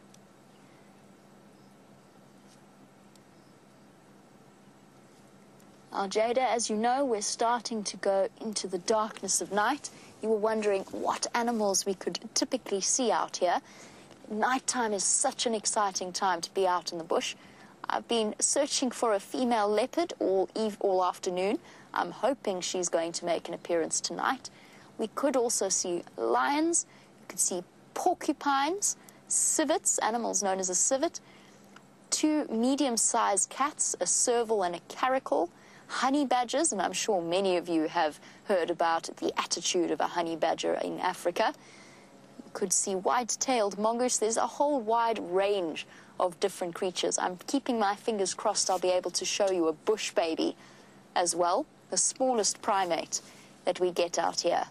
Now, Jada, as you know, we're starting to go into the darkness of night. You were wondering what animals we could typically see out here. Nighttime is such an exciting time to be out in the bush. I've been searching for a female leopard all afternoon. I'm hoping she's going to make an appearance tonight. We could also see lions. You could see porcupines, civets, animals known as a civet, 2 medium-sized cats, a serval and a caracal, honey badgers, and I'm sure many of you have heard about the attitude of a honey badger in Africa. You could see white-tailed mongoose. There's a whole wide range of different creatures. I'm keeping my fingers crossed I'll be able to show you a bush baby as well, the smallest primate that we get out here.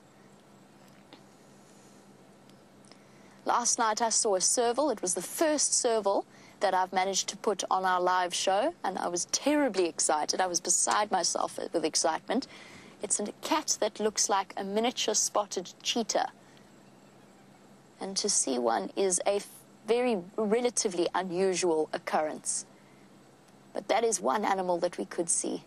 Last night I saw a serval. It was the first serval that I've managed to put on our live show, and I was terribly excited. I was beside myself with excitement. It's a cat that looks like a miniature spotted cheetah. And to see one is a very relatively unusual occurrence. But that is one animal that we could see.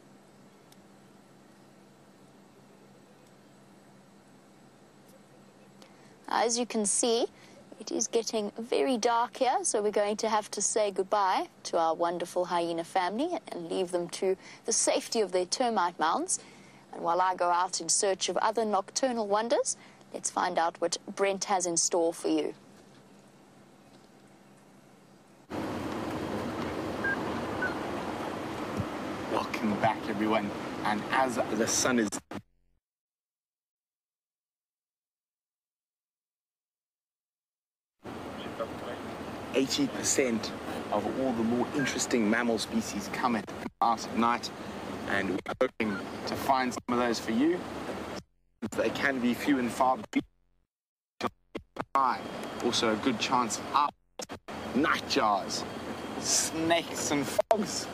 As you can see, it is getting very dark here, so we're going to have to say goodbye to our wonderful hyena family and leave them to the safety of their termite mounds. And while I go out in search of other nocturnal wonders, let's find out what Brent has in store for you. Welcome back, everyone. And as the sun is 80% of all the more interesting mammal species come out at night, and we're hoping to find some of those for you. They can be few and far between. Also a good chance of owls, nightjars, snakes and frogs.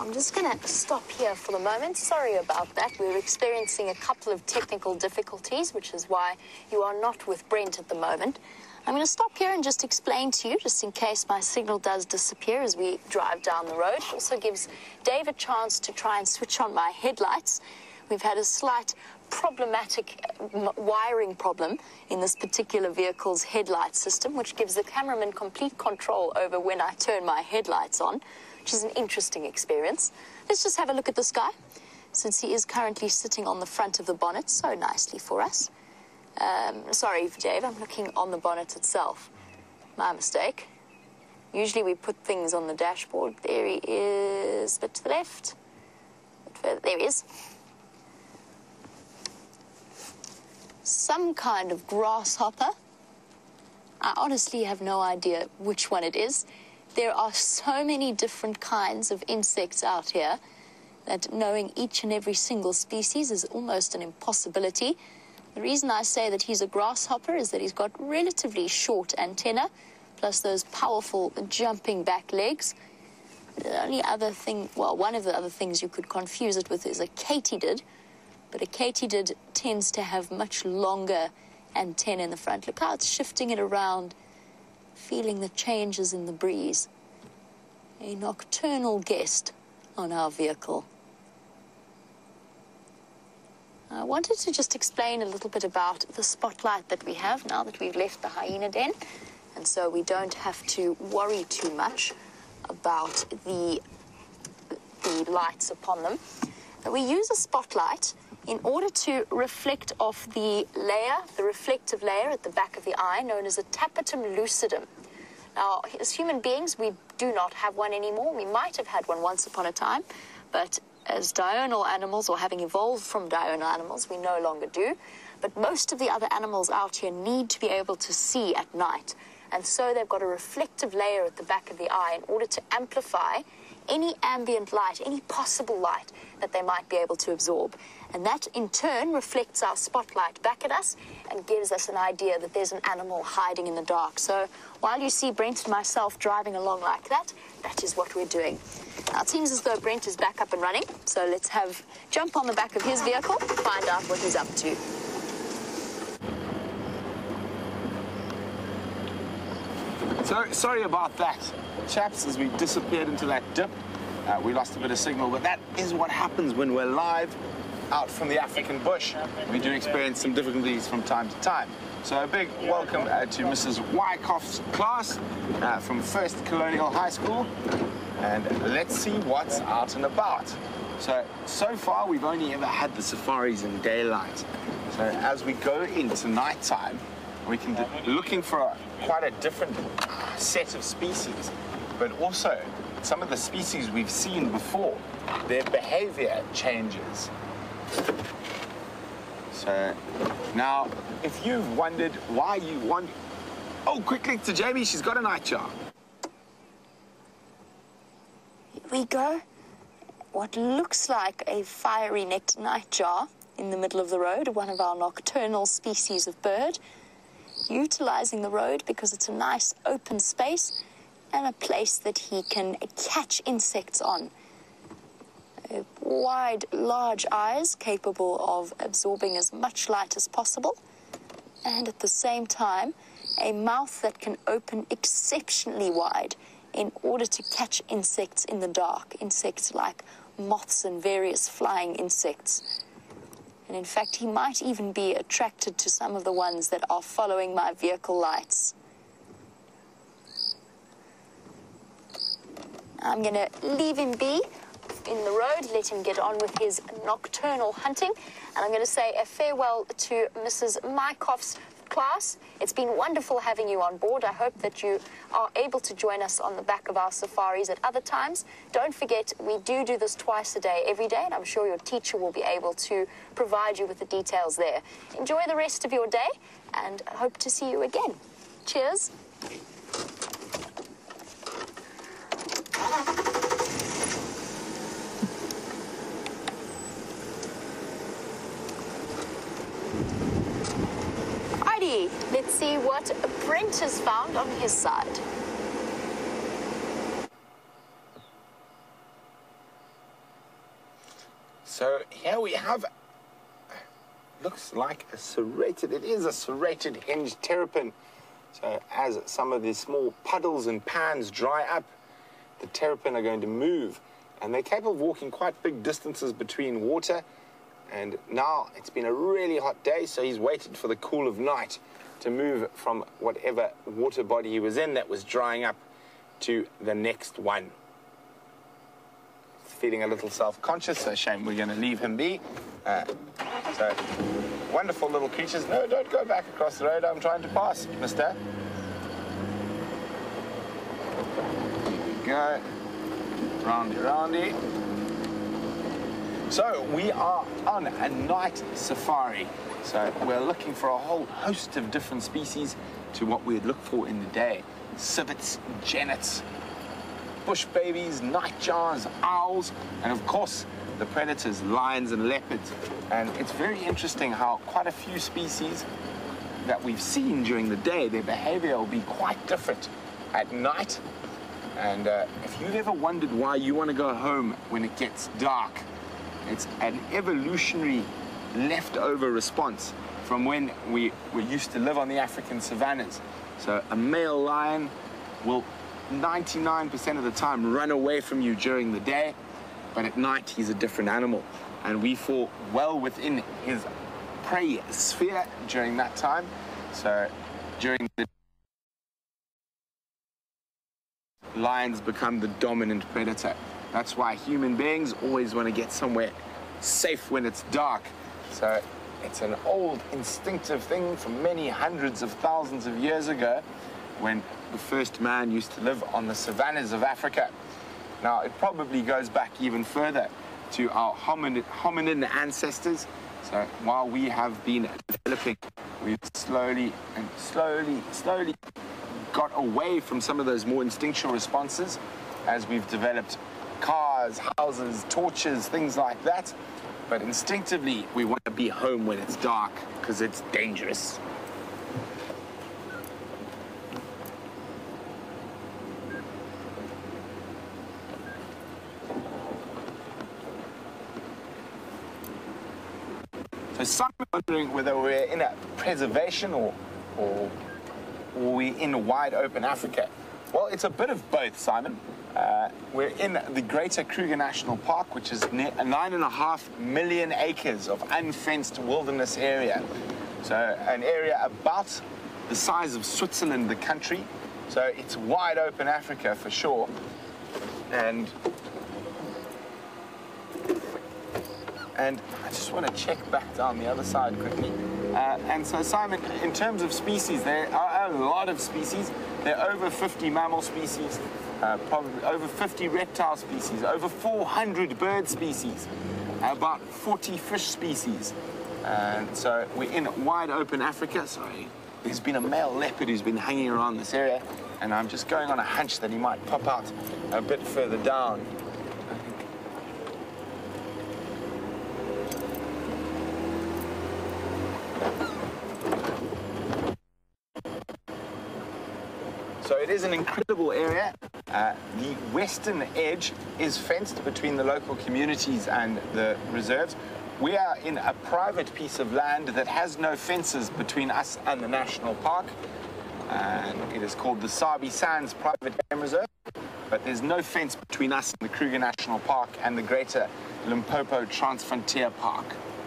I'm just going to stop here for the moment. Sorry about that. We're experiencing a couple of technical difficulties, which is why you are not with Brent at the moment. I'm going to stop here and just explain to you, just in case my signal does disappear as we drive down the road. It also gives Dave a chance to try and switch on my headlights. We've had a slight problematic wiring problem in this particular vehicle's headlight system, which gives the cameraman complete control over when I turn my headlights on, which is an interesting experience. Let's just have a look at this guy, since he is currently sitting on the front of the bonnet so nicely for us. Sorry, Dave, I'm looking on the bonnet itself. My mistake. Usually we put things on the dashboard. There he is, a bit to the left. A bit further. There he is. Some kind of grasshopper. I honestly have no idea which one it is. There are so many different kinds of insects out here that knowing each and every single species is almost an impossibility. The reason I say that he's a grasshopper is that he's got relatively short antennae, plus those powerful jumping back legs. The only other thing, well, one of the other things you could confuse it with is a katydid, but a katydid tends to have much longer antennae in the front. Look how it's shifting it around, feeling the changes in the breeze. A nocturnal guest on our vehicle. I wanted to just explain a little bit about the spotlight that we have now that we've left the hyena den, and so we don't have to worry too much about the lights upon them. We use a spotlight in order to reflect off the reflective layer at the back of the eye, known as a tapetum lucidum. Now, as human beings, we do not have one anymore. We might have had one once upon a time, but as diurnal animals, or having evolved from diurnal animals, we no longer do. But most of the other animals out here need to be able to see at night. And so they've got a reflective layer at the back of the eye in order to amplify any ambient light, any possible light that they might be able to absorb. And that, in turn, reflects our spotlight back at us and gives us an idea that there's an animal hiding in the dark. So while you see Brent and myself driving along like that, that is what we're doing. Now, it seems as though Brent is back up and running, so let's jump on the back of his vehicle, find out what he's up to. So, sorry about that, chaps, as we disappeared into that dip. We lost a bit of signal, but that is what happens when we're live out from the African bush. We do experience some difficulties from time to time. So a big welcome to Mrs. Wyckoff's class from First Colonial High School. And let's see what's out and about. So far, we've only ever had the safaris in daylight. So as we go into nighttime, we can be looking for quite a different set of species, but also some of the species we've seen before, their behavior changes. So now, if you've wondered why you want... Oh, quickly to Jamie, she's got a nightjar. Here we go. What looks like a fiery-necked nightjar in the middle of the road, one of our nocturnal species of bird, utilizing the road because it's a nice open space and a place that he can catch insects on. Wide, large eyes capable of absorbing as much light as possible, and at the same time, a mouth that can open exceptionally wide in order to catch insects in the dark, insects like moths and various flying insects. And in fact, he might even be attracted to some of the ones that are following my vehicle lights. I'm going to leave him be in the road, let him get on with his nocturnal hunting, and I'm going to say a farewell to Mrs. Mykoff's class. It's been wonderful having you on board. I hope that you are able to join us on the back of our safaris at other times. Don't forget, we do this twice a day, every day, and I'm sure your teacher will be able to provide you with the details there. Enjoy the rest of your day, and I hope to see you again. Cheers. Let's see what Brent has found on his side. So here we have, looks like a serrated, it is a serrated hinged terrapin. So as some of these small puddles and pans dry up, the terrapin are going to move. And they're capable of walking quite big distances between water. And now it's been a really hot day, so he's waited for the cool of night to move from whatever water body he was in that was drying up to the next one. He's feeling a little self-conscious, so shame we're going to leave him be. So, wonderful little creatures. No, don't go back across the road. I'm trying to pass, mister. Here we go. Roundy, roundy. So, we are on a night safari. So, we're looking for a whole host of different species to what we'd look for in the day. Civets, genets, bush babies, nightjars, owls, and of course, the predators, lions and leopards. And it's very interesting how quite a few species that we've seen during the day, their behavior will be quite different at night. And if you've ever wondered why you want to go home when it gets dark, it's an evolutionary leftover response from when we used to live on the African savannas. So a male lion will 99% of the time run away from you during the day, but at night he's a different animal. And we fall well within his prey sphere during that time. So during the lions become the dominant predator. That's why human beings always want to get somewhere safe when it's dark. So it's an old instinctive thing from many hundreds of thousands of years ago when the first man used to live on the savannas of Africa. Now, it probably goes back even further to our hominin ancestors. So while we have been developing, we've slowly got away from some of those more instinctual responses as we've developed cars, houses, torches, things like that. But instinctively, we want to be home when it's dark because it's dangerous. So some are wondering whether we're in a preservation or we're in wide open Africa. Well, it's a bit of both, Simon. We're in the Greater Kruger National Park, which is 9.5 million acres of unfenced wilderness area. So an area about the size of Switzerland, the country. So it's wide open Africa for sure. And I just want to check back down the other side quickly. And so, Simon, in terms of species, there are a lot of species. There are over 50 mammal species, probably over 50 reptile species, over 400 bird species, about 40 fish species. And so we're in wide open Africa. Sorry, there's been a male leopard who's been hanging around this area, and I'm just going on a hunch that he might pop out a bit further down. So it is an incredible area. The western edge is fenced between the local communities and the reserves. We are in a private piece of land that has no fences between us and the national park. And it is called the Sabi Sands Private Game Reserve. But there's no fence between us and the Kruger National Park and the Greater Limpopo Transfrontier Park.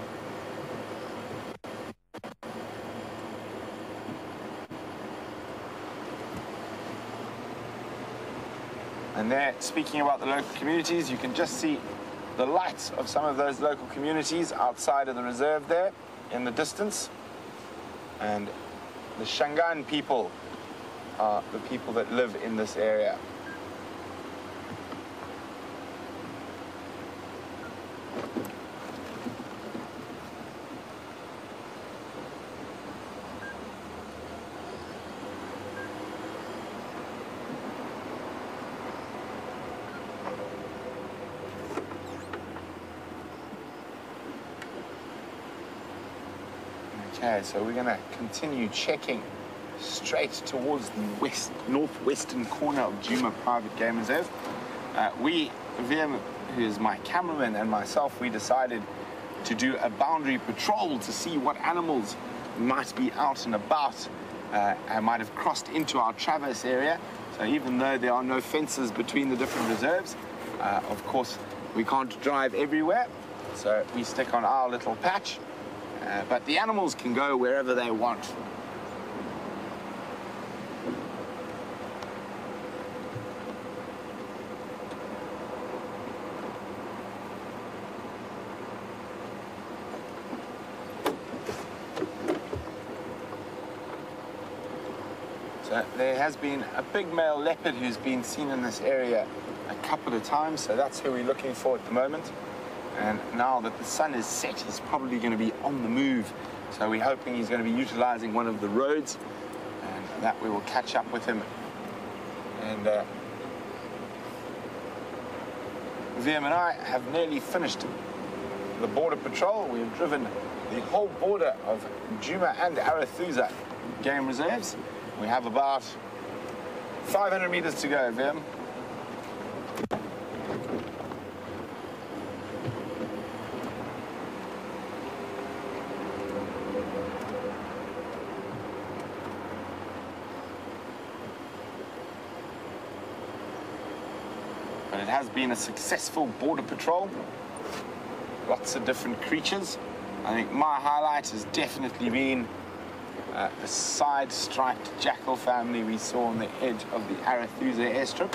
And there, speaking about the local communities, you can just see the lights of some of those local communities outside of the reserve there in the distance. And the Shangaan people are the people that live in this area. Okay, so we're going to continue checking straight towards the northwestern corner of Djuma Private Game Reserve. We, Wium, who is my cameraman, and myself, we decided to do a boundary patrol to see what animals might be out and about and might have crossed into our traverse area. So even though there are no fences between the different reserves, of course, we can't drive everywhere. So we stick on our little patch, but the animals can go wherever they want. So there has been a big male leopard who's been seen in this area a couple of times, so that's who we're looking for at the moment. And now that the sun is set, he's probably going to be on the move. So we're hoping he's going to be utilizing one of the roads, and that we will catch up with him. And Wium and I have nearly finished the border patrol. We've driven the whole border of Djuma and Arathusa game reserves. We have about 500 meters to go, Wium. But it has been a successful border patrol. Lots of different creatures. I think my highlight has definitely been the side-striped jackal family we saw on the edge of the Arathusa airstrip.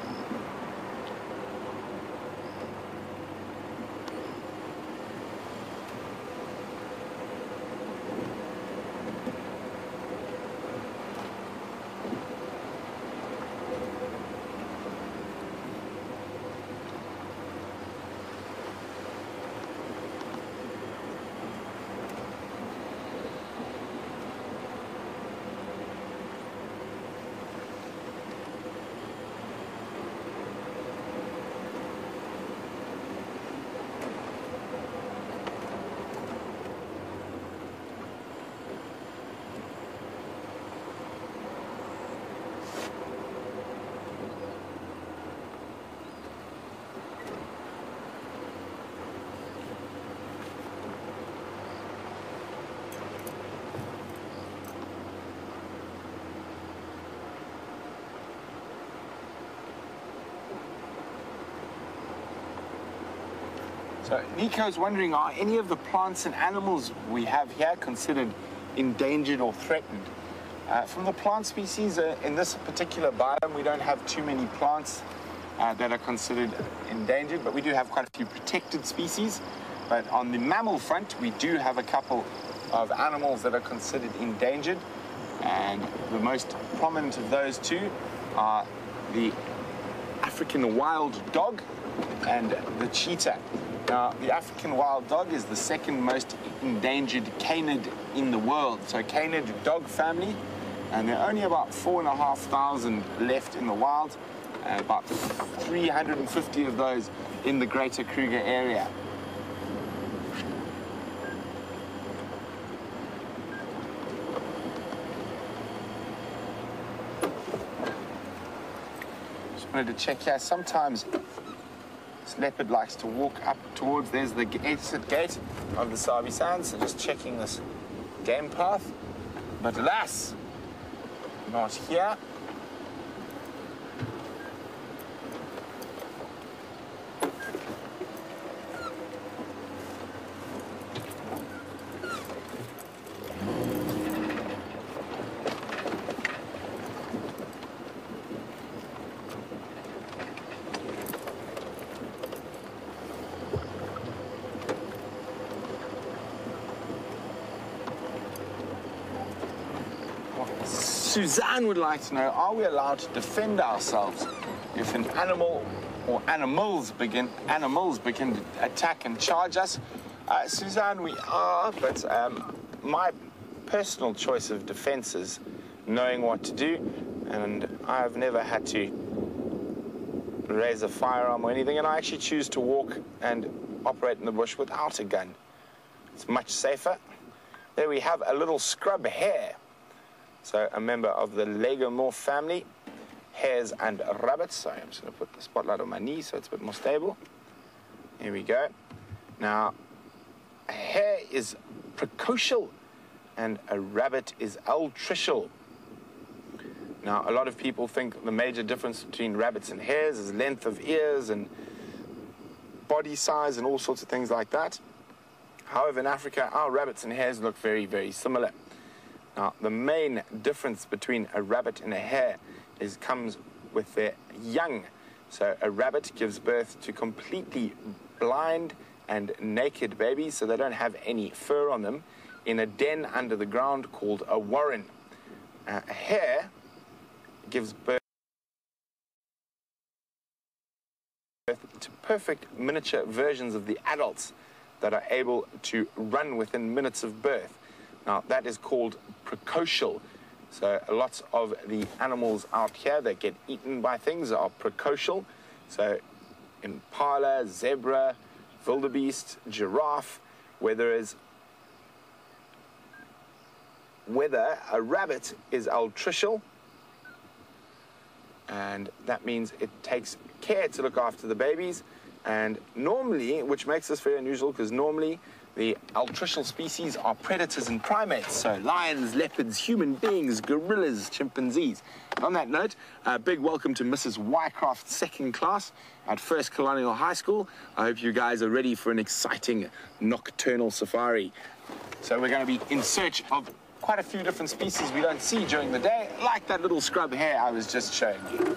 So Nico's wondering, are any of the plants and animals we have here considered endangered or threatened? From the plant species, in this particular biome, we don't have too many plants that are considered endangered, but we do have quite a few protected species. But on the mammal front, we do have a couple of animals that are considered endangered, and the most prominent of those two are the African wild dog and the cheetah. Now, the African wild dog is the second most endangered canid in the world. So canid dog family, and there are only about 4,500 left in the wild, about 350 of those in the greater Kruger area. Just wanted to check here, sometimes this leopard likes to walk up towards, there's the exit gate of the Sabi Sands, so just checking this game path. But alas, not here. Suzanne would like to know, are we allowed to defend ourselves if an animal or animals begin to attack and charge us? Suzanne, we are, but my personal choice of defense is knowing what to do, and I've never had to raise a firearm or anything, and I actually choose to walk and operate in the bush without a gun. It's much safer. There we have a little scrub hare. So a member of the legomorph family, hares and rabbits. Sorry, I'm just going to put the spotlight on my knee so it's a bit more stable. Here we go. Now, a hare is precocial and a rabbit is altricial. Now, a lot of people think the major difference between rabbits and hares is length of ears and body size and all sorts of things like that. However, in Africa, our rabbits and hares look very, very similar. Now, the main difference between a rabbit and a hare comes with their young. So a rabbit gives birth to completely blind and naked babies, so they don't have any fur on them, in a den under the ground called a warren. A hare gives birth to perfect miniature versions of the adults that are able to run within minutes of birth. Now, that is called precocial. So lots of the animals out here that get eaten by things are precocial. So impala, zebra, wildebeest, giraffe, whether a rabbit is altricial, and that means it takes care to look after the babies, and normally, which makes this very unusual, because normally the altricial species are predators and primates, so lions, leopards, human beings, gorillas, chimpanzees. On that note, a big welcome to Mrs. Wycroft's second class at First Colonial High School. I hope you guys are ready for an exciting nocturnal safari. So we're going to be in search of quite a few different species we don't see during the day, like that little scrub hare I was just showing you.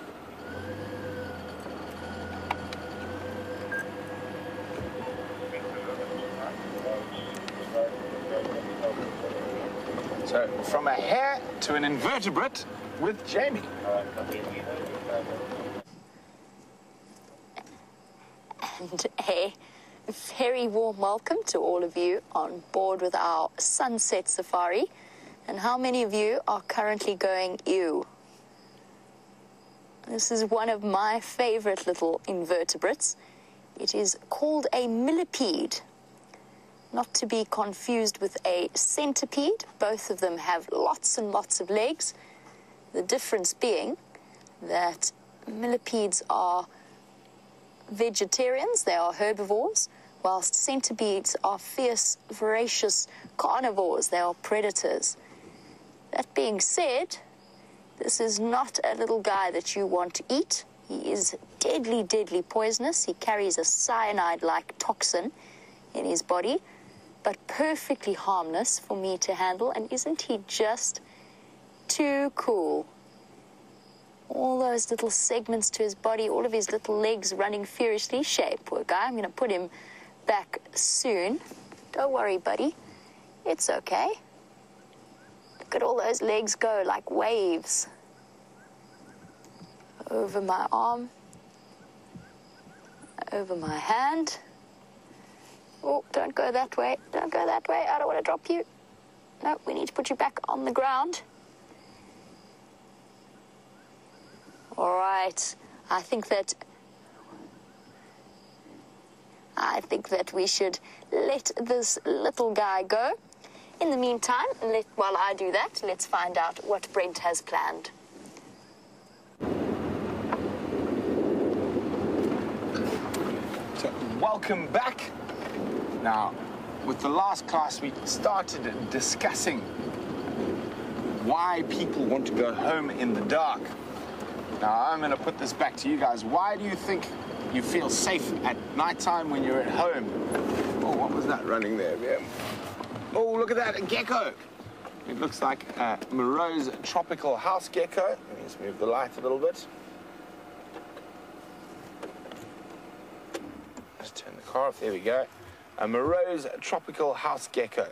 So, from a hare to an invertebrate with Jamie. And a very warm welcome to all of you on board with our Sunset Safari. And how many of you are currently going ew? This is one of my favorite little invertebrates. It is called a millipede. Not to be confused with a centipede. Both of them have lots and lots of legs. The difference being that millipedes are vegetarians, they are herbivores, whilst centipedes are fierce, voracious carnivores, they are predators. That being said, this is not a little guy that you want to eat. He is deadly, deadly poisonous. He carries a cyanide-like toxin in his body, but perfectly harmless for me to handle. And isn't he just too cool? All those little segments to his body, all of his little legs running furiously. Shame, poor guy. I'm going to put him back soon. Don't worry, buddy. It's okay. Look at all those legs go like waves. Over my arm. Over my hand. Oh, don't go that way. Don't go that way. I don't want to drop you. No, we need to put you back on the ground. All right. I think that we should let this little guy go. In the meantime, while I do that, let's find out what Brent has planned. So, welcome back. Now, with the last class, we started discussing why people want to go home in the dark. Now, I'm going to put this back to you guys. Why do you think you feel safe at nighttime when you're at home? Oh, what was that running there, Wium? Oh, look at that, a gecko. It looks like a Moreau's tropical house gecko. Let me just move the light a little bit. Just turn the car off. There we go. A Moreau's tropical house gecko.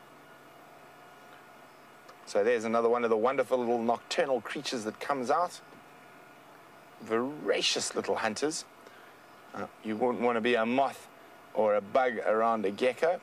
So there's another one of the wonderful little nocturnal creatures that comes out. Voracious little hunters. You wouldn't want to be a moth or a bug around a gecko.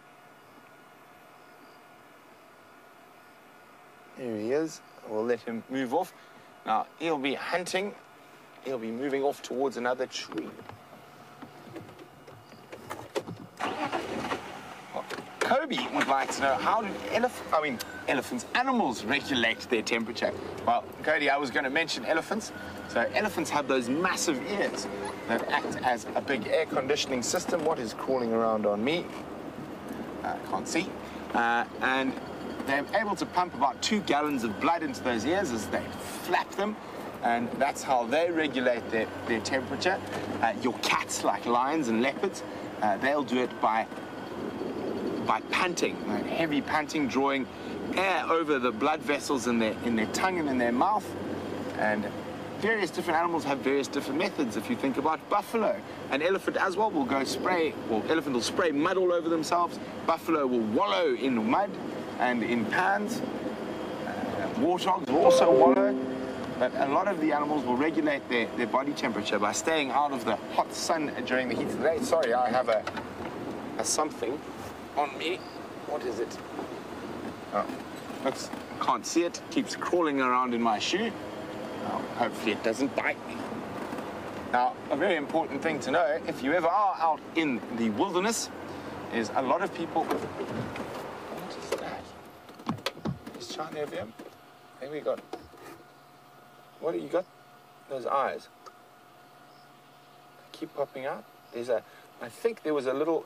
There he is. We'll let him move off. Now, he'll be hunting. He'll be moving off towards another tree. Kobe would like to know, how do animals regulate their temperature? Well, Cody, I was going to mention elephants. So elephants have those massive ears that act as a big air conditioning system. What is crawling around on me? I can't see. And they're able to pump about 2 gallons of blood into those ears as they flap them. And that's how they regulate their temperature. Your cats, like lions and leopards, they'll do it by panting, heavy panting, drawing air over the blood vessels in their tongue and in their mouth. And various different animals have various different methods. If you think about buffalo, an elephant as well will go spray, well, elephant will spray mud all over themselves. Buffalo will wallow in mud and in pans. Warthogs will also wallow. But a lot of the animals will regulate their body temperature by staying out of the hot sun during the heat of the day. Sorry, I have a something on me. What is it? Oh, looks, can't see it. Keeps crawling around in my shoe. Oh, hopefully it doesn't bite me. Now, a very important thing to know, if you ever are out in the wilderness, is a lot of people... What is that? Just trying to him. There we go. What do you got? Those eyes. They keep popping out. There's a... I think there was a little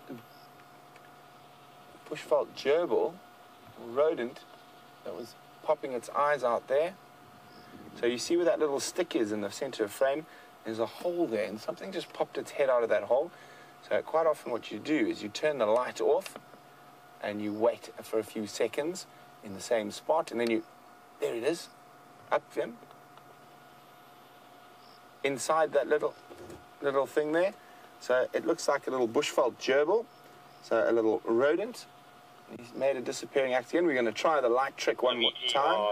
bushveld gerbil, rodent, that was popping its eyes out there. So you see where that little stick is in the center of frame? There's a hole there, and something just popped its head out of that hole. So quite often what you do is you turn the light off and you wait for a few seconds in the same spot, and then you... There it is. Up, Jim. Inside that little thing there. So it looks like a little bushveld gerbil, so a little rodent. He's made a disappearing act again. We're going to try the light trick one more time.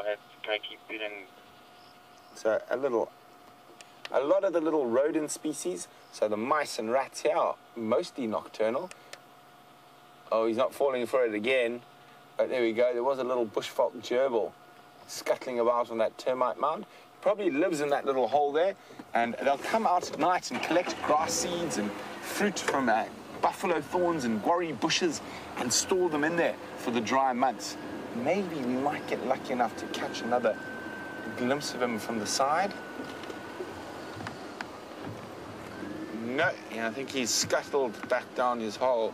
So a lot of the little rodent species, so the mice and rats here, are mostly nocturnal. Oh, he's not falling for it again. But there we go. There was a little bushveld gerbil scuttling about on that termite mound. Probably lives in that little hole there, and they'll come out at night and collect grass seeds and fruit from buffalo thorns and guarri bushes and store them in there for the dry months. Maybe we might get lucky enough to catch another glimpse of him from the side. No, yeah, I think he's scuttled back down his hole.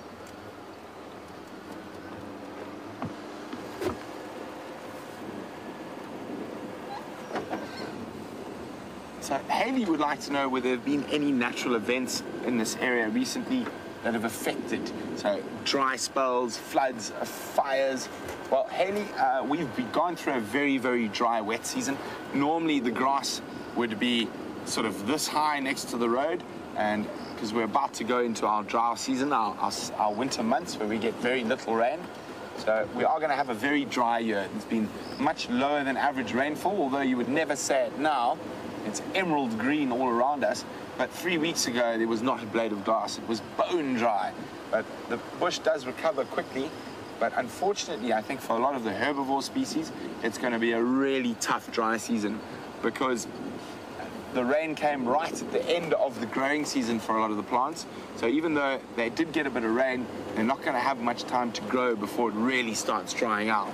So Haley would like to know whether there have been any natural events in this area recently that have affected, so dry spells, floods, fires. Well, Haley, we've gone through a very, very dry, wet season. Normally the grass would be sort of this high next to the road, and because we're about to go into our dry season, our winter months where we get very little rain. So we are going to have a very dry year. It's been much lower than average rainfall, although you would never say it now. It's emerald green all around us, but 3 weeks ago there was not a blade of grass. It was bone dry. But the bush does recover quickly, but unfortunately I think for a lot of the herbivore species it's going to be a really tough dry season, because the rain came right at the end of the growing season for a lot of the plants. So even though they did get a bit of rain, they're not going to have much time to grow before it really starts drying out.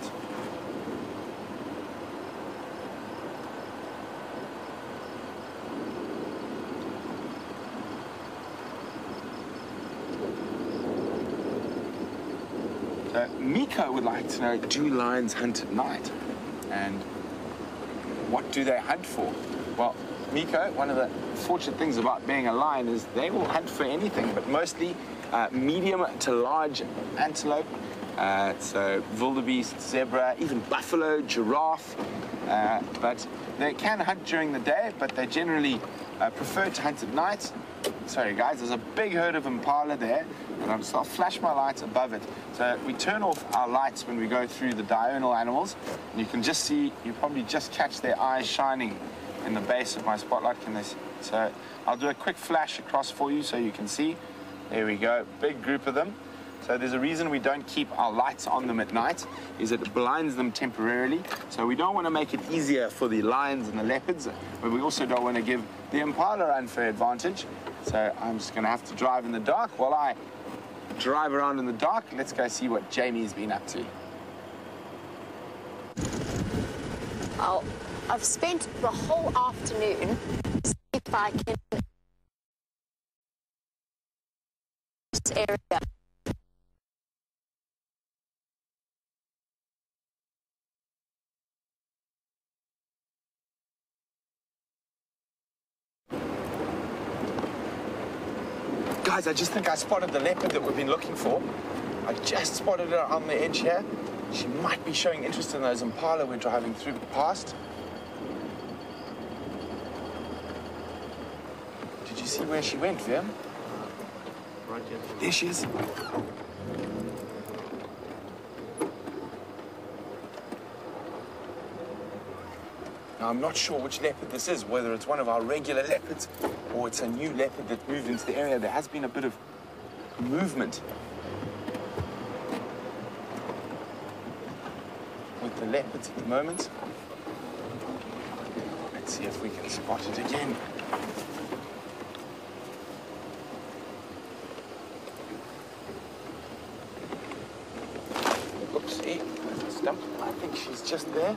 Miko would like to know, do lions hunt at night? And what do they hunt for? Well, Miko, one of the fortunate things about being a lion is they will hunt for anything, but mostly medium to large antelope, so wildebeest, zebra, even buffalo, giraffe. But they can hunt during the day, but they generally prefer to hunt at night. Sorry guys, there's a big herd of impala there, and I'll flash my lights above it. So we turn off our lights when we go through the diurnal animals, and you can just see, you probably just catch their eyes shining in the base of my spotlight. Can this? So I'll do a quick flash across for you so you can see. There we go, big group of them. So there's a reason we don't keep our lights on them at night, is it blinds them temporarily. So we don't want to make it easier for the lions and the leopards, but we also don't want to give the impala unfair advantage. So I'm just going to have to drive in the dark while I drive around in the dark. Let's go see what Jamie's been up to. I've spent the whole afternoon see if I can this area. Guys, I just think I spotted the leopard that we've been looking for. I just spotted her on the edge here. She might be showing interest in those impala we're driving through past. Did you see where she went, Wium? Right here. There she is. Now, I'm not sure which leopard this is, whether it's one of our regular leopards or it's a new leopard that moved into the area. There has been a bit of movement with the leopards at the moment. Let's see if we can spot it again. Oopsie, there's a stump. I think she's just there.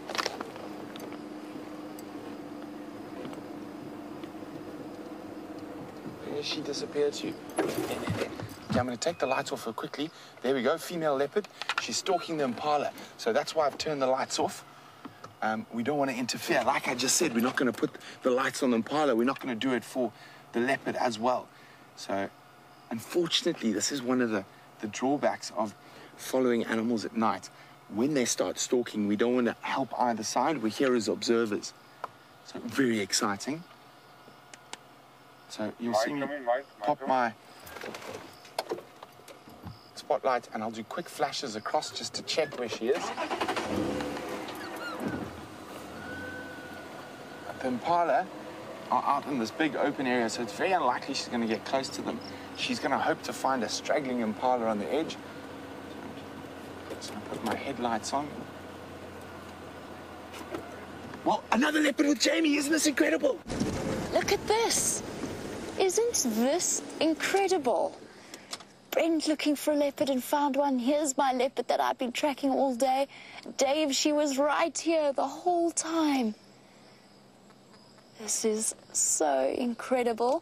Where she disappeared to? Okay, I'm going to take the lights off her quickly. There we go, female leopard. She's stalking the impala, so that's why I've turned the lights off. We don't want to interfere. Like I just said, we're not going to put the lights on the impala. We're not going to do it for the leopard as well. So, unfortunately, this is one of the drawbacks of following animals at night. When they start stalking, we don't want to help either side. We're here as observers. So, very exciting. So, you'll see me pop my spotlight and I'll do quick flashes across just to check where she is. The impala are out in this big open area, so it's very unlikely she's going to get close to them. She's going to hope to find a straggling impala on the edge. So I'll put my headlights on. Well, another leopard with Jamie. Isn't this incredible? Look at this. Isn't this incredible? Brent looking for a leopard and found one. Here's my leopard that I've been tracking all day. Dave, she was right here the whole time. This is so incredible.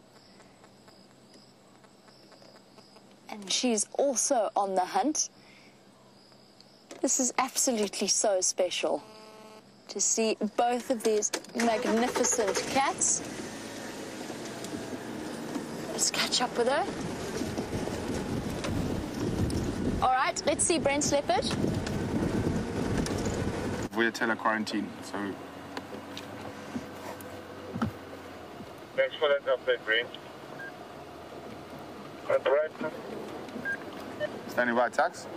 And she's also on the hunt. This is absolutely so special to see both of these magnificent cats. Let's catch up with her. All right, let's see Brent's leopard. Voyatella quarantine, so... Thanks for that update, Brent. Right. Standing by, tax.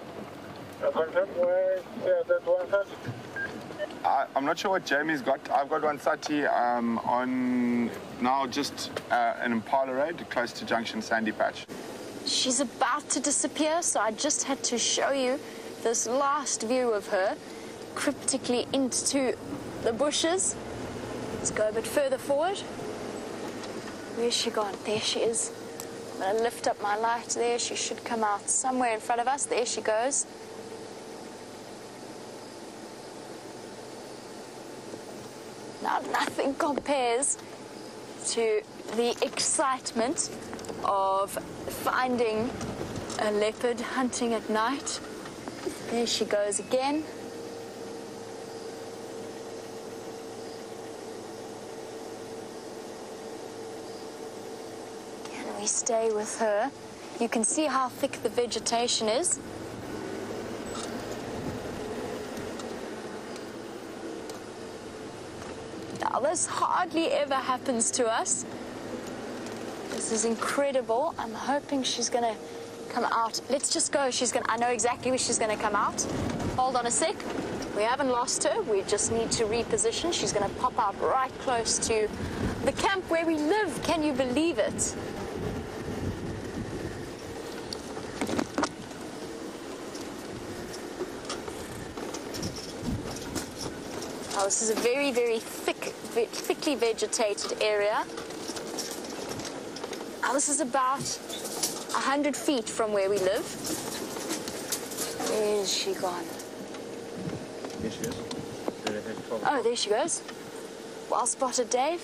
That one, I'm not sure what Jamie's got. I've got 130 on now just an Impala Road close to Junction Sandy Patch. She's about to disappear, so I just had to show you this last view of her cryptically into the bushes. Let's go a bit further forward. Where's she gone? There she is. I'm going to lift up my light there. She should come out somewhere in front of us. There she goes. Now, nothing compares to the excitement of finding a leopard hunting at night. There she goes again. Can we stay with her? You can see how thick the vegetation is. Now, this hardly ever happens to us. This is incredible. I'm hoping she's going to come out. Let's just go. I know exactly where she's going to come out. Hold on a sec. We haven't lost her. We just need to reposition. She's going to pop out right close to the camp where we live. Can you believe it? Oh, this is a very, very thickly vegetated area. Oh, this is about 100 feet from where we live. Where is she gone? There she is. Oh, there she goes. Well spotted, Dave.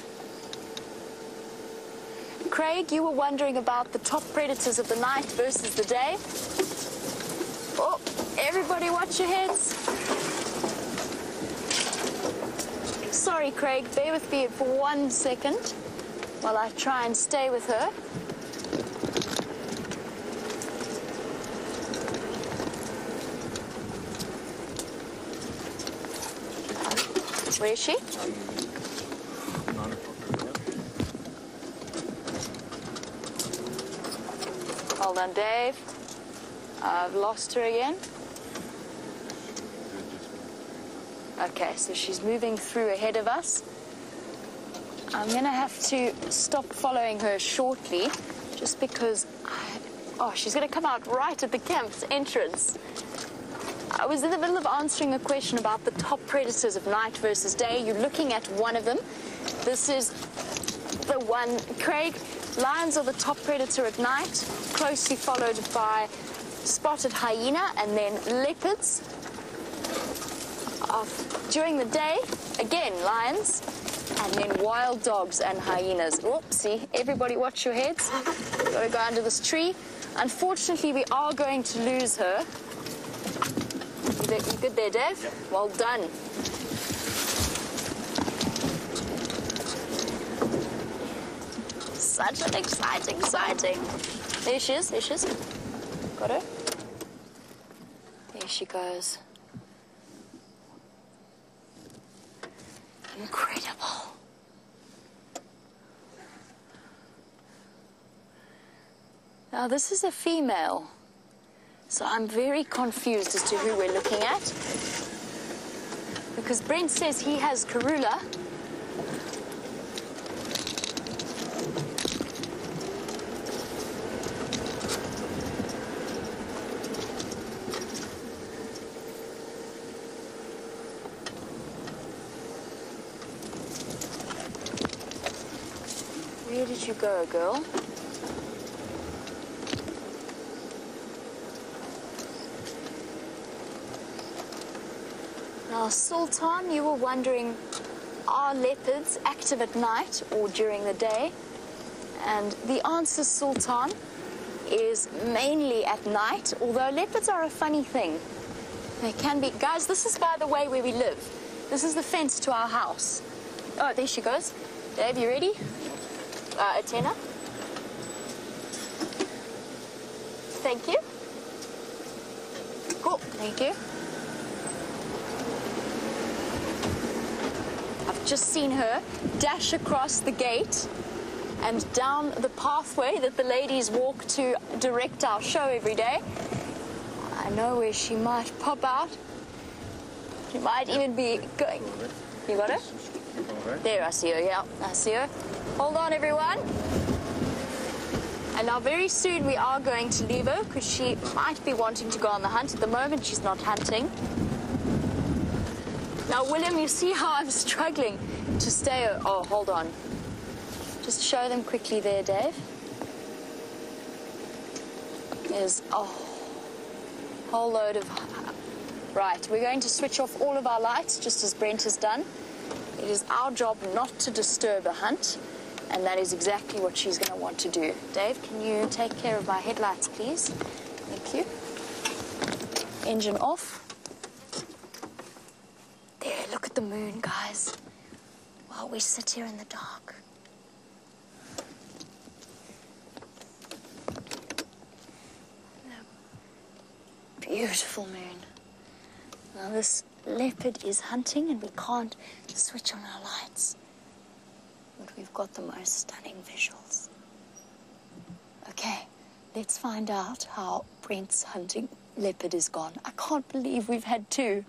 Craig, you were wondering about the top predators of the night versus the day. Oh, everybody watch your heads. Sorry, Craig, bear with me for 1 second while I try and stay with her. Where is she? 9 o'clock over there. Hold on, Dave. I've lost her again. Okay, so she's moving through ahead of us. I'm going to have to stop following her shortly, just because oh, she's going to come out right at the camp's entrance. I was in the middle of answering a question about the top predators of night versus day. You're looking at one of them. This is the one. Craig, lions are the top predator at night, closely followed by spotted hyena and then leopards. During the day, again, lions, and then wild dogs and hyenas. Oopsie, everybody watch your heads. Got to go under this tree. Unfortunately, we are going to lose her. You good there, Dev? Yep. Well done. Such an exciting sighting. There she is, there she is. Got her? There she goes. Incredible. Now, this is a female. So I'm very confused as to who we're looking at. Because Brent says he has Karula. Where did you go, girl? Now, Sultan, you were wondering, are leopards active at night or during the day? And the answer, Sultan, is mainly at night, although leopards are a funny thing. They can be... Guys, this is, by the way, where we live. This is the fence to our house. Oh, there she goes. Dave, you ready? A tenner. Thank you. Cool, thank you. I've just seen her dash across the gate and down the pathway that the ladies walk to direct our show every day. I know where she might pop out. She might even be going... You got her? There, I see her, yeah, I see her. Hold on, everyone. And now very soon we are going to leave her because she might be wanting to go on the hunt. At the moment, she's not hunting. Now, William, you see how I'm struggling to stay... Oh, hold on. Just show them quickly there, Dave. There's a whole load of... Right, we're going to switch off all of our lights, just as Brent has done. It is our job not to disturb a hunt, and that is exactly what she's going to want to do. Dave, can you take care of my headlights, please? Thank you. Engine off. There, look at the moon, guys, while we sit here in the dark. Beautiful moon. Now this leopard is hunting and we can't switch on our lights. But we've got the most stunning visuals. Okay, let's find out how Brent's hunting leopard is gone. I can't believe we've had two.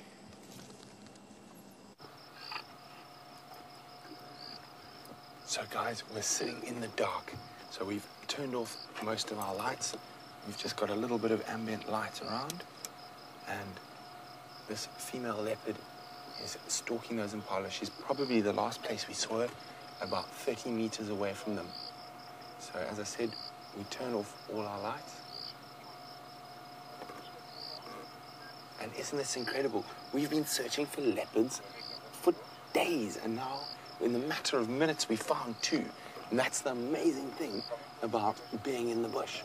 So guys, we're sitting in the dark. So we've turned off most of our lights. We've just got a little bit of ambient light around. And this female leopard is stalking those impalas. She's probably the last place we saw her, about 30 meters away from them. So as I said, we turn off all our lights. And isn't this incredible? We've been searching for leopards for days, and now, in the matter of minutes, we found 2. And that's the amazing thing about being in the bush.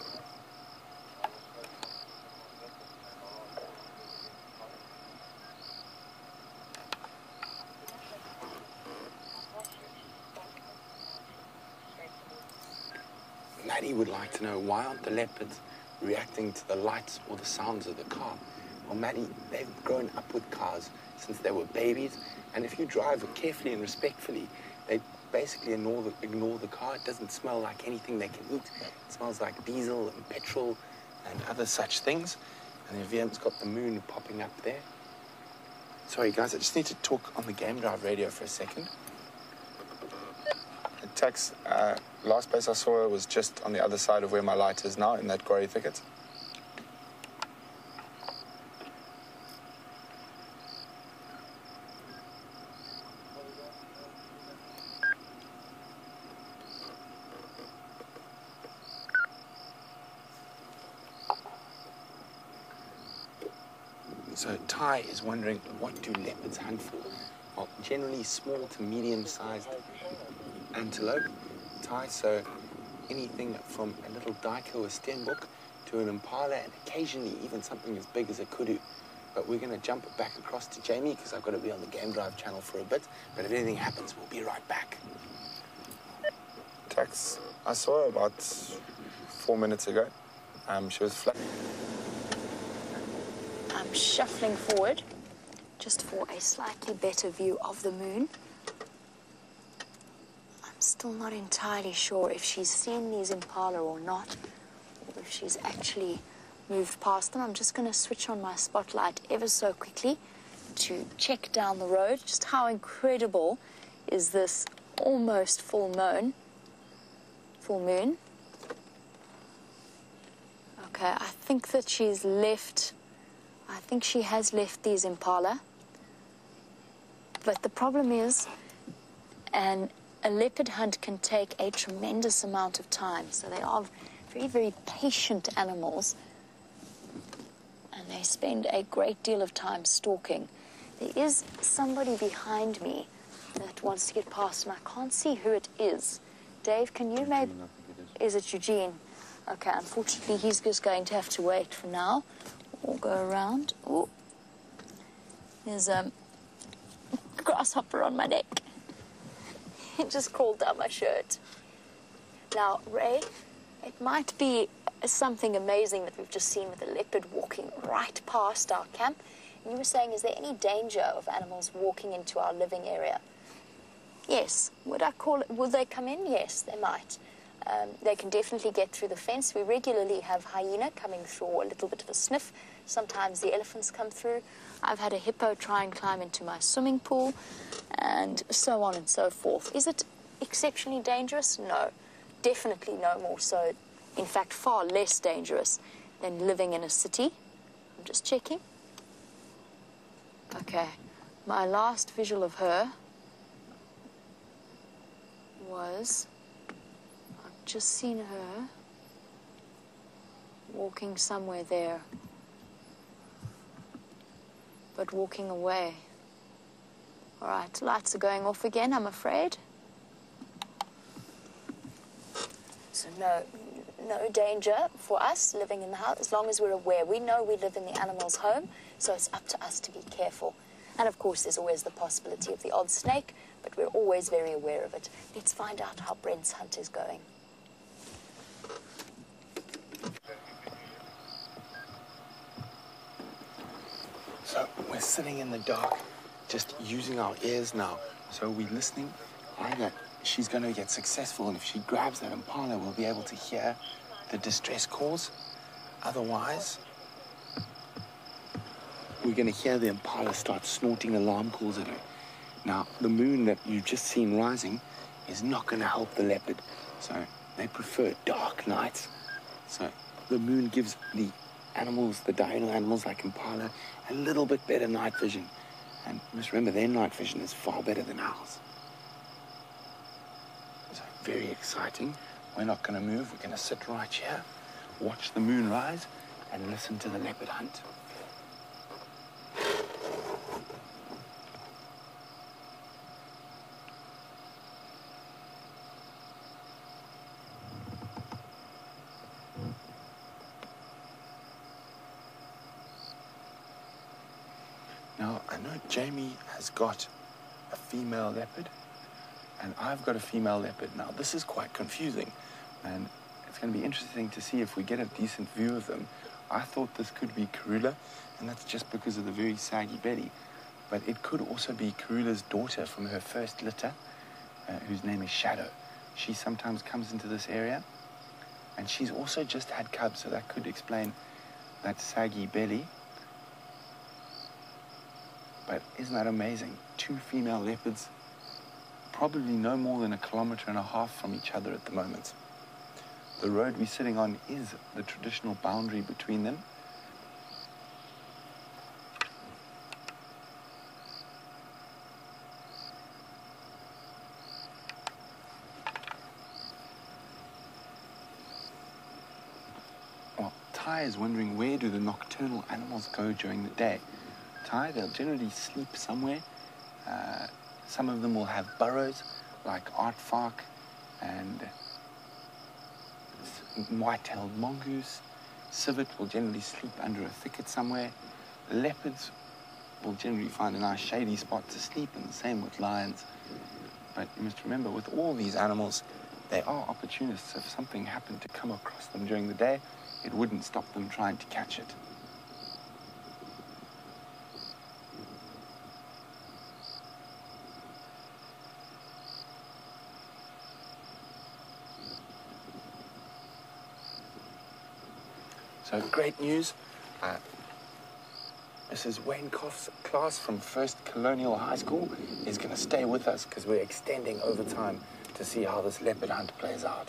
Maddie would like to know, why aren't the leopards reacting to the lights or the sounds of the car? Well, Maddie, they've grown up with cars since they were babies, and if you drive carefully and respectfully, they basically ignore the car. It doesn't smell like anything they can eat. It smells like diesel and petrol and other such things. And then Wium's got the moon popping up there. Sorry, guys, I just need to talk on the game drive radio for a second. Tax, last place I saw her was just on the other side of where my light is now, in that quarry thicket. So Ty is wondering, what do leopards hunt for? Well, generally small to medium-sized antelope, Ty, so anything from a little duiker or steenbok to an impala, and occasionally even something as big as a kudu. But we're going to jump it back across to Jamie because I've got to be on the Game Drive channel for a bit. But if anything happens, we'll be right back. Tax, I saw her about 4 minutes ago. She was flat. I'm shuffling forward just for a slightly better view of the moon. I'm still not entirely sure if she's seen these impala or not, or if she's actually moved past them. I'm just going to switch on my spotlight ever so quickly to check down the road. Just how incredible is this almost full moon? Okay, I think that she's left. I think she has left these impala. But the problem is, a leopard hunt can take a tremendous amount of time. So they are very, very patient animals. And they spend a great deal of time stalking. There is somebody behind me that wants to get past, and I can't see who it is. Dave, can you maybe... Is it Eugene? Okay, unfortunately, he's just going to have to wait for now. We'll go around. Oh, there's a grasshopper on my neck. It just crawled down my shirt. Now, Ray, it might be something amazing that we've just seen with a leopard walking right past our camp. And you were saying, is there any danger of animals walking into our living area? Yes. Would I call it, will they come in? Yes, they might. They can definitely get through the fence. We regularly have hyena coming through, a little bit of a sniff. Sometimes the elephants come through. I've had a hippo try and climb into my swimming pool, and so on and so forth. Is it exceptionally dangerous? No. Definitely no more so. In fact, far less dangerous than living in a city. I'm just checking. Okay. My last visual of her was... I've just seen her walking somewhere there, but walking away. All right, lights are going off again, I'm afraid. So no danger for us living in the house, as long as we're aware. We know we live in the animal's home, so it's up to us to be careful. And of course, there's always the possibility of the odd snake, but we're always very aware of it. Let's find out how Brent's hunt is going. So we're sitting in the dark, just using our ears now. So we're listening. Either she's going to get successful, and if she grabs that impala, we'll be able to hear the distress calls. Otherwise, we're going to hear the impala start snorting alarm calls at her. Now, the moon that you've just seen rising is not going to help the leopard. So they prefer dark nights. So the moon gives the animals, the diurnal animals like impala, a little bit better night vision. And just remember, their night vision is far better than ours. So very exciting. we're not going to move. We're going to sit right here, watch the moon rise, and listen to the leopard hunt. Now, I know Jamie has got a female leopard, and I've got a female leopard. Now, this is quite confusing, and it's going to be interesting to see if we get a decent view of them. I thought this could be Karula, and that's just because of the very saggy belly. But it could also be Karula's daughter from her first litter, whose name is Shadow. She sometimes comes into this area, and she's also just had cubs, so that could explain that saggy belly. But isn't that amazing? 2 female leopards, probably no more than 1.5 kilometers from each other at the moment. The road we're sitting on is the traditional boundary between them. Well, Ty is wondering, where do the nocturnal animals go during the day? Ty, they'll generally sleep somewhere. Some of them will have burrows, like aardvark and white-tailed mongoose. Civet will generally sleep under a thicket somewhere. Leopards will generally find a nice shady spot to sleep, and the same with lions. But you must remember, with all these animals, they are opportunists. If something happened to come across them during the day, it wouldn't stop them trying to catch it. So great news. Mrs. Wayne Koff's class from First Colonial High School is going to stay with us because we're extending over time to see how this leopard hunt plays out.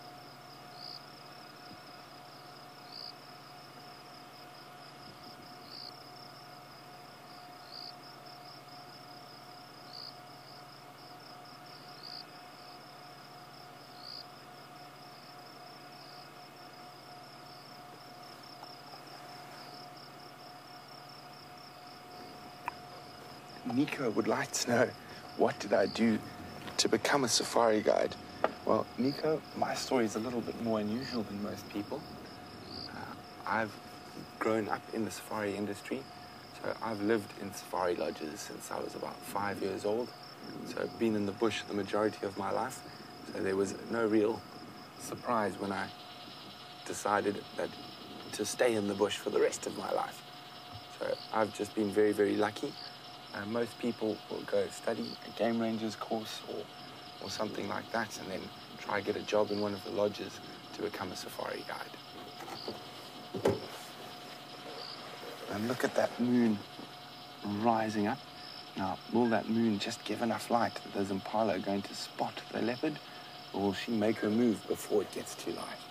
Nico would like to know, what did I do to become a safari guide? Well, Nico, my story is a little bit more unusual than most people. I've grown up in the safari industry, so I've lived in safari lodges since I was about 5 years old. So I've been in the bush the majority of my life, so there was no real surprise when I decided that to stay in the bush for the rest of my life. So I've just been very, very lucky. Most people will go study a game ranger's course or something like that, and then try to get a job in one of the lodges to become a safari guide. And look at that moon rising up. Now, will that moon just give enough light that those impala are going to spot the leopard, or will she make her move before it gets too light?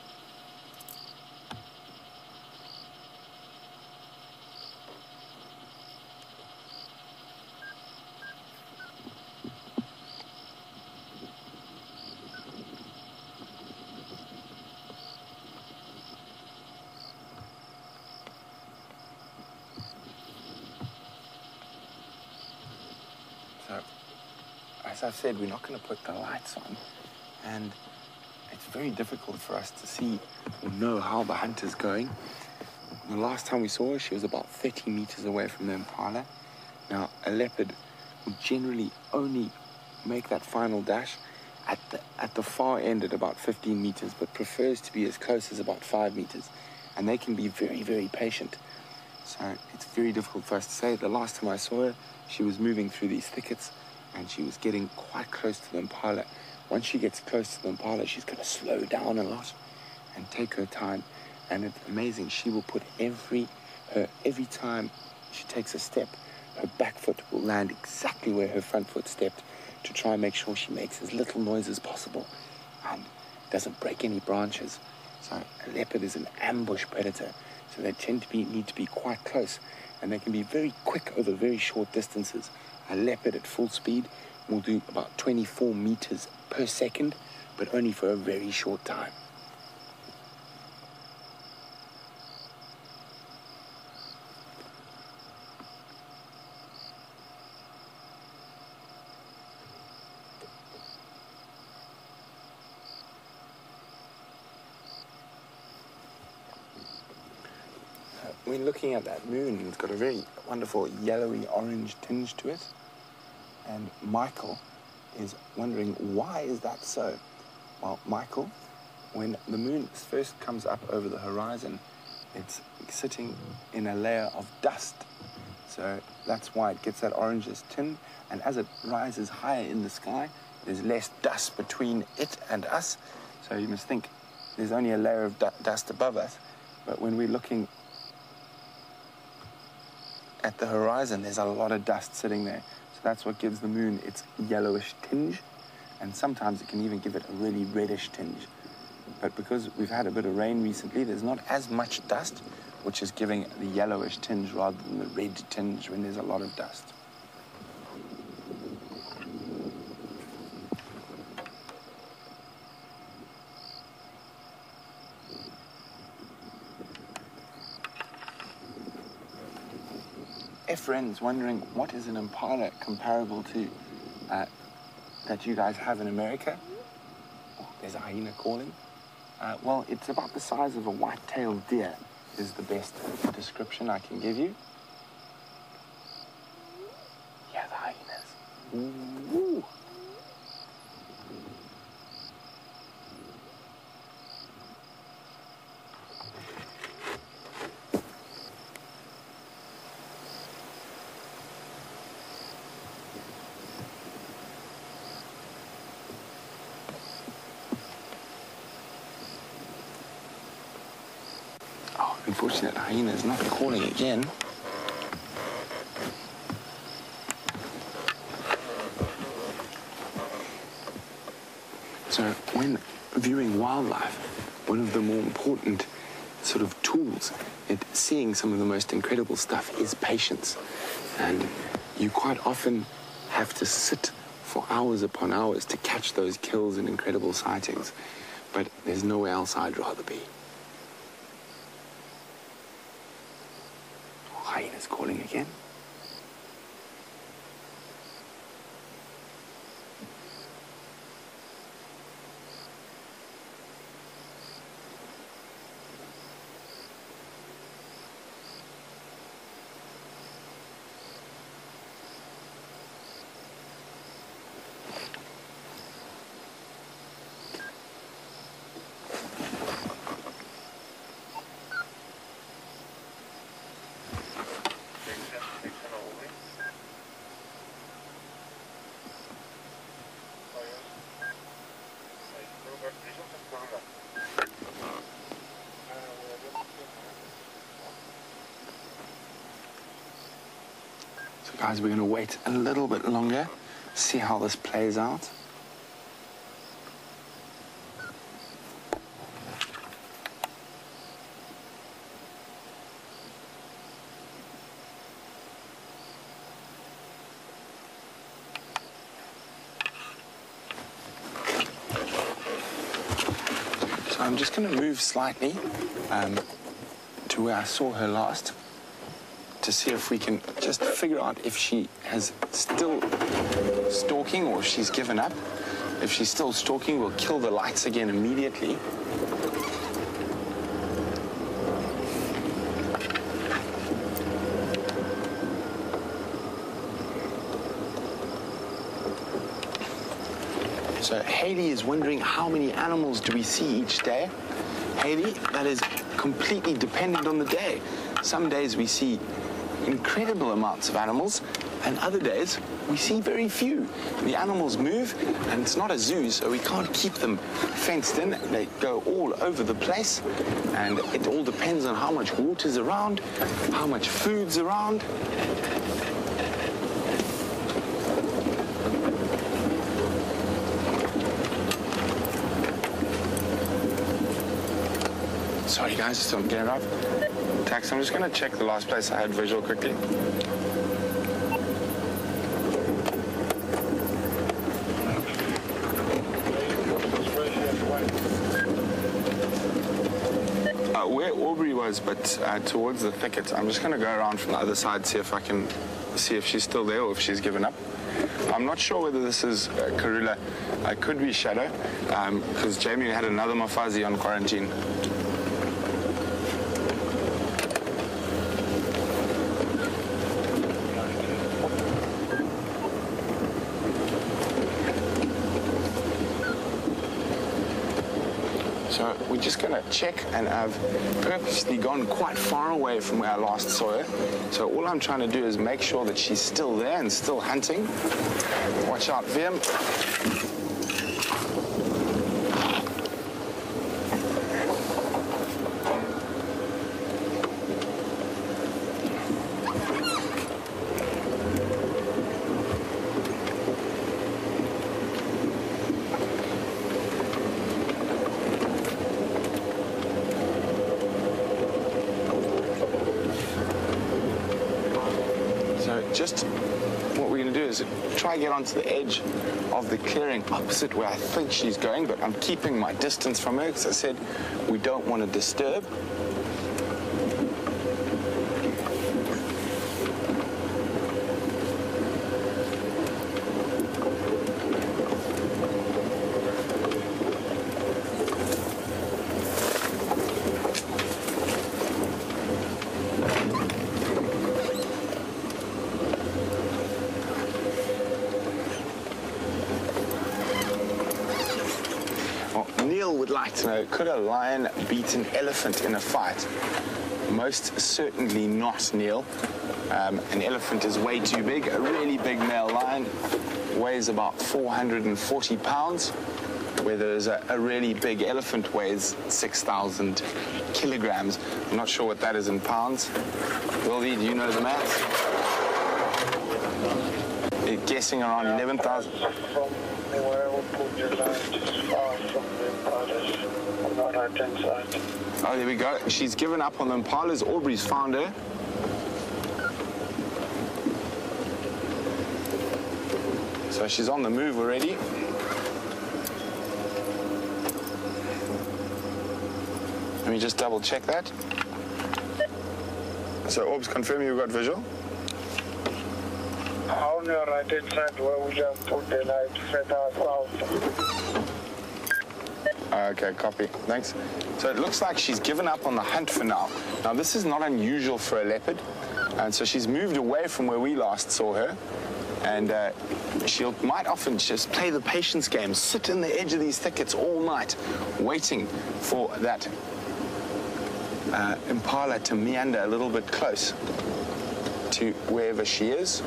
So, as I've said, we're not going to put the lights on, and it's very difficult for us to see or know how the hunt is going. The last time we saw her, she was about 30 meters away from the impala. Now, a leopard will generally only make that final dash at the far end at about 15 meters, but prefers to be as close as about 5 meters. And they can be very, very patient. So it's very difficult for us to say. The last time I saw her, she was moving through these thickets, and she was getting quite close to the impala. Once she gets close to the impala, she's going to slow down a lot and take her time. And it's amazing. She will put every time she takes a step, her back foot will land exactly where her front foot stepped, to try and make sure she makes as little noise as possible and doesn't break any branches. So a leopard is an ambush predator, so they tend to need to be quite close, and they can be very quick over very short distances. A leopard at full speed will do about 24 meters per second, but only for a very short time. When looking at that moon, it's got a very wonderful yellowy orange tinge to it. And Michael is wondering, why is that so? Well, Michael, when the moon first comes up over the horizon, it's sitting in a layer of dust. So that's why it gets that orangish tint. And as it rises higher in the sky, there's less dust between it and us. So you must think there's only a layer of dust above us. But when we're looking at the horizon, there's a lot of dust sitting there. So that's what gives the moon its yellowish tinge. And sometimes it can even give it a really reddish tinge. But because we've had a bit of rain recently, there's not as much dust, which is giving the yellowish tinge rather than the red tinge when there's a lot of dust. Friends wondering what is an impala comparable to that you guys have in America. Oh, there's a hyena calling. Well, it's about the size of a white-tailed deer is the best description I can give you. Yeah, the hyenas. Ooh. Unfortunately, the hyena is not calling again. So when viewing wildlife, one of the more important sort of tools at seeing some of the most incredible stuff is patience. And you quite often have to sit for hours upon hours to catch those kills and incredible sightings. But there's nowhere else I'd rather be. Hyena's calling again. So guys, we're going to wait a little bit longer, see how this plays out. So I'm just going to move slightly to where I saw her last, to see if we can just figure out if she has still stalking or if she's given up. If she's still stalking, we'll kill the lights again immediately. So Haley is wondering how many animals do we see each day. Haley, that is completely dependent on the day. Some days we see incredible amounts of animals, and other days we see very few. The animals move, and it's not a zoo, so we can't keep them fenced in. They go all over the place, and it all depends on how much water's around, how much food's around. Sorry guys, just don't get it up. Tax, I'm just going to check the last place I had visual quickly. where Aubrey was, but towards the thicket. I'm just going to go around from the other side, see if I can see if she's still there or if she's given up. I'm not sure whether this is Karula. It could be Shadow, because Jamie had another Mafazi on quarantine. So we're just going to check, and I've purposely gone quite far away from where I last saw her. So all I'm trying to do is make sure that she's still there and still hunting. Watch out, Wium. Just what we're going to do is try to get onto the edge of the clearing opposite where I think she's going, but I'm keeping my distance from her because I said we don't want to disturb. Would like to know, could a lion beat an elephant in a fight? Most certainly not, Neil. An elephant is way too big. A really big male lion weighs about 440 pounds, whereas a really big elephant weighs 6,000 kilograms. I'm not sure what that is in pounds. Willie, do you know the maths? You're guessing around 11,000. Oh, there we go. She's given up on the impalas. Aubrey's found her. So she's on the move already. Let me just double check that. So Orbs, confirm you've got visual? On your right hand side where we just put the light set out. Okay, copy. Thanks. So it looks like she's given up on the hunt for now. Now, this is not unusual for a leopard. And so she's moved away from where we last saw her. And she might often just play the patience game, sit in the edge of these thickets all night, waiting for that impala to meander a little bit close to wherever she is.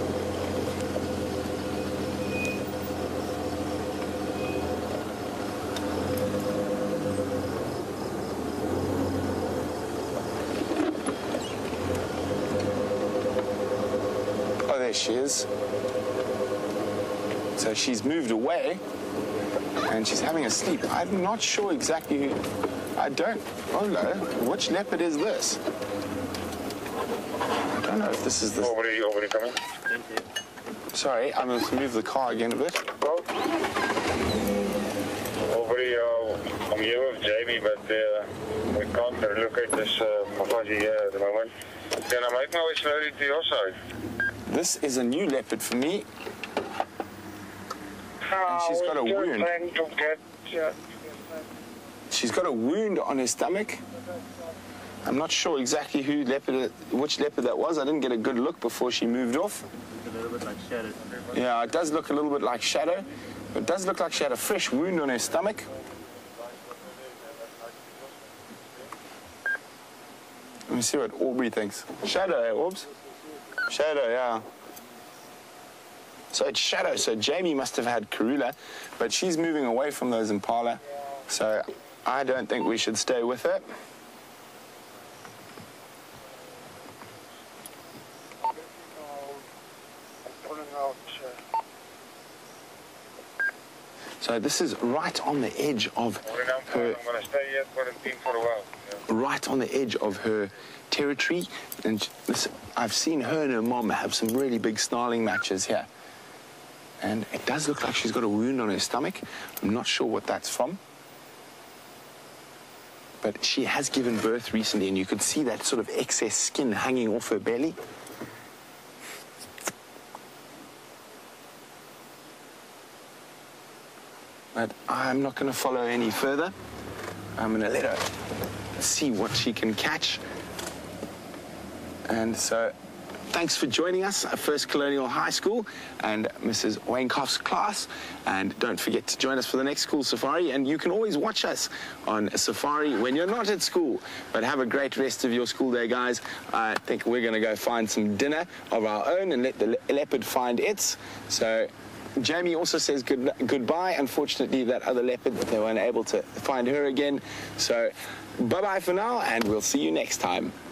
There she is. So she's moved away and she's having a sleep. I'm not sure exactly who. I don't. Oh no. Which leopard is this? I don't know if this is the. Over coming. Sorry, I'm going to move the car again a bit. Over I'm here with Jamie, but we can't relocate this Mafazi here at the moment. Can I make my way slowly to your side? This is a new leopard for me. And she's got a wound. She's got a wound on her stomach. I'm not sure exactly which leopard that was. I didn't get a good look before she moved off. A little bit like Shadow. Yeah, it does look a little bit like Shadow. But it does look like she had a fresh wound on her stomach. Let me see what Aubrey thinks. Shadow, eh, Orbs? Shadow, yeah. So it's Shadow. So Jamie must have had Karula, but she's moving away from those impala. So I don't think we should stay with her. So this is right on the edge of her. I'm going to stay here quarantine for a while. Yeah. Right on the edge of her territory, and I've seen her and her mom have some really big snarling matches here. And it does look like she's got a wound on her stomach. I'm not sure what that's from. but she has given birth recently, and you could see that sort of excess skin hanging off her belly. But I'm not going to follow any further. I'm going to let her see what she can catch. And so, thanks for joining us at First Colonial High School and Mrs. Wainkoff's class. And don't forget to join us for the next school safari. And you can always watch us on a safari when you're not at school. But have a great rest of your school day, guys. I think we're going to go find some dinner of our own and let the leopard find its. So Jamie also says goodbye. Unfortunately, that other leopard, they weren't able to find her again. So bye-bye for now, and we'll see you next time.